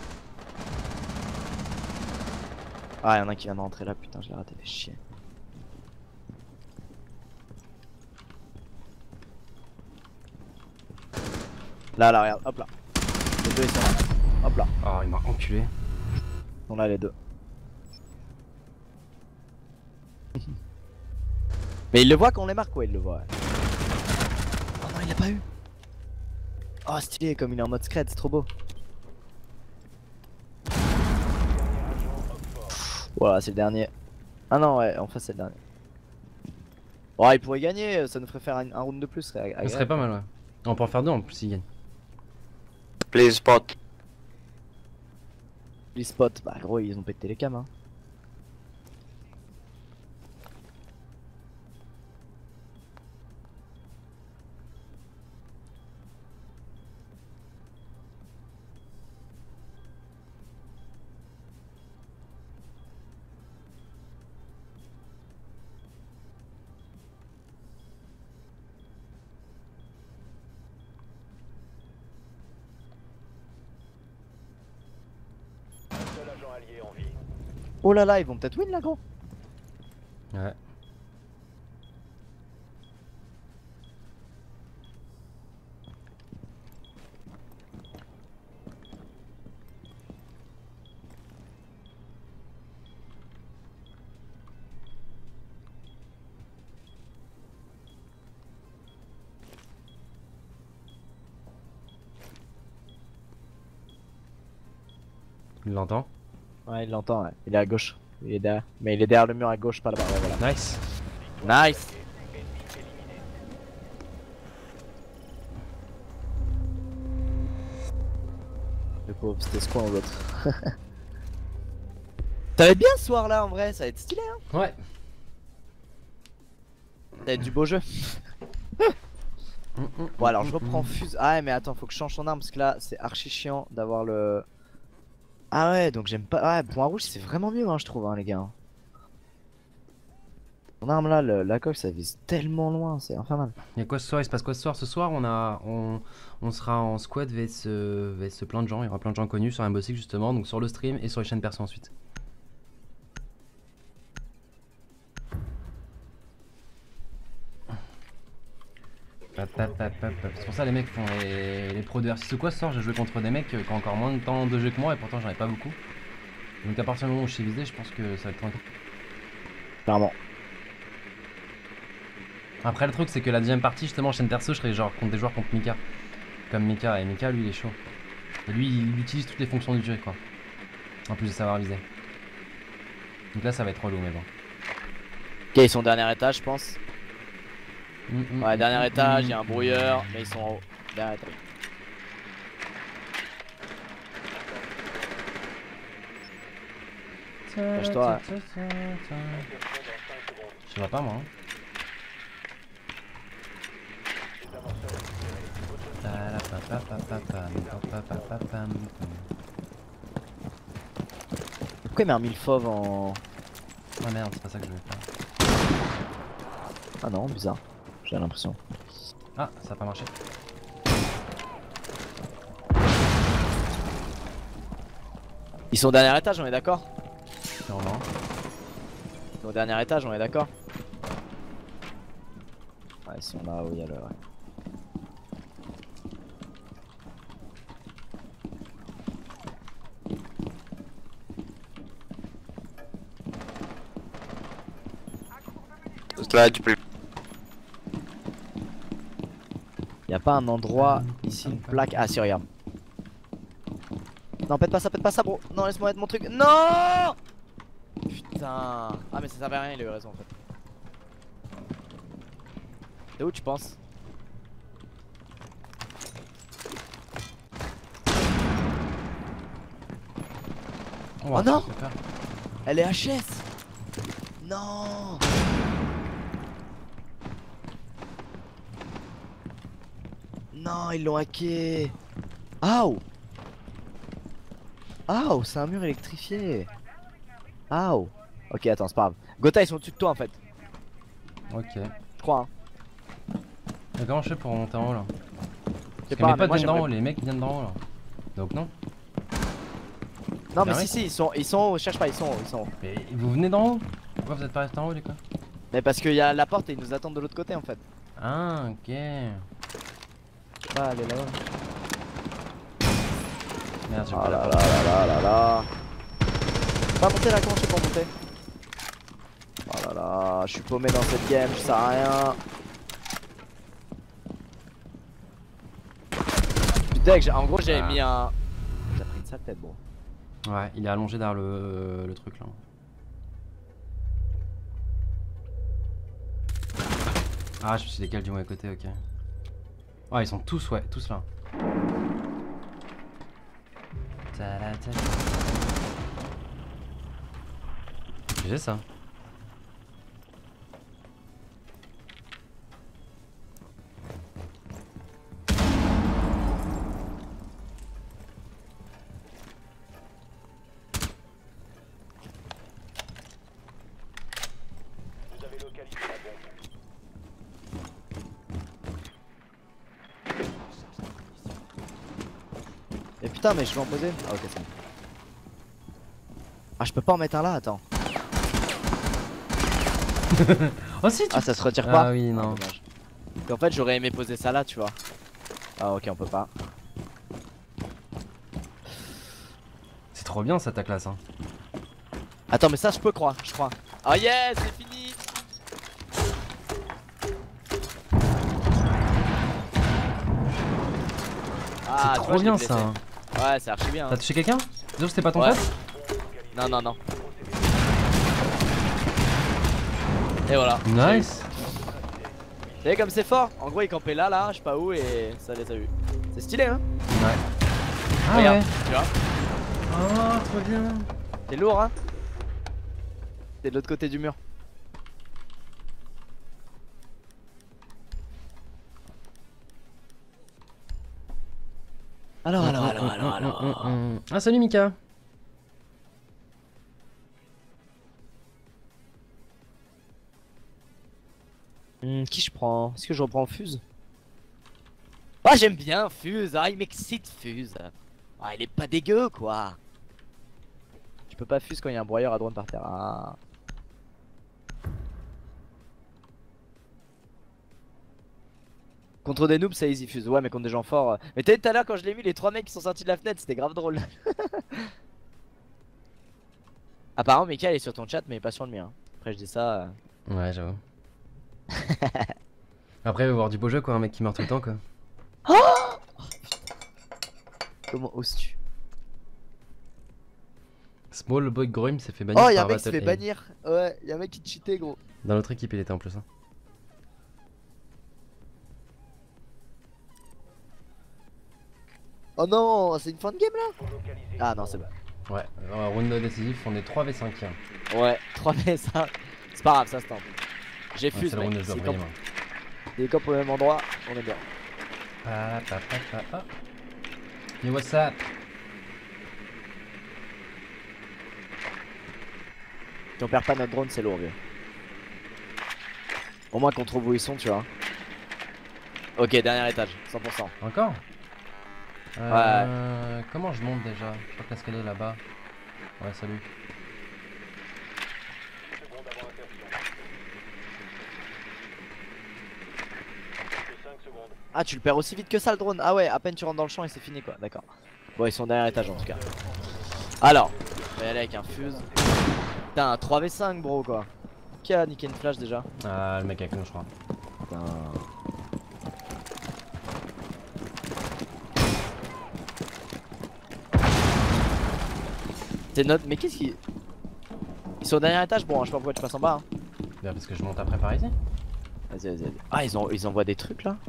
Ah, y'en a un qui vient de rentrer là, putain, je l'ai raté, fait chier. Là, là, regarde, hop là. Les deux ils sont là. Hop là, Oh, il m'a enculé. ils sont là les deux. Mais il le voit quand on les marque, ouais, il le voit. Ouais. Oh non, il l'a pas eu. Oh, stylé, comme il est en mode scred, c'est trop beau. Voilà, c'est le dernier. Ah non, ouais, en fait, c'est le dernier. Oh, il pourrait gagner, ça nous ferait faire un round de plus. Ça serait pas mal, ouais. On peut en faire deux en plus s'il gagne. Please spot. Les spots, bah gros, ils ont pété les cams, hein. Seul agent allié en vie. Oh là là, ils vont peut-être win là, gros. Ouais. Il l'entend. Ouais, il l'entend, ouais. Il est à gauche. Il est derrière. Mais il est derrière le mur à gauche, pas là-bas. Ouais, voilà. Nice. Nice. Le pauvre, c'était ce coin ou l'autre. Ça va être bien ce soir là en vrai, ça va être stylé, hein. Ouais. Ça va être du beau jeu. Bon alors je reprends fuse. Ah ouais, mais attends, faut que je change son arme parce que là c'est archi chiant d'avoir le... Ah ouais, donc j'aime pas... Ouais, point rouge c'est vraiment mieux, hein, je trouve, hein, les gars. Son arme là, la coque ça vise tellement loin, c'est infernal. Il y a quoi ce soir? Il se passe quoi ce soir? Ce soir, on sera en squad vs plein de gens. Il y aura plein de gens connus sur Rainbow Six justement, donc sur le stream et sur les chaînes perso ensuite. C'est pour ça les mecs font les pros de R6 ou quoi ce soir. J'ai joué contre des mecs qui ont encore moins de temps de jeu que moi et pourtant j'en ai pas beaucoup. Donc à partir du moment où je suis visé, je pense que ça va être tranquille. Clairement. Après le truc c'est que la deuxième partie justement chaîne perso je serai genre contre des joueurs contre Mika. Comme Mika, et Mika lui il est chaud. Et lui il utilise toutes les fonctions du jeu quoi. En plus de savoir viser. Donc là ça va être relou mais bon. Ok, ils sont au dernier étage je pense. Ouais, dernier étage, il y a un brouilleur, mais ils sont en haut. Dernier étage. Lâche-toi. Je vois pas moi. Pourquoi il met un mille fauve en... Ah merde, c'est pas ça que je voulais faire. Ah non, bizarre. J'ai l'impression. Ah, ça a pas marché. Ils sont au dernier étage, on est d'accord? Sûrement. Ils sont au dernier étage, on est d'accord? Ouais, ils sont là où il y a le... Ouais. Là, tu peux. Y'a pas un endroit ici, une plaque. Ah si, regarde. Non, pète pas ça, bro. Non, laisse-moi mettre mon truc. Non. Putain. Ah, mais ça servait à rien, il a eu raison en fait. T'es où tu penses? Oh non. Super. Elle est HS. Non. Non, ils l'ont hacké. Aouh. Aouh, c'est un mur électrifié. Aouh. Ok, attends, c'est pas grave. Gotha, ils sont au-dessus de toi en fait. Ok. Je crois. Hein. Mais comment je fais pour monter en haut là? C'est Parce que mes mais potes moi, viennent d'en haut, j'aimerais- les mecs viennent d'en haut là. Donc non. Non, mais Direct. si, ils sont hauts, cherche pas, ils sont hauts. Mais vous venez d'en haut? Pourquoi vous êtes pas resté en haut les gars? Mais parce qu'il y a la porte et ils nous attendent de l'autre côté en fait. Ah ok. Je peux pas aller là-bas. Merde, j'ai Oh pas là la là là là là là. Pas monter là, comment je fais pour monter? Oh là là, je suis paumé dans cette game, je sers à rien. Putain, en gros j'avais mis un... J'ai pris une sale tête, bro. Ouais, il est allongé derrière le truc là. Ah, je me suis décalé du mauvais côté, ok. Ouais, ils sont tous, ouais, tous là. J'ai ça. Vous avez localisé la bombe. Et putain, mais je vais en poser. Ah, ok, c'est bon. Ah, je peux pas en mettre un là, attends. Oh si, tu... Ah, ça se retire pas? Ah oui, non. Dommage. Et en fait, j'aurais aimé poser ça là, tu vois. Ah, ok, on peut pas. C'est trop bien cette classe, hein. Attends, mais ça, je peux croire, je crois. Oh yes, c'est fini! Ah, C'est tu trop vois, je l'ai bien blessé. ça. Hein. Ouais, c'est archi bien. T'as touché quelqu'un? Désolé, c'était pas ton Ouais. pote? Non, non, non. Et voilà. Nice. Vous savez comme c'est fort? En gros, il campait là, je sais pas où, et ça les a eu. C'est stylé, hein? Ouais. Ah Regarde, ouais. tu vois? Oh, trop bien. C'est lourd, hein? C'est de l'autre côté du mur. Alors. Ah, salut Mika. Qui je prends? Est-ce que je reprends Fuse? Ah, j'aime bien Fuse, ah il m'excite Fuse. Ah, il est pas dégueu quoi. Tu peux pas Fuse quand il y a un broyeur à droite par terre. Ah. Contre des noobs c'est easy Fuse, ouais mais contre des gens forts. Mais t'as vu tout à l'heure quand je l'ai mis, les 3 mecs qui sont sortis de la fenêtre, c'était grave drôle. Apparemment Mika il est sur ton chat mais pas sur le mien. Après je dis ça. Ouais, j'avoue. Après, il va voir du beau jeu quoi, un mec qui meurt tout le temps quoi. Comment oses-tu? Small Boy Grim s'est fait bannir. Oh y'a un par mec qui se fait Battle Aim. bannir. Ouais, y'a un mec qui cheatait gros. Dans l'autre équipe, il était en plus. Hein. Oh non, c'est une fin de game là? Faut localiser Ah une non, bombe. c'est bon. Ouais, round décisif, on est 3v5. Hein. Ouais, 3v5. C'est pas grave, ça se tente. J'ai Ouais, fuse, c'est le round mec. de jeu, C'est vraiment. des camps au même endroit, on est bien. Yo, what's up? Si on perd pas notre drone, c'est lourd, vieux. Au moins qu'on trouve où ils sont, tu vois. Ok, dernier étage, 100%. Encore? Comment je monte déjà? Je crois que l'escalier est là-bas. Ouais, salut. Seconde avant insertion. Que 5 secondes. Ah, tu le perds aussi vite que ça le drone. Ah ouais, à peine tu rentres dans le champ et c'est fini quoi, d'accord. Bon, ils sont dernier étage en tout cas. Alors, on va y aller avec un fuse. Putain, un 3v5 bro quoi. Qui a niqué une flash déjà? Ah, le mec avec nous, je crois. Putain. C'est notre. Mais qu'est-ce qui. Ils sont au dernier étage, bon, je sais pas pourquoi tu passes en bas. Hein. Bah, parce que je monte après par ici. Vas-y, vas-y. Ah, ils envoient des trucs là?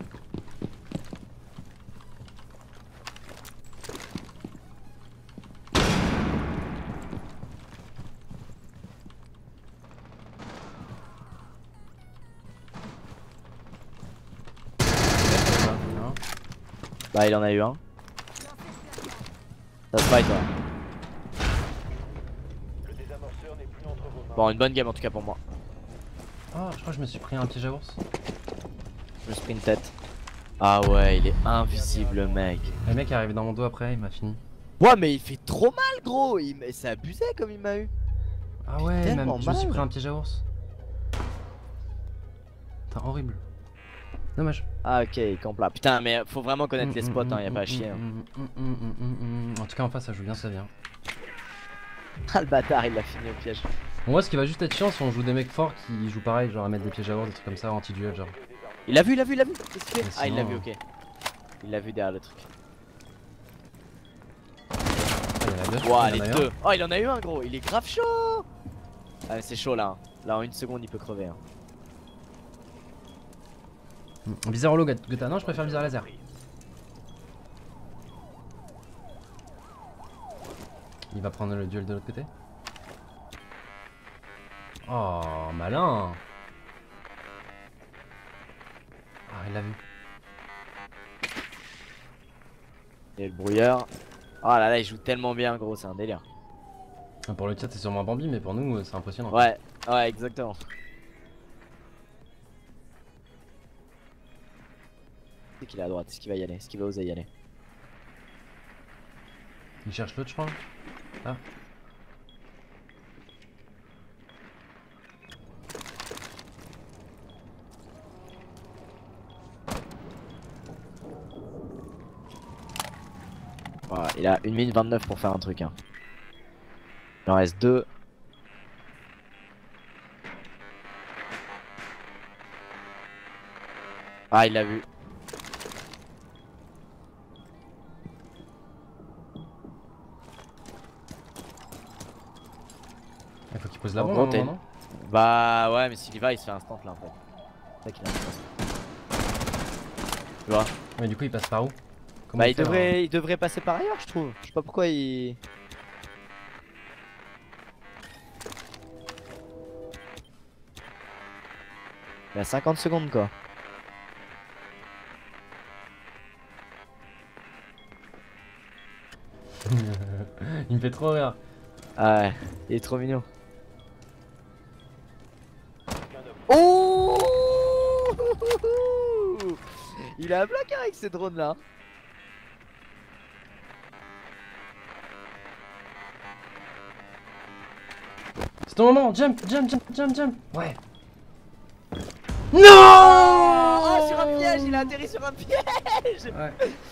Non. Bah, il en a eu un. Ça se fight, ouais. Le désamorceur n'est plus entre vos mains. Bon, une bonne game en tout cas pour moi. Oh, je crois que je me suis pris un piège à ours. Je me sprint tête. Ah ouais, il est invisible le mec. Le mec est arrivé dans mon dos après, il m'a fini. Ouais, mais il fait trop mal, gros. C'est abusé comme il m'a eu. Ah ouais, tellement même, je me suis mal. pris un piège à ours. Putain, horrible. Dommage. Ah ok, il campe là. Putain, mais faut vraiment connaître les spots, hein, y a pas à chier. Hein. En tout cas, en face, ça joue bien, ça vient. Ah le bâtard, il l'a fini au piège. Bon, moi, ce qui va juste être chiant, si on joue des mecs forts qui jouent pareil, genre à mettre des pièges à ours, des trucs comme ça, anti-duel, genre. Il l'a vu, il l'a vu, il l'a vu. Qu'est-ce qu'il fait? Mais Ah, il l'a sinon, vu, ok. Il l'a vu derrière le truc. Ah, il y en a deux. Ouah, Il les y en a un. deux. Oh, il en a eu un, gros. Il est grave chaud. Ah, mais c'est chaud là. Hein. Là, en une seconde, il peut crever. Hein. Viseur holo, Gotha. Non, je préfère viseur laser. Il va prendre le duel de l'autre côté. Oh, malin. Ah, il l'a vu. Et le brouilleur. Oh là là, il joue tellement bien, gros. C'est un délire. Pour le chat, c'est sûrement un Bambi, mais pour nous, c'est impressionnant. Ouais, ouais, exactement. C'est qu'il est à droite. Est-ce qu'il va y aller? Est-ce qu'il va oser y aller? Il cherche l'autre, je crois. Ah. Voilà, il a 1 minute 29 pour faire un truc. Hein. Il en reste 2. Ah, il l'a vu. Il faut qu'il pose la En bombe, gros, à un t'as moment, non? Bah ouais, mais s'il y va, il se fait instant là en fait. C'est ça qu'il a instant. Tu vois? Mais du coup, il passe par où? Comment Bah il faire, devrait passer par ailleurs, je trouve. Je sais pas pourquoi il. Il a 50 secondes quoi. Il me fait trop rire. Ah ouais, il est trop mignon. Oh, il a un bloc avec ces drones là. C'est ton moment, jump, jump, jump, jump, jump. Ouais. Non! Oh, sur un piège, il a atterri sur un piège. Ouais.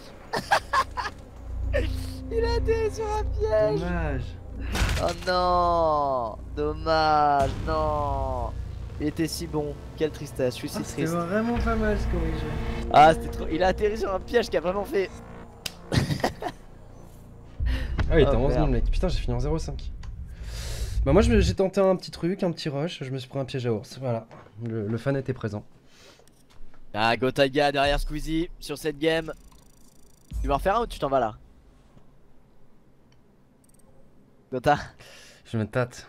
Il a atterri sur un piège. Dommage. Oh non, dommage, non. Il était si bon, quelle tristesse, je suis si C'était triste. vraiment pas mal ce corrigé. Ah, c'était trop. Il a atterri sur un piège qui a vraiment fait. Ah, il était Oh, en 11 merde. secondes, mec. Putain, j'ai fini en 0,5. Bah, moi, j'ai tenté un petit truc, un petit rush. Je me suis pris un piège à ours. Voilà. Le fan était présent. Ah, Gotaga derrière Squeezie sur cette game. Tu vas en refaire un ou tu t'en vas là? Gota. Je me tâte.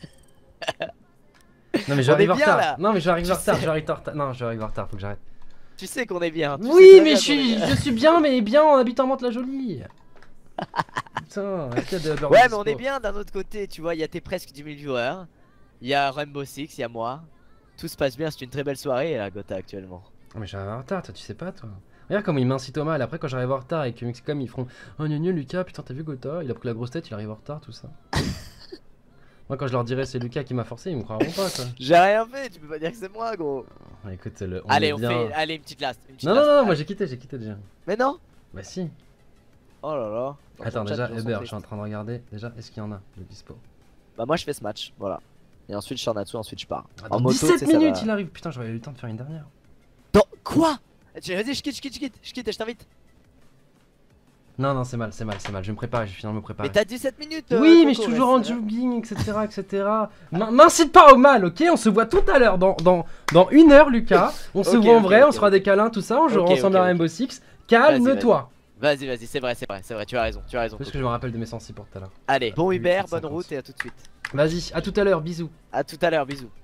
Non, mais On j'arrive est en bien, retard. là. Non, mais j'arrive en Tu retard. sais. J'arrive en retard. Non, j'arrive en retard. Faut que j'arrête. Tu sais qu'on est bien. tu sais Oui, très mais bien je suis bien, mais bien en habitant Mantes-la-Jolie. Putain, arrête de beurre Ouais, de mais on dispo. est bien d'un autre côté, tu vois, il y a tes presque 10 000 viewers. Il y a Rainbow Six, il y a moi. Tout se passe bien, c'est une très belle soirée là, Gotha actuellement. Oh, mais j'arrive en retard, toi, tu sais pas, toi. Regarde comment il m'incite au mal. Après, quand j'arrive en retard et que comme ils feront oh gna Lucas, putain, t'as vu Gotha, il a pris la grosse tête, il arrive en retard, tout ça. Moi, quand je leur dirai c'est Lucas qui m'a forcé, ils me croiront pas, quoi. J'ai rien fait, tu peux pas dire que c'est moi, gros. Ouais, écoute, on Allez, est on bien. fait. Allez, une petite last. Non, non, non, moi j'ai quitté déjà. Mais non. Bah si. Oh là là. Dans Attends, ton chat, déjà, les gens sont Hubert, je tristes. suis en train de regarder. Déjà, est-ce qu'il y en a de dispo? Bah, moi je fais ce match, voilà. Et ensuite je suis en Natsu, ensuite je pars. Attends, en moto, 17 tu sais, ça minutes va. il arrive. Putain, j'aurais eu le temps de faire une dernière. Non, quoi? Vas-y, je quitte et je t'invite. Non, non, c'est mal. Je vais me préparer, je vais finir de me préparer. Mais t'as 17 minutes. Oui, mais je Coco, suis toujours en reste là. jogging, etc. M'incite pas au mal, ok? On se voit tout à l'heure, dans 1 heure, Lucas. On se Ok, voit en ok, vrai, ok, on se fera des câlins, tout ça. On jouera Ok, ensemble ok, à Rainbow Six. Calme-toi. Vas-y, c'est vrai, tu as raison. Parce que Coco. je me rappelle de mes sensi pour tout à l'heure. Allez, bon Hubert, bonne 50. route et à tout de suite. Vas-y, à tout à l'heure, bisous. À tout à l'heure, bisous.